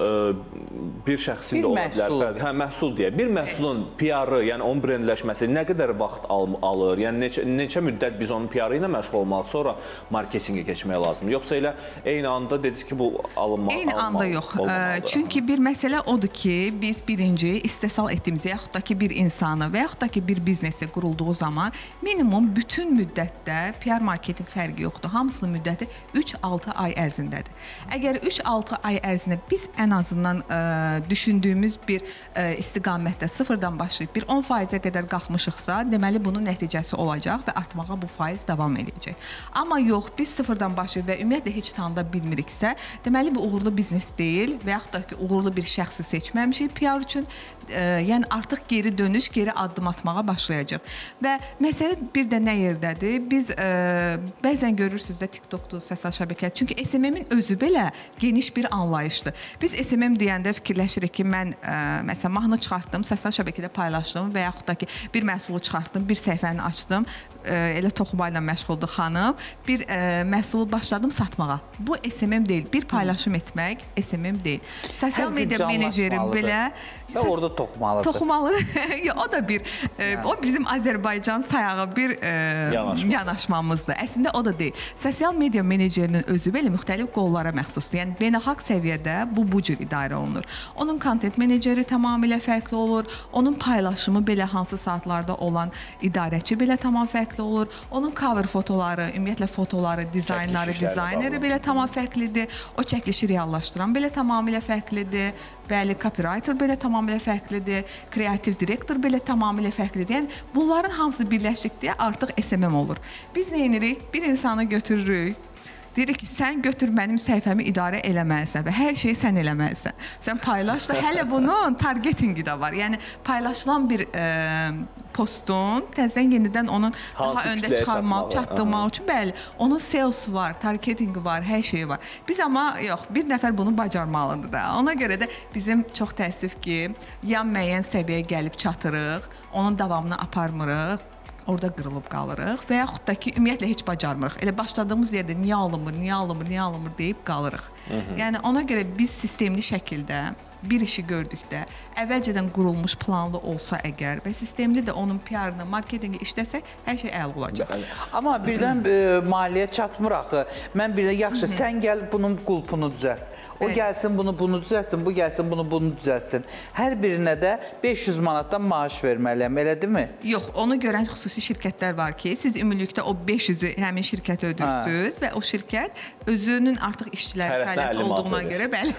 bir şəxsin də ola bilər. Məhsul deyə. Bir məhsulun PR-ı, yəni onun brendləşməsi nə qədər vaxt alır? Yəni neçə müddət biz onun PR-ı ilə məşğul olmaq, sonra marketinqə keçmək lazımdır? Yoxsa elə eyni anda dediniz ki, bu alınmalı? Eyni anda yox. Çünki bir məsələ odur ki, biz birinci istehsal etdiyimiz, yaxud da ki, bir insanı və yaxud da ki, bir biznesi qurulduğu zaman minimum bütün müddətdə PR marketinq fərqi yoxdur. Hamısının müddəti 3-6 ay ərzindədir. Əgər 3-6 ay ərzində biz ən azından düşündüyümüz bir istiqamətdə sıfırdan başlayıb bir 10%-ə qədər qalxmışıqsa, deməli bunun nəticəsi olacaq və artmağa bu faiz davam edəcək. Amma yox, biz sıfırdan başlayıb və ümumiyyətlə heç tanıda bilmiriksə, deməli bu uğurlu biznes deyil və yaxud da ki, uğurlu bir şəxsi seçməmişik PR üçün. Yəni artıq geri dönüş, geri addım atmağa başlayacaq. Və məsələ bir də nə yerdədir? Biz bəzən görürsünüz də TikTokdur, sosial şəbəkələr. Çünki SMM-in özü belə geniş bir anlayışdır. Biz SMM deyəndə fikirləşirik ki, mən məsələn mahnı çıxartdım, sosial şəbəkədə paylaşdım və yaxud da ki, bir məhsulu çıxartdım, bir səhifəni açdım, elə toxuma ilə məşğuldur xanım, bir məhsulu başladım satmağa. Bu SMM deyil. Bir paylaşım etmək SMM deyil. Sosial media menejerim belə orada toxumalıdır. Toxumalıdır. O da bir, o bizim Azərbaycan sayağı bir yanaşmamızdır. Əslində o da deyil. Sosial media menecerinin özü belə müxtəlif qollara məxsusdur. Yəni beynəlxalq səviyyədə bu cür idarə olunur. Onun kontent meneceri tamamilə fərqli olur. Onun paylaşımı belə hansı saatlarda olan idarəçi belə tamam fərqli olur. Onun cover fotoları, ümumiyyətlə fotoları, dizayneri belə tamam fərqlidir. O çəkilişi reallaşdıran belə tamamilə fərqlidir. Bəli, copywriter belə tamamilə fərqlidir, kreativ direktor belə tamamilə fərqlidir. Yəni, bunların hamısı birləşdikdə artıq SMM olur. Biz nə edirik? Bir insanı götürürük, deyirik ki, sən götür mənim səhifəmi idarə eləməlisən və hər şeyi sən eləməlisən. Sən paylaş da, hələ bunun targetingi də var. Yəni, paylaşılan bir postun təzədən yenidən onun daha öndə çıxarmaq, çatdırmaq üçün, bəli, onun sales var, targetingi var, hər şeyi var. Biz amma yox, bir nəfər bunu bacarmalıdır da. Ona görə də bizim çox təəssüf ki, ya müəyyən səviyyəyə gəlib çatırıq, onun davamını aparmırıq, orada qırılıb qalırıq və yaxud da ki, ümumiyyətlə heç bacarmırıq. Elə başladığımız yerdə niyə alınmır deyib qalırıq. Yəni, ona görə biz sistemli şəkildə bir işi gördükdə, əvvəlcədən qurulmuş planlı olsa əgər və sistemli də onun PR-ını, marketingi işləsək, hər şey əl olacaq. Amma birdən maliyyə çatmır axı. Mən bir də yaxşı, sən gəl bunun qulpunu düzəlt. O gəlsin bunu düzəltsin, bu gəlsin bunu düzəltsin. Hər birinə də 500 manatdan maaş verməliyəm, elə deyilmi? Yox, onu görən xüsusi şirkətlər var ki, siz ümumilikdə o 500-ü həmin şirkətə ödürsünüz və o şirkət özünün artıq işçiləri fəaliyyət olduğuna görə, bəli.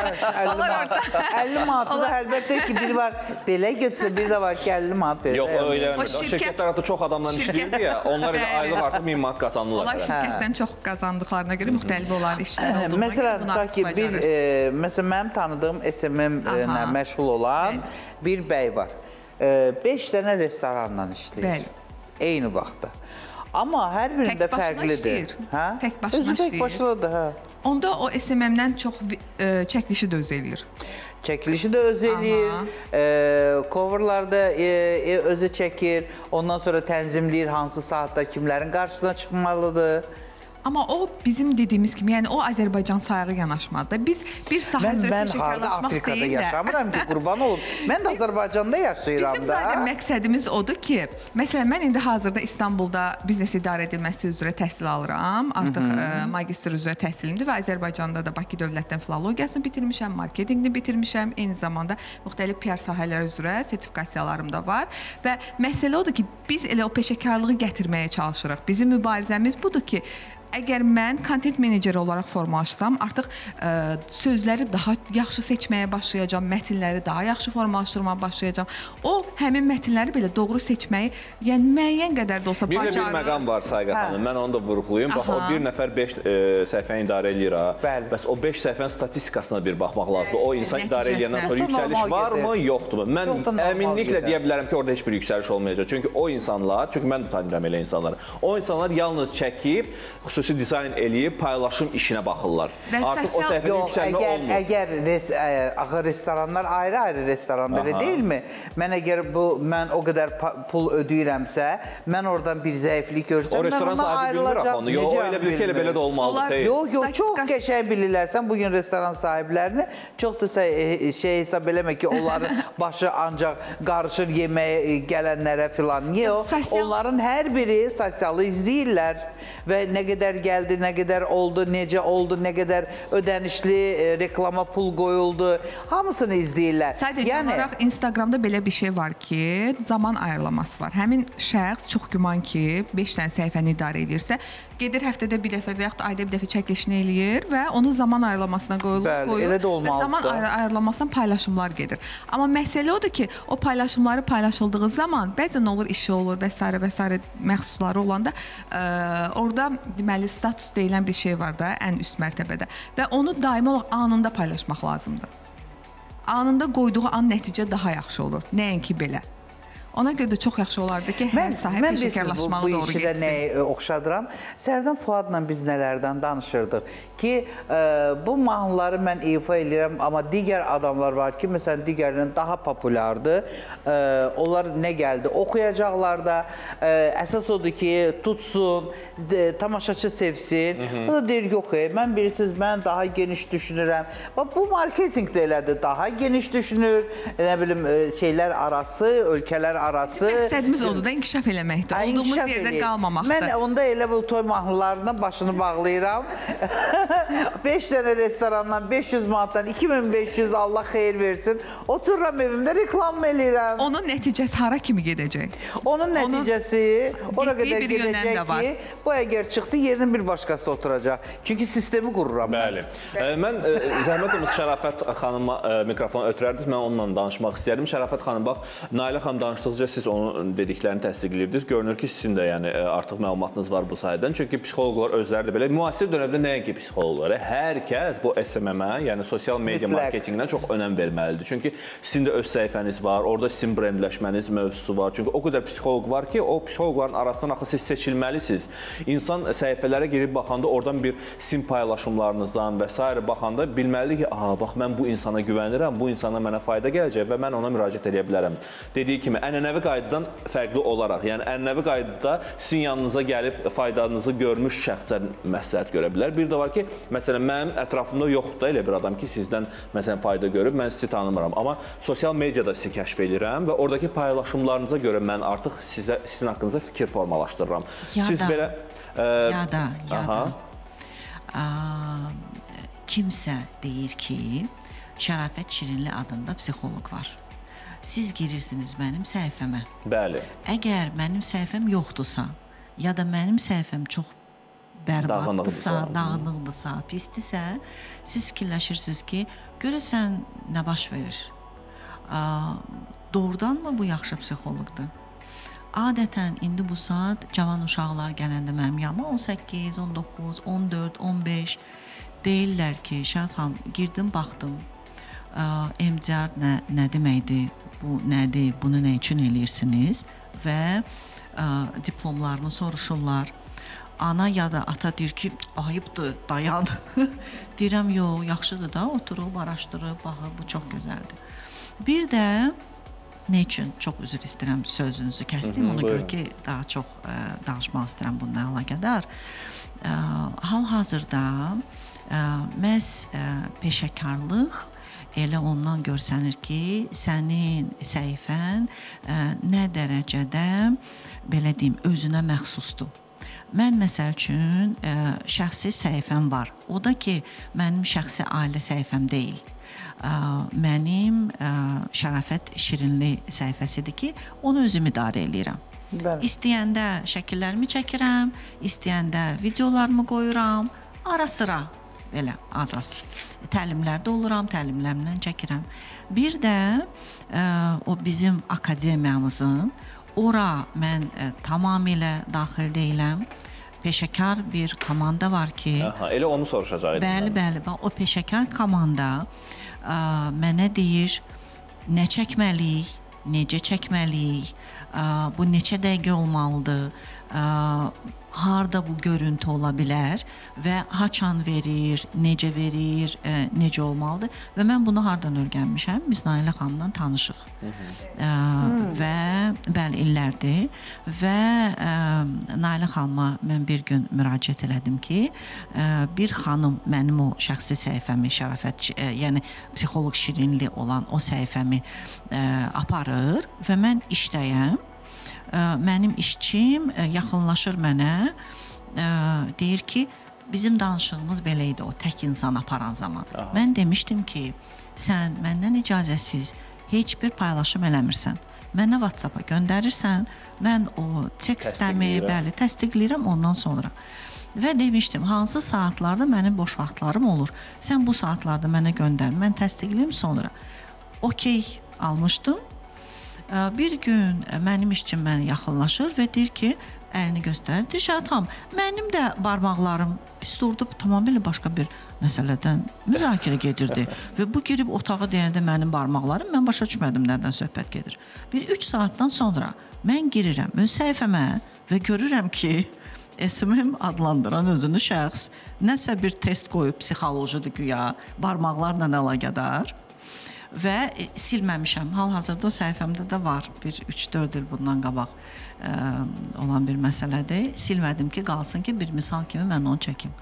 50 manatı da əlbəttə ki, biri var belə getsə, bir də var ki, 50 manat verir. Yox, öyle o şirkətlər artıq çox adamdan işləyirdi ya, onlar elə aylıq artıq 1000 manat qazanırlar. Onlar şirkətdən çox qazandıqlarına görə müxtəlif olan işlər olduğuna Məsələn, tutaq ki, məsələn, mənim tanıdığım SMM-lə məşğul olan bir bəy var. 5 dənə restoranla işləyir. Eyni vaxtda. Amma hər birində fərqlidir. Tək başına işləyir. Tək başınadır, hə. Onda o SMM-dən çox çəkilişi də öz eləyir. Çəkilişi də öz eləyir, coverlarda özü çəkir, ondan sonra tənzimləyir hansı saatda kimlərin qarşısına çıxmalıdır. Amma o bizim dediyimiz kimi, yəni o Azərbaycan sayığı yanaşmadır. Biz bir sahə üzrə peşəkarlaşmaq deyil də. Afrikada yaşamıram ki, qurban olum. Mən də Azərbaycanda yaşayıram da. Bizim zaten məqsədimiz odur ki, məsələn, mən indi hazırda İstanbulda biznes idarə edilməsi üzrə təhsil alıram. Artıq magistr üzrə təhsilimdir və Azərbaycanda da Bakı Dövlətdən filologiyasını bitirmişəm, marketinqini bitirmişəm. Eyni zamanda müxtəlif PR sahələri üzrə sertifikasiyalarım da var. Və məsələ odur ki, biz elə o peşəkarlığı gətirməyə çalışırıq. Bizim mübarizəmiz budur ki, əgər mən kontent meneceri olaraq formalaşsam, artıq sözləri daha yaxşı seçməyə başlayacağam, mətinləri daha yaxşı formalaşdırmağa başlayacağam. O, həmin mətinləri belə doğru seçməyi, yəni müəyyən qədər də olsa bacarır. Bir məqam var Sayqa xanım, mən onu da vurğulayım. Bax, o bir nəfər 5 səhifəni idarə eləyir ha. Bəs o 5 səhifənin statistikasına bir baxmaq lazımdır. O insan idarə eləyəndən sonra yüksəliş varmı, yoxdurmu? Mən əminliklə deyə bilərəm ki, orada heç bir yüksəliş olmayacaq. Çünki o insanlar, çünki mən də tanıyıram elə insanları, o insanlar yalnız çəkib, xüsusi dizayn eləyib, paylaşım işinə baxırlar. Artıq o səhifədə yüksəlmə olmur. Əgər restoranlar ayrı-ayrı restorandır, elə deyilmi? Mən o qədər pul ödəyirəmsə, mən oradan bir zəiflik görsəm, o restoran sahibi bilmir axı onu. Yox, o elə bilir ki, elə belə də olmalıdır. Yox, çox qəşəng bilirlərsən bugün restoran sahiblərini. Çox da hesab eləmə ki, onların başı ancaq qarışır yeməyə gələnlərə filan. Niyə o? Onların hər biri sosialı izləyirlər və nə qədər gəldi, nə qədər oldu, necə oldu, nə qədər ödənişli reklama pul qoyuldu, hamısını izləyirlər. Sadəcə olaraq Instagramda belə bir şey var ki, zaman ayarlaması var. Həmin şəxs çox güman ki, 5 dənə səhifəni idarə edirsə, gedir həftədə bir dəfə və yaxud ayda bir dəfə çəkilişini eləyir və onu zaman ayarlamasına qoyur və zaman ayarlamasından paylaşımlar gedir. Amma məsələ odur ki, o paylaşımları paylaşıldığı zaman bəzən olur, işi olur və s. məxsusları olanda orada deməli status deyilən bir şey var da ən üst mərtəbədə və onu daimi olaraq anında paylaşmaq lazımdır. Anında qoyduğu an nəticə daha yaxşı olur, nəinki belə. Ona görə də çox yaxşı olardı ki, hər sahib peşəkarlaşmalı doğru getsin. Mən nəyə oxşadıram? Sərdən Fuadla biz nələrdən danışırdıq ki, bu mahnıları mən ifa edirəm, amma digər adamlar var ki, məsələn, digərindən daha populyardır. Onlar nə gəldi? Oxuyacaqlar da, əsas odur ki, tutsun, tamaşaçı sevsin. O da deyir, yox, mən bilirsiniz, mən daha geniş düşünürəm. Bu marketing də elədir, daha geniş düşünür, nə bilim, şeylər arası, ölkələr arası. Məqsədimiz odur da inkişaf eləməkdir, olduğumuz yerdə qalmamaqdır. Mən onda elə bu toy mahnılarına başını bağlayıram. 5 dənə restorandan 500 manatdan 2500 Allah xeyir versin. Otururam evimdə reklam eləyirəm. Onun nəticəsi hara kimi gedəcək? Onun nəticəsi ora qədər gedəcək ki, bu əgər çıxdı, yerinin bir başqası oturacaq. Çünki sistemi qururam. Bəli. Mən zəhmət olmasa Şərafət xanıma mikrofonu ötürərdiniz, mən onunla danışmaq istəyərdim. Şərafət xanım, bax, Nailə xanım danışdıqca siz onun dediklərini təsdiqləyirdiniz. Görünür ki, sizin də yəni artıq məlumatınız var bu sayədən. Çünki psixoloqlar özləri də belə müasir dövrdə nəyə ki psixoloqları? Hər kəs bu SMM-ə, yəni sosial media marketinqinə çox önəm verməlidir. Çünki sizin də öz səhifəniz var, orada sizin brendləşməniz mövzusu var. Çünki o qədər psixoloq var ki, o psixoloqların arasından axı siz seçilməlisiniz. İnsan səhifələrə girib baxanda oradan bir sizin paylaşımlarınızdan və s. baxanda bilməlidir ki, bax, mən bu insana güvənirəm, bu insana mənə fayda gələcək və mən ona müraciət edə bilərəm. Dediyi kimi, ənənəvi qaydadan fərqli olaraq, yəni ənənəvi qaydada sizin yanınıza gəlib faydanızı görmüş şəxslər məsləhət görə bilər. Bir də var ki, məsələn, mənim ətrafımda yoxdur elə bir adam ki, sizdən məsələn fayda görüb, mən sizi tanımıram. Amma sosial mediada sizi kəşf edirəm və oradakı paylaşımlarınıza görə mən artıq sizin haqqınızda fikir formalaşdırıram. Siz belə... Yada. kimsə deyir ki, Şərafət Şirinli adında psixoloq var. Siz girirsiniz mənim səhifəmə. Bəli. Əgər mənim səhifəm yoxdursa, ya da mənim səhifəm çox bərbaddısa, dağınıqdırsa, pisdirsə, siz fikirləşirsiniz ki, görəsən nə baş verir? Doğrudanmı bu yaxşı psixoloqdur? Adətən indi bu saat cavan uşaqlar gələndə mənim yanıma 18, 19, 14, 15 deyirlər ki, Şəhid xanım, girdim, baxdım. MDR nə deməkdir, bu nədir, bunu nə üçün eləyirsiniz və diplomlarını soruşurlar. Ana ya da ata deyir ki, ayıbdır, dayan. Deyirəm, yox, yaxşıdır da, oturub, araşdırıb, baxıb, bu çox gözəldir. Bir də, nə üçün çox üzr istəyirəm, sözünüzü kəsdim, ona görə ki, daha çox danışmaq istəyirəm bununla əlaqədar. Hal-hazırda məhz peşəkarlıq elə ondan görsənir ki, sənin səhifən nə dərəcədə, belə deyim, özünə məxsusdur. Mən məsəl üçün şəxsi səhifəm var. O da ki, mənim şəxsi ailə səhifəm deyil. Mənim Şərafət Şirinli səhifəsidir ki, onu özüm idarə eləyirəm. İstəyəndə şəkillərimi çəkirəm, istəyəndə videolarımı qoyuram, ara sıra belə az-az təlimlərdə oluram, təlimlərimdən çəkirəm. Bir də o bizim akademiyamızın, ora mən tamamilə daxil deyiləm. Peşəkar bir komanda var ki... Elə onu soruşacaqdım. Bəli, o peşəkar komanda mənə deyir, nə çəkməliyik, necə çəkməliyik, bu neçə dəqiqə olmalıdır, harda bu görüntü ola bilər və haçan verir, necə verir, necə olmalıdır və mən bunu hardan öyrənmişəm? Biz Nailə xanımla tanışıq və bəli, illərdir və Nailə xanıma mən bir gün müraciət elədim ki, bir xanım mənim o şəxsi səhifəmi, Şərafət, yəni psixoloq Şirinli olan o səhifəmi aparır və mən işdəyəm. Mənim işçim yaxınlaşır mənə, deyir ki, bizim danışığımız belə idi o tək insan aparan zaman. Mən demişdim ki, sən məndən icazəsiz heç bir paylaşım eləmirsən. Mənə WhatsApp-a göndərirsən, mən o tekstləmi, bəli, təsdiqləyirəm ondan sonra. Və demişdim, hansı saatlarda mənim boş vaxtlarım olur. Sən bu saatlarda mənə göndər, mən təsdiqləyim sonra. Okey, almışdım. Bir gün mənim işçim mənə yaxınlaşır və deyir ki, əlini göstərir. Deyir, Şəhid xanım, mənim də barmaqlarım pis durdu, tamamilə başqa bir məsələdən müzakirə gedirdi. Və bu girib otağa deyəndə mənim barmaqlarım, mən başa düşmədim nədən söhbət gedir. Bir 3 saatdan sonra mən girirəm öz səhifəmə və görürəm ki, SMM adlandıran özünü şəxs nəsə bir test qoyub, psixolojidir güya, barmaqlarla əlaqədar. Və silməmişəm. Hal-hazırda o səhifəmdə də var. Bir 3-4 il bundan qabaq olan bir məsələdir. Silmədim ki, qalsın ki, bir misal kimi mən onu çəkim.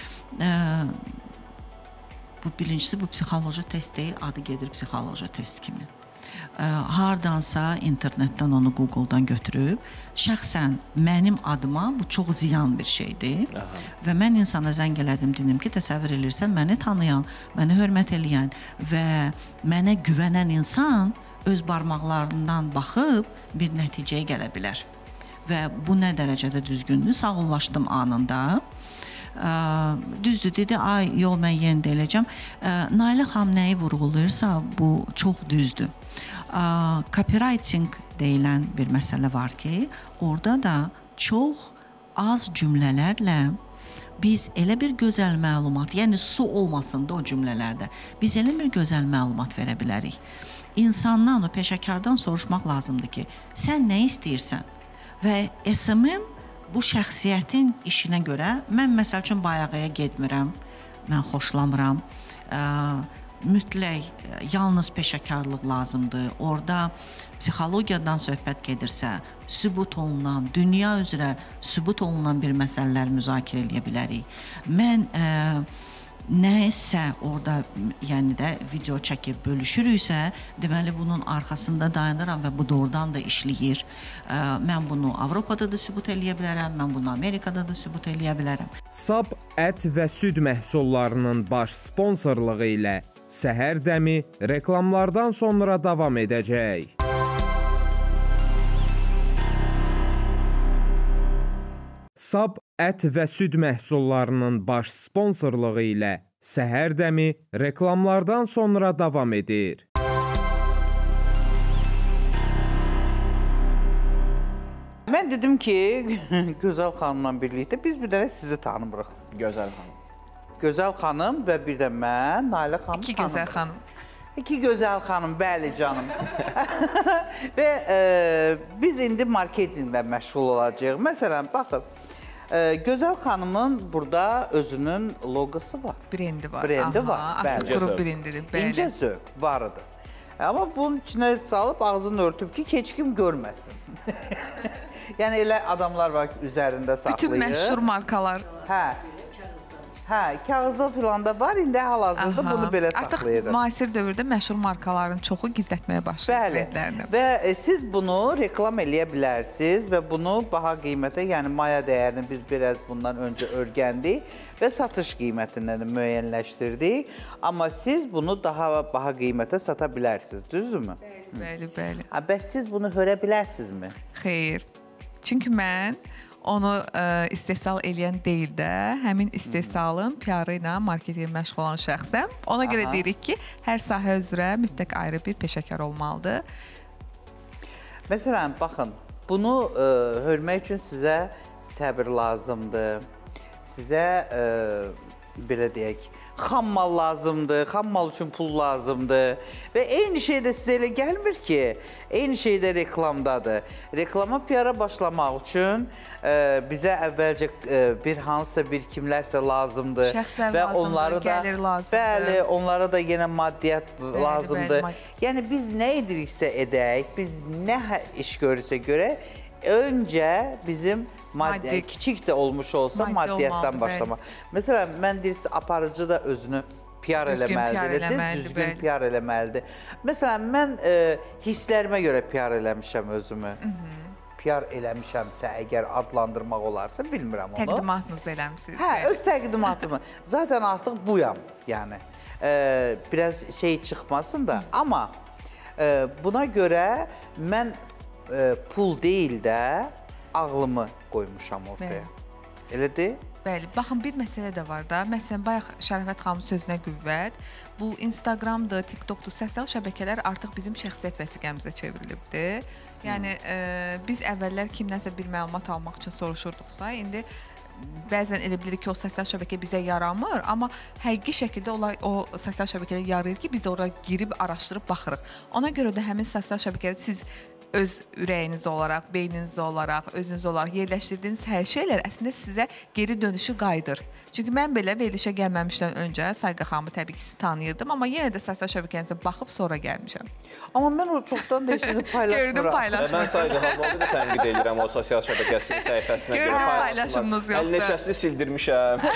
Bu birincisi, bu psixoloji test deyil, adı gedir psixoloji test kimi. Hardansa internetdən onu Google-dan götürüb, şəxsən mənim adıma bu çox ziyan bir şeydir və mən insana zəng elədim, dedim ki, təsəvvür edirsən, məni tanıyan, məni hörmət eləyən və mənə güvənən insan öz barmaqlarından baxıb bir nəticəyə gələ bilər və bu nə dərəcədə düzgündür, sağollaşdım anında. Düzdür, dedi, ay, yox, mən yenə də eləyəcəm. Nailə xanım nəyi vurğulayırsa, bu çox düzdür. Copywriting deyilən bir məsələ var ki, orada da çox az cümlələrlə biz elə bir gözəl məlumat, yəni su olmasın da o cümlələrdə, biz elə bir gözəl məlumat verə bilərik. İnsandan, o peşəkardan soruşmaq lazımdır ki, sən nə istəyirsən? Və SMM bu şəxsiyyətin işinə görə, mən məsəl üçün bayağıya getmirəm, mən xoşlamıram, mütləq yalnız peşəkarlıq lazımdır. Orada psixologiyadan söhbət gedirsə, sübut olunan, dünya üzrə sübut olunan bir məsələlər müzakirə edə bilərik. Mən nəsə orada, yəni də video çəkib bölüşürüksə, deməli bunun arxasında dayanıram və bu doğrudan da işləyir. Mən bunu Avropada da sübut eləyə bilərəm, mən bunu Amerikada da sübut eləyə bilərəm. Sab ət və süd məhsullarının baş sponsorluğu ilə Səhər Dəmi reklamlardan sonra davam edəcək. Sab ət və süd məhsullarının baş sponsorluğu ilə Səhər Dəmi reklamlardan sonra davam edir. Mən dedim ki, Gözəl xanımla birlikdə biz bir dənə sizi tanımırıq. Gözəl xanım. Gözəl xanım və bir də mən, Nailə xanım. İki gözəl xanım. İki gözəl xanım, bəli canım. Və biz indi marketinqlə məşğul olacağıq. Məsələn, baxın, Gözəl xanımın burada özünün logosu var. Brendi var. Brendi var, bəli. Artıq qrup brendidir, bəli. İncə zövq var idi. Amma bunun içinə salıb ağzını örtüb ki, heç kim görməsin. Yəni elə adamlar var ki, üzərində saxlayır. Bütün məşhur markalar. Hə, kağızda filan da var, indi hal-hazırda bunu belə saxlayırıq. Artıq müasir dövrdə məşhur markaların çoxu gizlətməyə başlayır brendlərini. Və siz bunu reklam eləyə bilərsiniz və bunu baha qiymətə, yəni maya dəyərini biz biraz bundan öncə öyrəndik və satış qiymətindən müəyyənləşdirdik. Amma siz bunu daha baha qiymətə sata bilərsiniz, düzdürmü? Bəli, bəli. Bəs siz bunu hörə bilərsinizmi? Xeyr. Çünki mən onu istehsal eləyən deyil də, həmin istehsalın PR-ı ilə marketinqlə məşğul olan şəxsəm. Ona görə deyirik ki, hər sahə üzrə mütləq ayrı bir peşəkar olmalıdır. Məsələn, baxın, bunu hörmək üçün sizə səbir lazımdır. Sizə, belə deyək, xammal lazımdır, xammal üçün pul lazımdır və eyni şey də sizə elə gəlmir ki, eyni şey də reklamdadır. Reklama PR-a başlamaq üçün bizə əvvəlcə bir hansısa bir kimlərsə lazımdır. Şəxslər lazımdır, gəlir lazımdır. Bəli, onlara da yenə maddiyyat lazımdır. Yəni biz nə ediriksə edək, biz nə iş görürsə görək, öncə bizim kiçik də olmuş olsa maddiyyatdan başlamaq. Məsələn, mən deyirsə, aparıcı da özünü PR eləməlidir, düzgün PR eləməlidir. Məsələn, mən hisslərimə görə PR eləmişəm özümü. PR eləmişəmsə, əgər adlandırmaq olarsa, bilmirəm onu. Təqdimatınızı eləmişsiniz. Hə, öz təqdimatımı. Zaten artıq buyam, yəni. Biraz şey çıxmasın da. Amma buna görə mən pul deyil də, ağlımı qoymuşam ortaya. Elədir? Bəli, baxın, bir məsələ də var da. Məsələn, bayaq Şərəfət xanımın sözünə qüvvət. Bu Instagramdır, TikTokdur, sosial şəbəkələr artıq bizim şəxsiyyət vəsiqəmizə çevrilibdir. Yəni, biz əvvəllər kimdənsə bir məlumat almaq üçün soruşurduqsa, indi bəzən elə bilirik ki, o sosial şəbəkə bizə yaramır, amma həqiqi şəkildə o sosial şəbəkələr yarayır ki, biz oraya girib, araşdırıb baxırıq. Ona görə də həmin sosial şəbəkədə siz öz ürəyiniz olaraq, beyniniz olaraq, özünüz olaraq yerləşdirdiyiniz hər şeylər əslində sizə geri dönüşü qayıdır. Çünki mən belə verilişə gəlməmişdən öncə Sayqa xanımı təbii ki, sizi tanıyırdım, amma yenə də sosial şəbəkənizə baxıb sonra gəlmişəm. Amma mən o çoxdan da işini paylaşmıram. Gördüm, paylaşmırsınız. Mən Sayqa xanımı da tənqid edirəm o sosial şəbəkəsinin səhifəsinə. Gördüm, paylaşımınız yoxdur. Əlləşəsini sildirmişəm.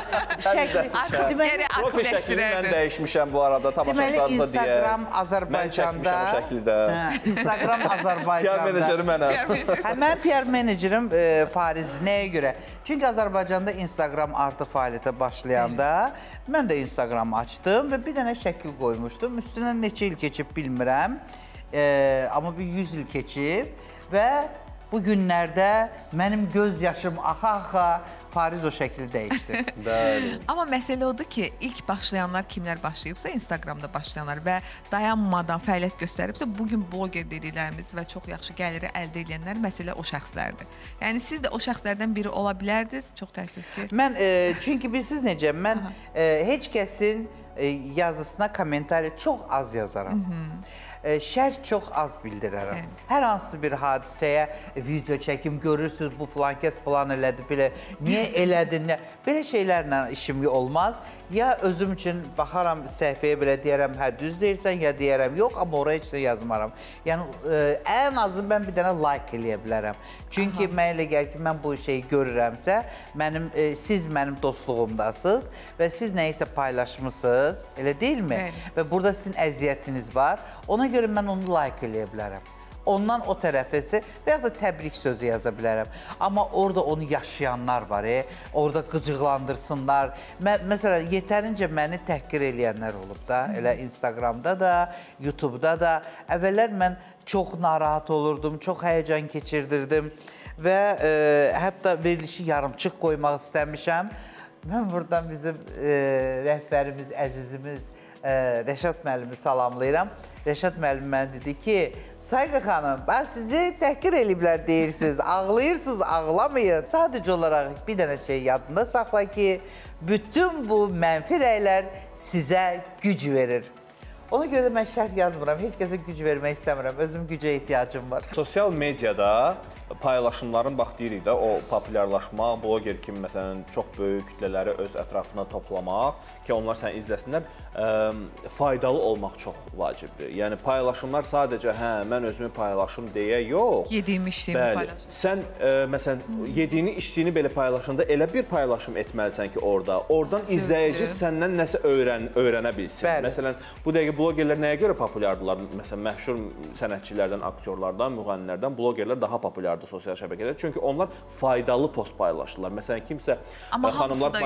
Profil mən dəyişmişəm bu arada, tamaşaçılarımıza deyə. Instagram Azərbaycanda. Mən çəkmişəm o şəkildə. Instagram Azərbaycanda. PR meneceri mənəm. Mən PR menecerim Farizdir. Nəyə görə? Çünki Azərbaycanda Instagram artıq fəaliyyətə başlayanda mən də Instagram açdım və bir dənə şəkil qoymuşdum. Üstündən neçə il keçib bilmirəm. Amma bir 100 il keçib və bu günlərdə mənim göz yaşım axa-axa Fariz o şəkli dəyişdi. Amma məsələ odur ki, ilk başlayanlar kimlər başlayıbsa, Instagramda başlayanlar və dayanmadan fəaliyyət göstəribsə, bugün bloger dediklərimiz və çox yaxşı gəliri əldə edənlər məsələ o şəxslərdir. Yəni, siz də o şəxslərdən biri ola bilərdiniz, çox təəssüf ki. Mən, çünki bilirsiniz necə, mən heç kəsin yazısına kommentari çox az yazaram. şərh çox az bildirərəm. Hər hansı bir hadisəyə video çəkim, görürsünüz bu filan kəs filan elədi, belə niyə elədin, belə şeylərlə işim olmaz. Ya özüm üçün baxaram səhifəyə belə deyərəm, hə düz deyirsən, ya deyərəm, yox, amma oraya heç nə yazmaram. Yəni, ən azı mən bir dənə like eləyə bilərəm. Çünki mən elə gəlir ki, mən bu şeyi görürəmsə, siz mənim dostluğumdasınız və siz nəyisə paylaşmışsınız, elə deyilmi? Və burada sizin əziyyətiniz var. Ona görə mən onu like eləyə bilərəm. Ondan o tərəfəsi və ya da təbrik sözü yaza bilərəm. Amma orada onu yaşayanlar var, orada qıcıqlandırsınlar. Məsələn, yetərincə məni təhqir eləyənlər olub da, elə Instagramda da, YouTube'da da. Əvvəllər mən çox narahat olurdum, çox həyəcan keçirdirdim və hətta verilişi yarımçıq qoymaq istəmişəm. Mən buradan bizim rəhbərimiz, əzizimiz Rəşad müəllimi salamlayıram. Rəşad müəllim mənə dedi ki, Sayqa xanım, ben sizi təhqir eləyiblər deyirsiniz, ağlayırsınız, ağlamayın. Sadəcə olaraq bir dənə şey yadında saxla ki, bütün bu mənfi rəylər sizə güc verir. Ona görə mən şərh yazmıram, heç kəsə güc vermək istəmirəm, özüm gücə ehtiyacım var. Sosial mediada paylaşımların, bax deyirik də, o populyarlaşmaq, bloger kimi məsələn çox böyük kütlələri öz ətrafına toplamaq ki, onlar səni izləsinlər, faydalı olmaq çox vacibdir. Yəni paylaşımlar sadəcə, hə, mən özümü paylaşım deyə yox. Yediyimi, içdiyimi paylaşım. Sən, məsələn, yediyini, içdiyini belə paylaşanda elə bir paylaşım etməlisən ki, oradan izləyici səndən nəsə öyrənə bilsin. Məsələn, bu dəqiqə blogerlər nəyə görə populyardırlar? Məsələn, məşhur sənətçilərdən, aktyorlardan, müğənnilərdən blogerlər daha populyardır sosial şəbəkədə. Çünki onlar faydalı post paylaşırlar. Məsələn, kimsə xanımlar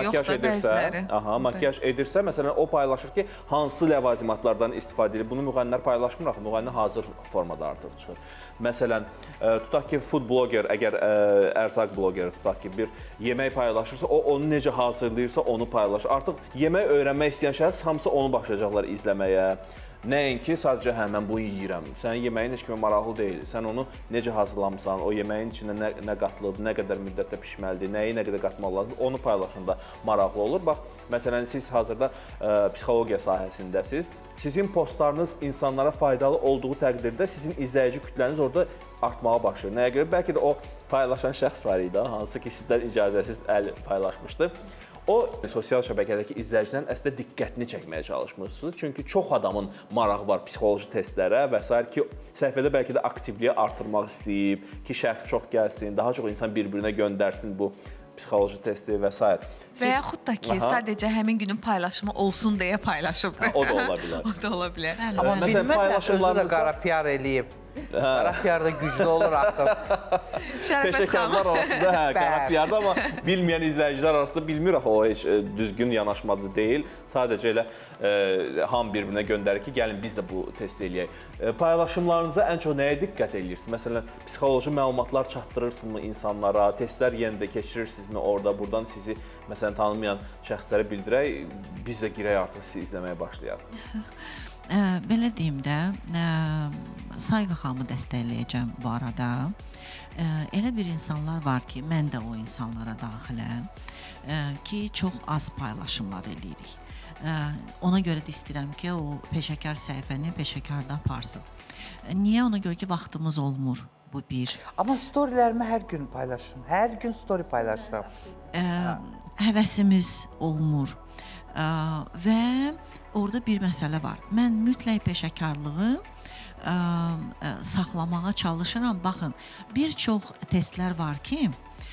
makyaj edirsə, məsələn, o paylaşır ki, hansı ləvazimatlardan istifadə edir. Bunu müğənnilər paylaşmır, axı, müğənni hazır formada artıq çıxır. Məsələn, tutaq ki, food bloger, əgər ərzaq blogeri tutaq ki, bir yemək paylaşırsa, o onu necə hazırlayırsa, onu paylaşır. Artıq yemək öyrənmək istəyən şəxs hamısı onu başlayacaqlar izləməyə. Nəinki sadəcə hə, mən bunu yeyirəm. Sənin yeməyin heç kimə maraqlı deyil. Sən onu necə hazırlamısan, o yeməyin içində nə qatılıdır, nə qədər müddətdə pişməlidir, nəyi nə qədər qatmaq lazımdır, onu paylaşanda maraqlı olur. Bax, məsələn, siz hazırda psixologiya sahəsindəsiz. Sizin postlarınız insanlara faydalı olduğu təqdirdə sizin izləyici kütləniz orada artmağa başlayır. Nəyə görə? Bəlkə də o paylaşan şəxs var idi, hansı ki, sizdən icazəsiz paylaşmışdı. O, sosial şəbəkədəki izləyicilərin əslində diqqətini çəkməyə çalışmışsınız. Çünki çox adamın marağı var psixoloji testlərə və s. ki, səhifədə bəlkə də aktivliyi artırmaq istəyib, ki, şərh çox gəlsin, daha çox insan bir-birinə göndərsin bu psixoloji testi və s. Və yaxud da ki, sadəcə həmin günün paylaşımı olsun deyə paylaşıbdır. O da ola bilər. O da ola bilər. Amma bilməm, özü də qara PR eləyib. Qara PR-da güclü olur artıq. Peşəkarlar arasında, hə, qara PR-da, amma bilməyən izləyicilər arasında bilmir, axı, o heç düzgün yanaşmadı deyil. Sadəcə elə ham bir-birinə göndərir ki, gəlin biz də bu testi eləyək. Paylaşımlarınıza ən çox nəyə diqqət edirsiniz? Məsələn, psixoloji məlumatlar çatdırırsınızmı insanlara, testlər yenə də keçirirsinizmi orada, buradan sizi, məsələn, tanımayan şəxslərə bildirək, biz də girək artıq sizi izləməyə başlayaq. Belə deyim də, Sayqa xanımı dəstəkləyəcəm bu arada. Elə bir insanlar var ki, mən də o insanlara daxiləm ki, çox az paylaşımlar eləyirik. Ona görə də istəyirəm ki, o peşəkar səhifəni peşəkarda aparsın. Niyə? Ona görə ki, vaxtımız olmur. Bu bir. Amma storylərimi hər gün paylaşıram. Hər gün story paylaşıram. Həvəsimiz olmur. Və orada bir məsələ var. Mən mütləq peşəkarlığı saxlamağa çalışıram. Baxın, bir çox testlər var ki,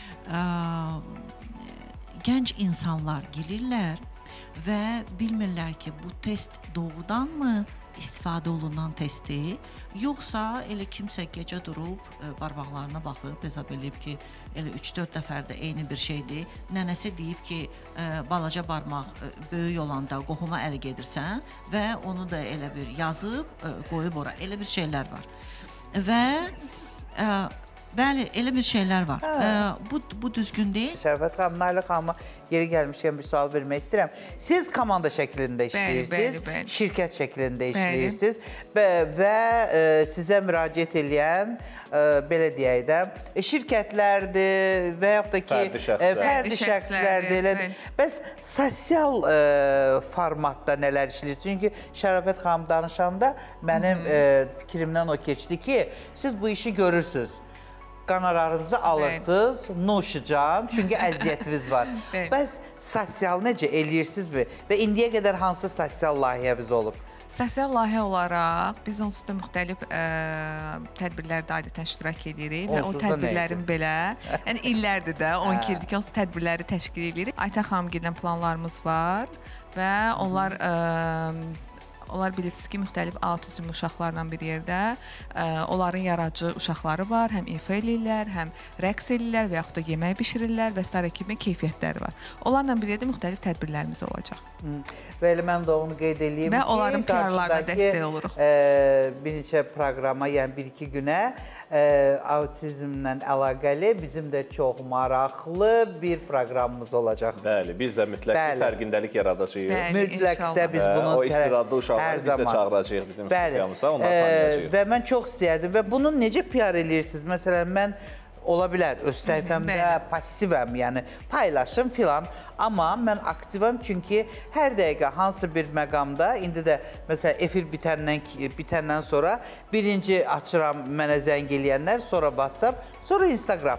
gənc insanlar girirlər və bilmirlər ki, bu test doğrudanmı istifadə olunan testi, yoxsa elə kimsə gecə durub, barmaqlarına baxıb, hesab edib ki, elə 3-4 dəfərdə eyni bir şeydir. Nənəsi deyib ki, balaca barmaq böyük olanda qohuma əli gedirsən və onu da elə bir yazıb, qoyub ora. Elə bir şeylər var. Və Bəli, elə bir şeylər var. Bu düzgün deyil. Şərafət xanım, Nailə xanıma yeri gəlmişkən bir sual vermək istəyirəm. Siz komanda şəklində işləyirsiniz, şirkət şəklində işləyirsiniz və sizə müraciət edən, belə deyək də, şirkətlərdir və yaxud da ki, fərdi şəxslərdir. Bəs sosial formatda nələr işləyirsiniz? Çünki Şərafət xanım danışanda mənim fikrimdən o keçdi ki, siz bu işi görürsünüz. Qanarlarınızı alırsınız, nuşucan, çünki əziyyətiniz var. Bəs sosial necə eləyirsinizmi? Və indiyə qədər hansı sosial layihəniz olub? Sosial layihə olaraq biz onsuz da müxtəlif tədbirlərdə adətən iştirak edirik və o tədbirlərin belə, yəni illərdir də, 12 ildir ki, onsuz tədbirləri təşkil edirik. Aytən xanım gedən planlarımız var və onlar bilirsiniz ki, müxtəlif autizmli uşaqlarla bir yerdə onların yaradıcı uşaqları var. Həm ifa eləyirlər, həm rəqs eləyirlər və yaxud da yemək bişirirlər və s. kimi keyfiyyətləri var. Onlarla bir yerdə müxtəlif tədbirlərimiz olacaq. Və elə mən də onu qeyd edeyim ki, və onların PR-larına dəstək oluruq. Bir neçə proqrama, yəni bir-iki günə autizmlə əlaqəli bizim də çox maraqlı bir proqramımız olacaq. Bəli, biz də mütləq fərqindəlik yaradacağıq. Mütləq də biz bunu o istedadlı uşaqları biz də çağıracağıq bizim studiyamıza, onları tanıyacağıq. Və mən çox istəyərdim və bunu necə PR eləyirsiniz? Məsələn, mən ola bilər, öz səhifəmdə passivəm, yəni paylaşım filan. Amma mən aktivəm, çünki hər dəqiqə hansı bir məqamda, indi də məsələn efir bitəndən sonra birinci açıram mənə zəng eləyənlər, sonra WhatsApp, sonra Instagram.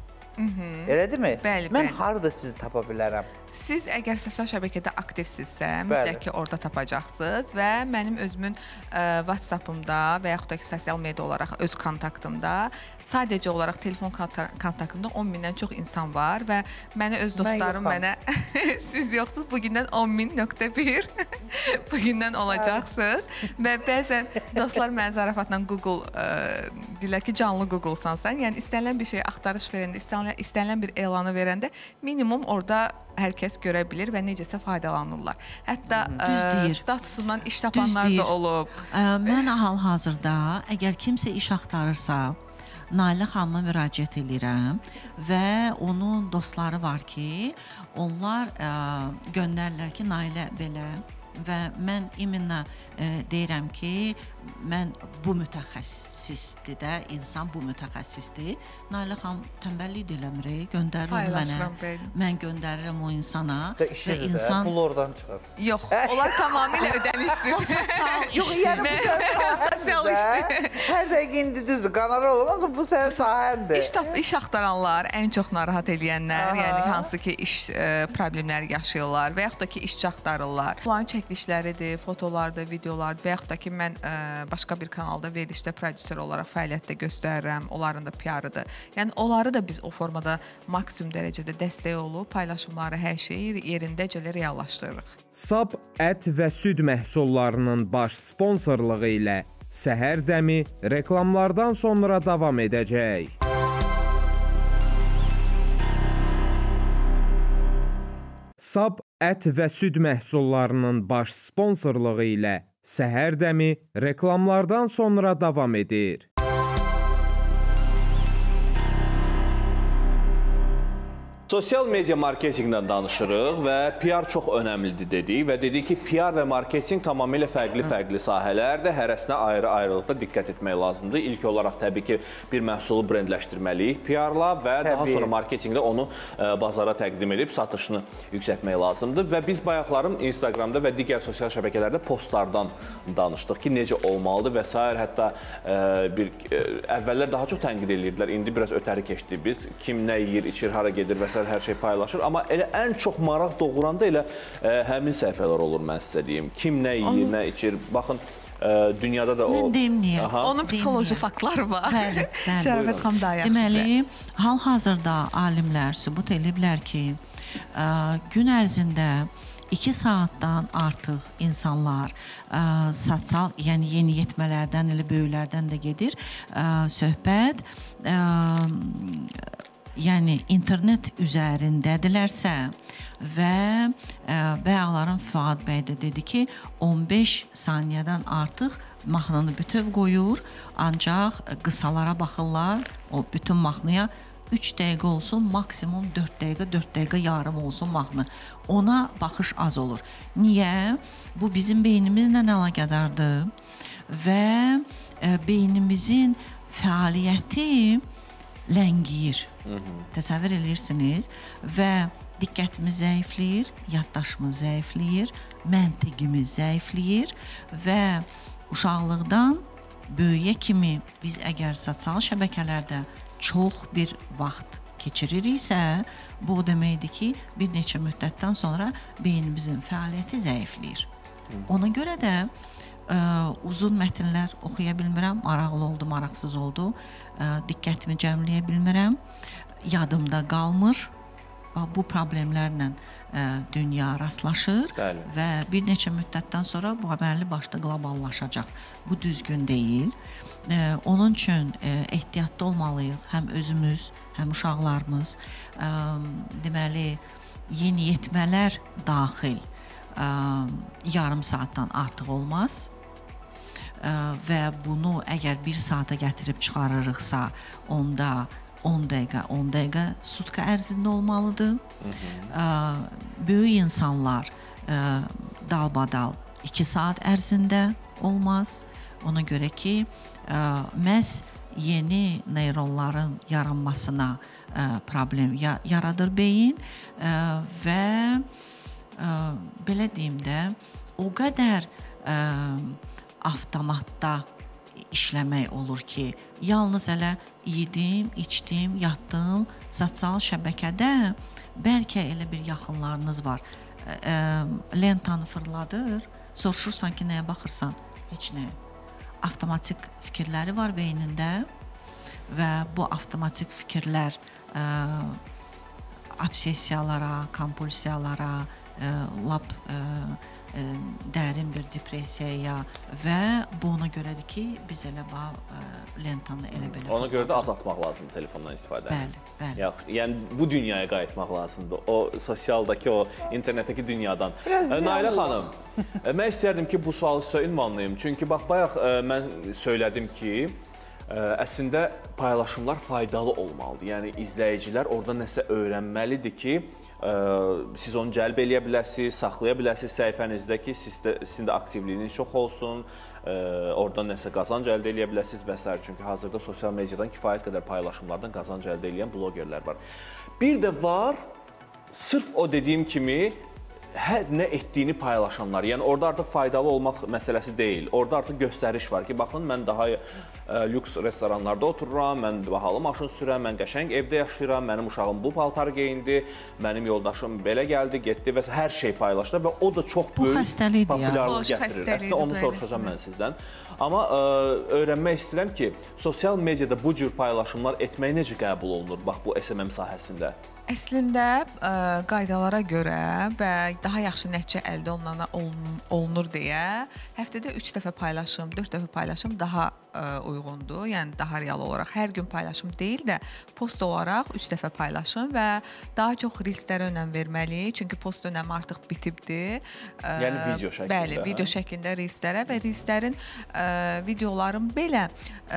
Elədirmi? Bəli, mən harada sizi tapa bilərəm? Siz əgər sosial şəbəkədə aktivsinizsə, mütləq ki, orada tapacaqsınız və mənim özümün WhatsApp-ımda və yaxud da ki, sosial media olaraq öz kontaktımda, sadəcə olaraq telefon kontaktımda 10 mindən çox insan var və mənə öz dostlarım mənə siz yoxsunuz, bugündən 10.000.1 bugündən olacaqsınız və bəzən dostlar mənə zarafatla Google deyirlər ki, canlı Google-sansan, yəni istənilən bir şey axtarış verəndə, istənilən bir elanı verəndə minimum orada hər kəs görə bilir və necəsə faydalanırlar. Hətta statusundan iş tapanlar da olub. Mən hal-hazırda, əgər kimsə iş axtarırsa, Nailə xanıma müraciət edirəm və onun dostları var ki, onlar göndərirlər ki, Nailə belə və mən iminlə deyirəm ki, mən bu mütəxəssisdir də, insan bu mütəxəssisdir. Nailə xanım tənbəllik eləmirik, göndərir mənə. Mən göndərirəm o insana və insan pul oradan çıxar. Yox, onlar tamamilə ödənişsiz. Yox, yəni sosial işdir. Hər dəqiqə indi düzdür, qanar olmaz, bu sənin sahəndir. İş axtaranlar, ən çox narahat eləyənlər, yəni hansı ki, iş problemləri yaşayırlar və yaxud da ki, işçi axtarırlar. Onların çəkilişləridir, fotolardır, videolardır və yaxud da ki, mən başqa bir kanalda verilişdə prodüser olaraq fəaliyyətdə göstərirəm, onların da PR-ıdır. Yəni, onları da biz o formada maksimum dərəcədə dəstək olub, paylaşımları, hər şeyi yerindəcələ reallaşdırırıq. Sab ət və süd məhsullarının baş sponsorluğu ilə Səhər Dəmi reklamlardan sonra davam edəcək. Sab ət və süd məhsullarının baş sponsorluğu ilə Səhər Dəmi reklamlardan sonra davam edir. Sosial media marketinqdən danışırıq və PR çox önəmlidir dedik və dedik ki, PR və marketinq tamamilə fərqli sahələrdir. Hərəsinə ayrı-ayrılıqda diqqət etmək lazımdır. İlk olaraq təbii ki, bir məhsulu brendləşdirməliyik PR-la və daha sonra marketinqlə onu bazara təqdim edib satışını yüksəltmək lazımdır. Və biz bayaqlarım Instagramda və digər sosial şəbəkələrdə postlardan danışdıq ki, necə olmalıdır və s. Hətta əvvəllər daha çox tənqid edirdilər, indi biraz ötəri keçdik biz. Kim nə yeyir, içir, hara gedir və s. hər şey paylaşır. Amma elə ən çox maraq doğuranda elə həmin səhifələr olur, mən sizə deyim. Kim nə yeyir, nə içir. Baxın, dünyada da o... Mən demliyəm. Onun psixoloji faktları var. Bəli. Şərafət xanım daha yaxşı. Deməli, hal-hazırda alimlər sübut ediblər ki, gün ərzində 2 saatdan artıq insanlar sosial, yəni yeniyetmələrdən, elə böyüklərdən də gedir söhbət. Yəni internet üzərindədirlərsə və bayaqların Fuad bəy də dedi ki, 15 saniyədən artıq mahnını bütöv qoyur, ancaq qısalara baxırlar, o bütün mahnıya 3 dəqiqə olsun, maksimum 4 dəqiqə yarım olsun mahnı. Ona baxış az olur. Niyə? Bu bizim beynimizlə əlaqədardır və beynimizin fəaliyyəti ləngiyir. Təsəvvür edirsiniz və diqqətimiz zəifləyir, yaddaşımız zəifləyir, məntiqimiz zəifləyir və uşaqlıqdan böyüyə kimi biz əgər sosial şəbəkələrdə çox bir vaxt keçiririksə, bu deməkdir ki, bir neçə müddətdən sonra beynimizin fəaliyyəti zəifləyir. Ona görə də uzun mətnlər oxuya bilmirəm, maraqlı oldu, maraqsız oldu, diqqətimi cəmləyə bilmirəm, yadımda qalmır. Bu problemlərlə dünya rastlaşır və bir neçə müddətdən sonra bu əməlli başda qloballaşacaq. Bu düzgün deyil. Onun üçün ehtiyatlı olmalıyıq, həm özümüz, həm uşaqlarımız. Deməli, yeniyetmələr daxil yarım saatdan artıq olmaz və bunu əgər bir saata gətirib çıxarırıqsa, onda 10 dəqiqə sutka ərzində olmalıdır. Böyük insanlar dalbadal 2 saat ərzində olmaz. Ona görə ki, məhz yeni neyronların yaranmasına problem yaradır beyin və belə deyim də, o qədər avtomatda işləmək olur ki, yalnız elə yedim, içdim, yatdım, sosial şəbəkədə bəlkə elə bir yaxınlarınız var. Lentanı fırladır, soruşursan ki, nəyə baxırsan? Heç nəyə. Avtomatik fikirləri var beynində və bu avtomatik fikirlər obsessiyalara, kompulsiyalara, lap dərin bir depressiyaya və bu ona görədir ki, biz elə lentanı elə belə... Ona görə də azaltmaq lazımdır telefondan istifadə. Bəli. Yəni, bu dünyaya qayıtmaq lazımdır. O, sosialdakı, o internetdəki dünyadan. Nailə xanım, mən istərdim ki, bu sualı sizə ünvanlayım. Çünki, bax, bayaq mən söylədim ki, əslində paylaşımlar faydalı olmalıdır. Yəni, izləyicilər orada nəsə öyrənməlidir ki, siz onu cəlb eləyə biləsiniz, saxlaya biləsiniz səhifənizdə ki, sizin də aktivliyiniz çox olsun, oradan nəsə qazanc əldə eləyə biləsiniz və s. Çünki hazırda sosial mediadan kifayət qədər paylaşımlardan qazanc əldə eləyən blogerlər var. Bir də var, sırf o dediyim kimi, hər nə etdiyini paylaşanlar. Yəni, orada artıq faydalı olmaq məsələsi deyil. Orada artıq göstəriş var ki, baxın, mən daha lüks restoranlarda otururam, mən bahalı maşın sürəm, mən qəşəng evdə yaşayıram, mənim uşağım bu paltar geyindi, mənim yoldaşım belə gəldi, getdi və hər şey paylaşdı və o da çox böyük populyarlıq gətirir. Əslində, onu soruşacağam mən sizdən. Amma öyrənmək istəyirəm ki, sosial mediada bu cür paylaşımlar etmək necə qəbul olunur, bax, bu SMM sahəsində? Əslində, qaydalara görə və daha yaxşı nəticə əldə olunur deyə həftədə 3 dəfə paylaşım, 4 dəfə paylaşım daha uyğundur. Yəni, daha real olaraq hər gün paylaşım deyil də post olaraq 3 dəfə paylaşım və daha çox reelslərə önəm verməliyik. Çünki post önəmi artıq bitibdir. Yəni, video şəklində. Bəli, video şəklində reelslərə və reelslərin videoların belə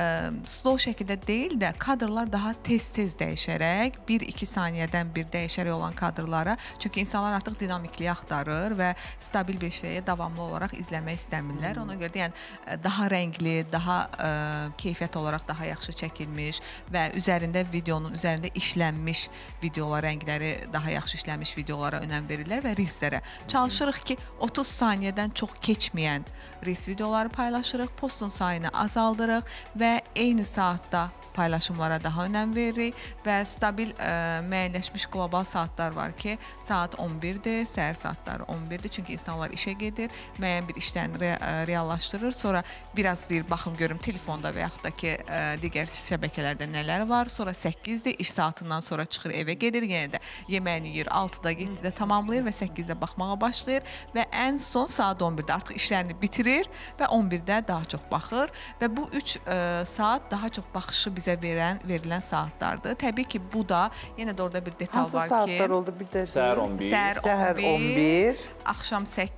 slow şəkildə deyil də kadrlar daha tez-tez dəyişərək 1-2 saniyədən bir dəyişərək olan kadrlara, çünki insanlar artıq dinamikliyi axtarır və stabil bir şeyi davamlı olaraq izləmək istəmirlər. Ona görə də yəni daha rəngli, daha keyfiyyət olaraq daha yaxşı çəkilmiş və videonun üzərində işlənmiş videolar, rəngləri daha yaxşı işlənmiş videolara önəm verirlər və reelslərə. Çalışırıq ki, 30 saniyədən çox keçməyən reels videoları paylaşırıq, postun sayını azaldırıq və eyni saatda paylaşımlara daha önəm veririk və stabil müəyyənləşmiş qlobal saatlar var ki, saat 11-dir, səhər saatları 11-dir, çünki insanlar işə gedir, müəyyən bir işlərini reallaşdırır, sonra biraz deyir, baxım görüm telefonda və yaxud da ki, digər şəbəkələrdə nələr var, sonra 8-dir, iş saatından sonra çıxır, evə gedir, yenə də yeməyini yiyir, 6-da, 7-də tamamlayır və 8-də baxmağa başlayır və ən son saat 11-də artıq işlərini bitirir və 11-də daha çox baxır və bu 3 saat daha çox baxışı bizə verilən saatlardır. Təbii ki, bu da, yenə də orada bir detal var ki... Hansı saatlar oldu? Bir də səhər 11, səhər 11, axşam 8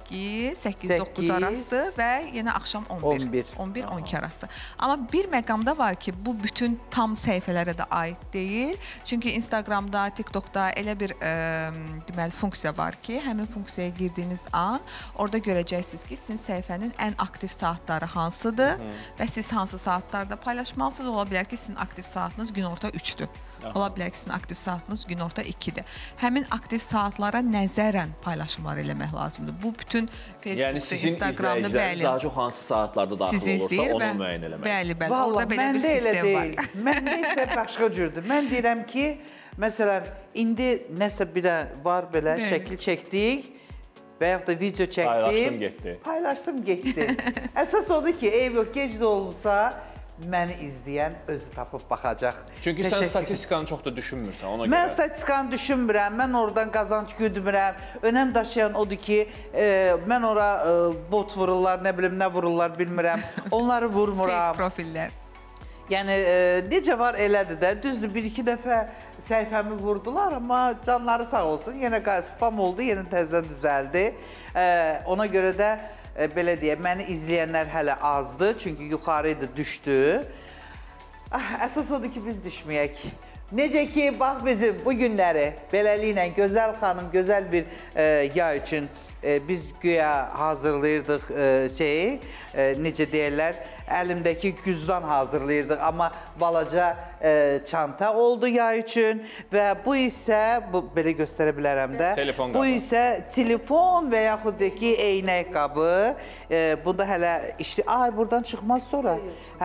8-9 arası və yenə axşam 11-12 arası. Amma bir məqamda var ki, bu bütün tam səhifələrə də aid deyil. Çünki Instagramda, TikTokda elə bir deməli funksiya var ki, həmin funksiyaya girdiyiniz an orada görəcəksiniz ki, sizin səhifənin ən aktiv saatları hansıdır və siz hansı saatlarda paylaşmalısınız. Ola bilər ki, sizin aktiv saatınız günorta 3-dür. Ola bilər ki, sizin aktiv saatınız günorta 2-dir. Həmin aktiv saatlara nəzərən paylaşımlar eləmək lazımdır. Bu bütün Facebookda, Instagramda, bəli. Daha çox hansı saatlarda daxil olursa onu müəyyən eləmək. Bəli, orada belə bir sistem var. Məndə isə başqa cürdür. Mən deyirəm ki, məsələn, indi nəsə bir var belə şəkil çəkdik və yaxud da video çəkdik. Paylaşdım, getdi. Əsas odur ki, eyv yox, gec də olsa məni izləyən özü tapıb baxacaq. Çünki sən statistikanı çox da düşünmürsən ona görə. Mən statistikanı düşünmürəm, mən oradan qazanc güdmürəm. Önəm daşıyan odur ki, mən ora bot vururlar, nə bilim, nə vururlar bilmirəm. Onları vurmuram. Fake profillər. Yəni, necə var elədir də, düzdür, bir-iki dəfə səhifəmi vurdular, amma canları sağ olsun. Yenə spam oldu, yenə təzədən düzəldi. Ona görə də belə deyək, məni izləyənlər hələ azdır, çünki yuxarıydı, düşdü. Əsas odur ki, biz düşməyək. Necə ki, bax bizim bu günləri beləliklə gözəl xanım, gözəl bir yay üçün biz güya hazırlayırdıq şeyi, necə deyərlər, əlimdəki güzdan hazırlayırdıq, amma balaca çanta oldu yay üçün və bu isə, belə göstərə bilərəm də, bu isə telefon və yaxud da ki, eynək qabı, bunda hələ işli, buradan çıxmaz sonra.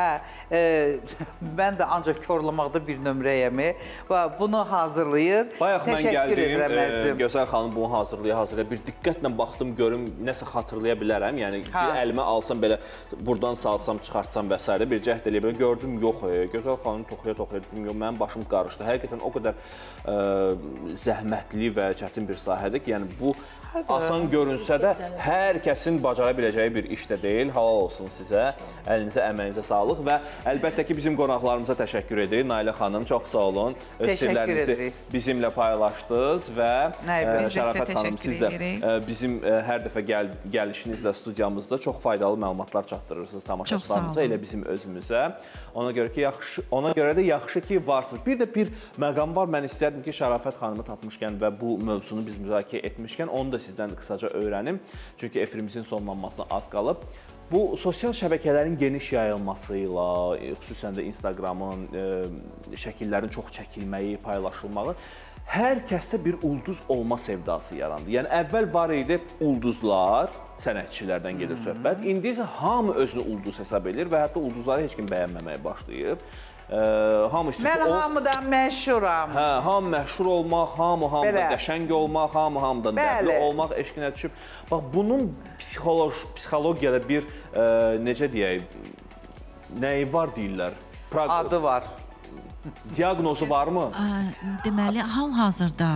Mən də ancaq körlamaqda bir nömrəyəmi, bunu hazırlayır. Bayaq mən gəldim, Gözəl xanım bunu hazırlaya, bir diqqətlə baxdım, görüm, nəsə xatırlaya bilərəm, yəni bir əlimə alsam belə, buradan salsam, çıxartsam və s. bir cəhd eləyə bilərəm, gördüm, yox, Gözəl xanım toxuya, mənim başım qarışdı. Həqiqətən o qədər zəhmətli və çətin bir sahədir ki, yəni bu asan görünsə də hər kəsin bacara biləcəyi bir iş də deyil. Halal olsun sizə, əlinizə, əməyinizə sağlıq və əlbəttə ki, bizim qonaqlarımıza təşəkkür edirik. Nailə xanım, çox sağ olun. Öz sirlərinizi bizimlə paylaşdınız və Şərafət xanım, siz də bizim hər dəfə gəlişinizlə studiyamızda çox faydalı məlumatlar çatdırırsınız tamaşaçılarımıza, elə bizim özümüzə. Ona görə də yaxşı ki, varsınız. Bir də bir məqam var, mən istərdim ki, Şərafət xanımı tapmışkən və bu mövzunu biz müzakirə etmişkən, onu da sizdən qısaca öyrənim. Çünki efrimizin sonlanmasına az qalıb. Bu, sosial şəbəkələrin geniş yayılmasıyla, xüsusən də Instagramın, şəkillərin çox çəkilməyi, paylaşılmağı, hər kəsdə bir ulduz olma sevdası yarandı. Yəni, əvvəl var idi ulduzlar, sənətçilərdən gedir söhbət. İndi isə hamı özünü ulduz hesab edir və hətta ulduzları heç kim bəyənməməyə başlayıb. Mən hamıdan məşhuram. Hamı məşhur olmaq, hamıda qəşəng olmaq, hamıdan dəbli olmaq eşqinə düşüb. Bax, bunun psixologiyada bir, necə deyək, nəyi var deyirlər? Adı var. Diaqnozu varmı? Deməli, hal-hazırda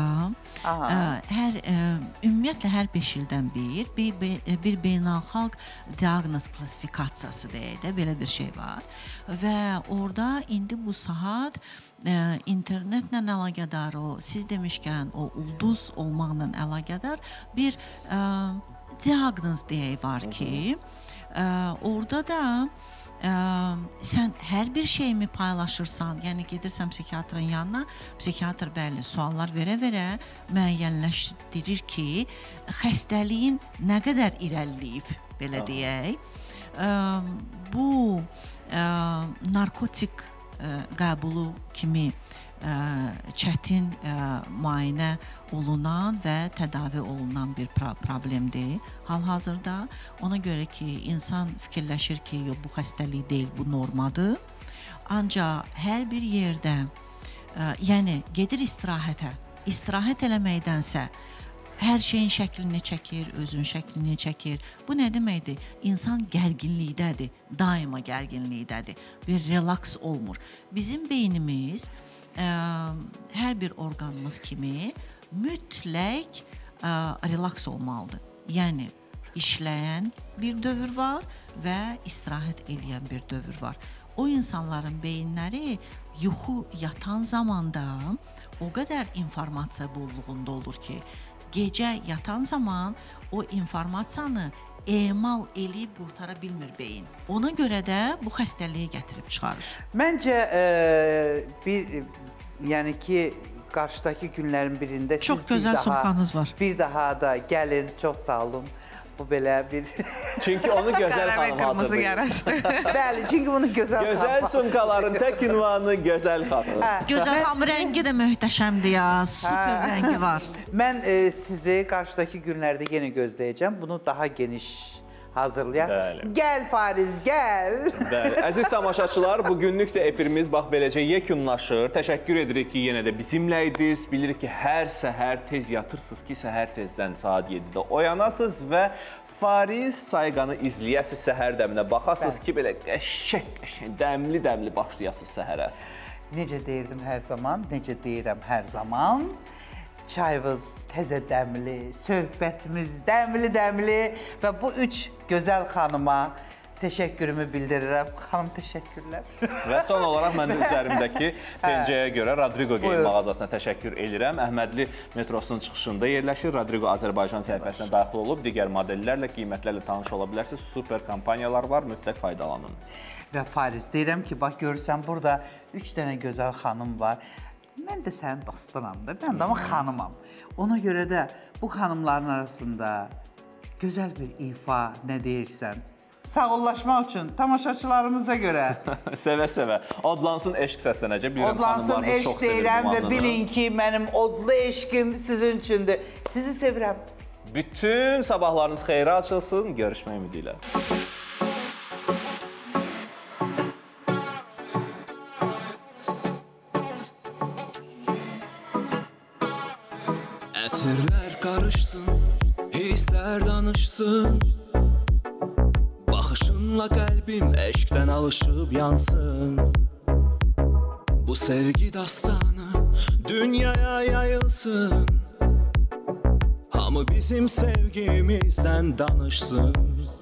ümumiyyətlə hər 5 ildən bir beynəlxalq diaqnoz klassifikasiyası deyək də, belə bir şey var. Və orada indi bu saat internetlə əlaqədar, siz demişkən, o ulduz olmaqla əlaqədar bir diaqnoz deyək var ki, orada da sən hər bir şeyimi paylaşırsan, yəni gedirsən psixiatrın yanına, psixiatr bəli suallar verə-verə müəyyənləşdirir ki, xəstəliyin nə qədər irəliləyib, belə deyək. Bu narkotik qəbulu kimi çətin müayinə olunan və tədavi olunan bir problemdir hal-hazırda. Ona görə ki, insan fikirləşir ki, bu xəstəlik deyil, bu normadır. Ancaq hər bir yerdə, yəni gedir istirahətə, istirahət eləməkdənsə, hər şeyin şəklini çəkir, özün şəklini çəkir. Bu nə deməkdir? İnsan gərginlikdədir, daima gərginlikdədir, bir relaks olmur. Bizim beynimiz hər bir orqanımız kimi mütləq relaks olmalıdır. Yəni, işləyən bir dövr var və istirahət eləyən bir dövr var. O insanların beyinləri yuxu yatan zamanda o qədər informasiya bolluğunda olur ki, gecə yatan zaman o informasiyanı emal eləyib qurtara bilmir beyin. Ona görə də bu xəstəliyi gətirib çıxarır. Məncə yəni ki, qarşıdakı günlərin birində çox gözəl sumkanız var. Bir daha da gəlin, çox sağ olun. Bu belə bir... Çünki onu gözəl xanım qırmızı yaraşdı. Bəli, çünki bunu gözəl xanım. Gözəl sumkaların tək ünvanı gözəl xanım. Gözəl xanım rəngi də möhtəşəmdir ya, super rəngi var. Mən sizi qarşıdakı günlərdə yenə gözləyəcəm. Bunu daha geniş hazırlayaq. Gəl Fariz, gəl. Bəli. Əziz tamaşaçılar, bugünlük də efirimiz bax beləcə yekunlaşır. Təşəkkür edirik ki, yenə də bizimlə idiniz. Bilirik ki, hər səhər tez yatırsınız ki, səhər tezdən saat 7-də oyanasınız və Fariz Sayğanı izləyəsiniz səhər dəminə. Baxasınız ki, belə qəşəng, dəmli başlayasınız səhərə. Necə deyirdim hər zaman, necə deyirəm hər zaman. Çayımız təzə dəmli, söhbətimiz dəmli və bu üç gözəl xanıma təşəkkürümü bildirirəm. Xanım, təşəkkürlər. Və son olaraq mən də üzərimdəki pencəyə görə Rodrigo Geyim mağazasına təşəkkür edirəm. Əhmədli metrosunun çıxışında yerləşir. Rodrigo Azərbaycan səhifəsinə daxil olub. Digər modellərlə, qiymətlərlə tanış ola bilərsiniz. Super kampaniyalar var, mütləq faydalanın. Və Fariz, deyirəm ki, bax görürsən, burada 3 dənə gözəl xanım var. Mən də sənin dostunam da, mən də ama xanımam. Ona görə də bu xanımların arasında gözəl bir ifa, nə deyirsən, sağollaşmaq üçün tamaşaçılarımıza görə. Sevə-sevə. Odlansın eşq səslənəcək. Odlansın eşq deyirəm və bilin ki, mənim odlu eşqim sizin üçündür. Sizi sevirəm. Bütün sabahlarınız xeyrə açılsın. Görüşmək ümidi ilə. Ətirlər qarışsın, hisslər danışsın. Baxışınla qəlbim eşqdən alışıb yansın. Bu sevgi dastanı dünyaya yayılsın. Hamı bizim sevgimizdən danışsın.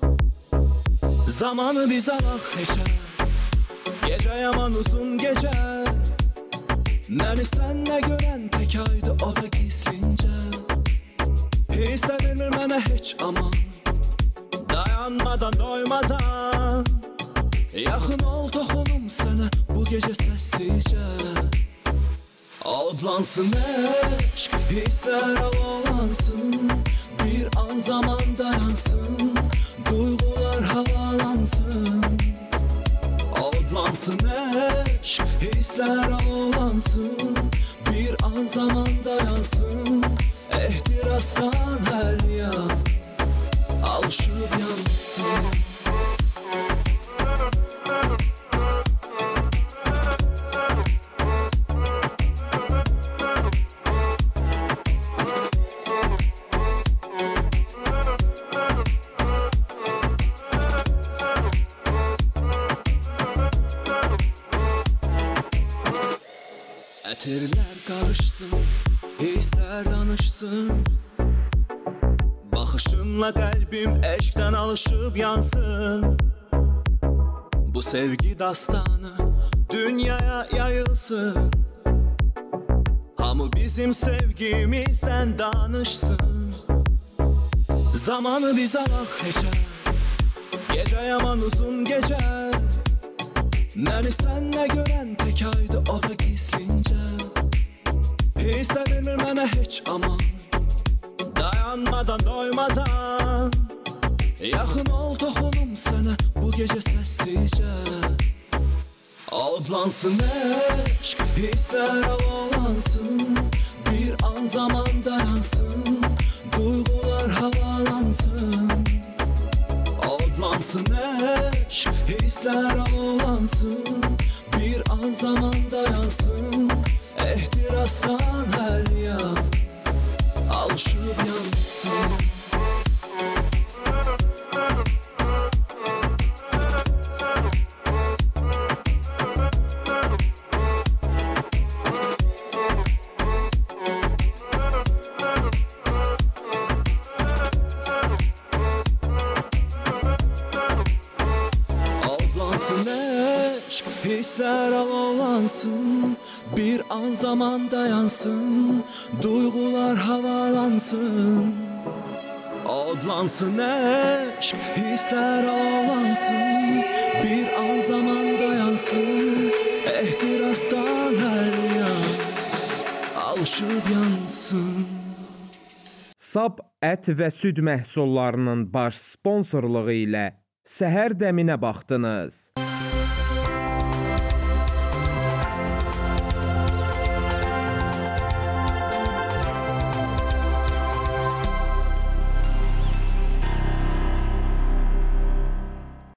Zamanı biz alaq heçə, gecə yaman uzun gecə. Məni sənlə görən tək aydı, o da gizlincə. Hissə vermir mənə heç aman, dayanmadan, doymadan. Yaxın ol, toxunum sənə bu gecə səssizcə. Odlansın eşq, hisslər alalansın. Bir an zaman dayansın, duyğular havalansın. Odlansın eşq, hisslər alalansın. Bir an zaman dayansın, ehtirasdan hər yan alışıb yansın. Ətirlər qarışsın, hisslər danışsın. Baxışınla qəlbim eşqdən alışıb yansın. Bu sevgi dastanı dünyaya yayılsın. Hamı bizim sevgimizdən danışsın. Zamanı biz alaq heçə, gecə yaman uzun gecə. Məni sənlə görən tək aydı, o da gizlincə. Hissə vermir mənə heç aman, dayanmadan, doymadan. Yaxın ol, toxunum sənə bu gecə səssizcə. Odlansın eşq, hisslər alalansın. Bir an zaman dayansın, duyğular havalansın. Odlansın eşq, hisslər alalansın. Bir an zaman dayansın, ehtirasdan hər yan alışıb yansın. Hisslər alalansın. havallansın, bir an zaman dayansın, duygular havalansın. Odlansın eşk, hisler alovlansın, bir an zaman dayansın, ehtirastan her yan alışıp yansın. Sab ət və süd məhsullarının baş sponsorluğu ilə Səhər dəminə baxdınız.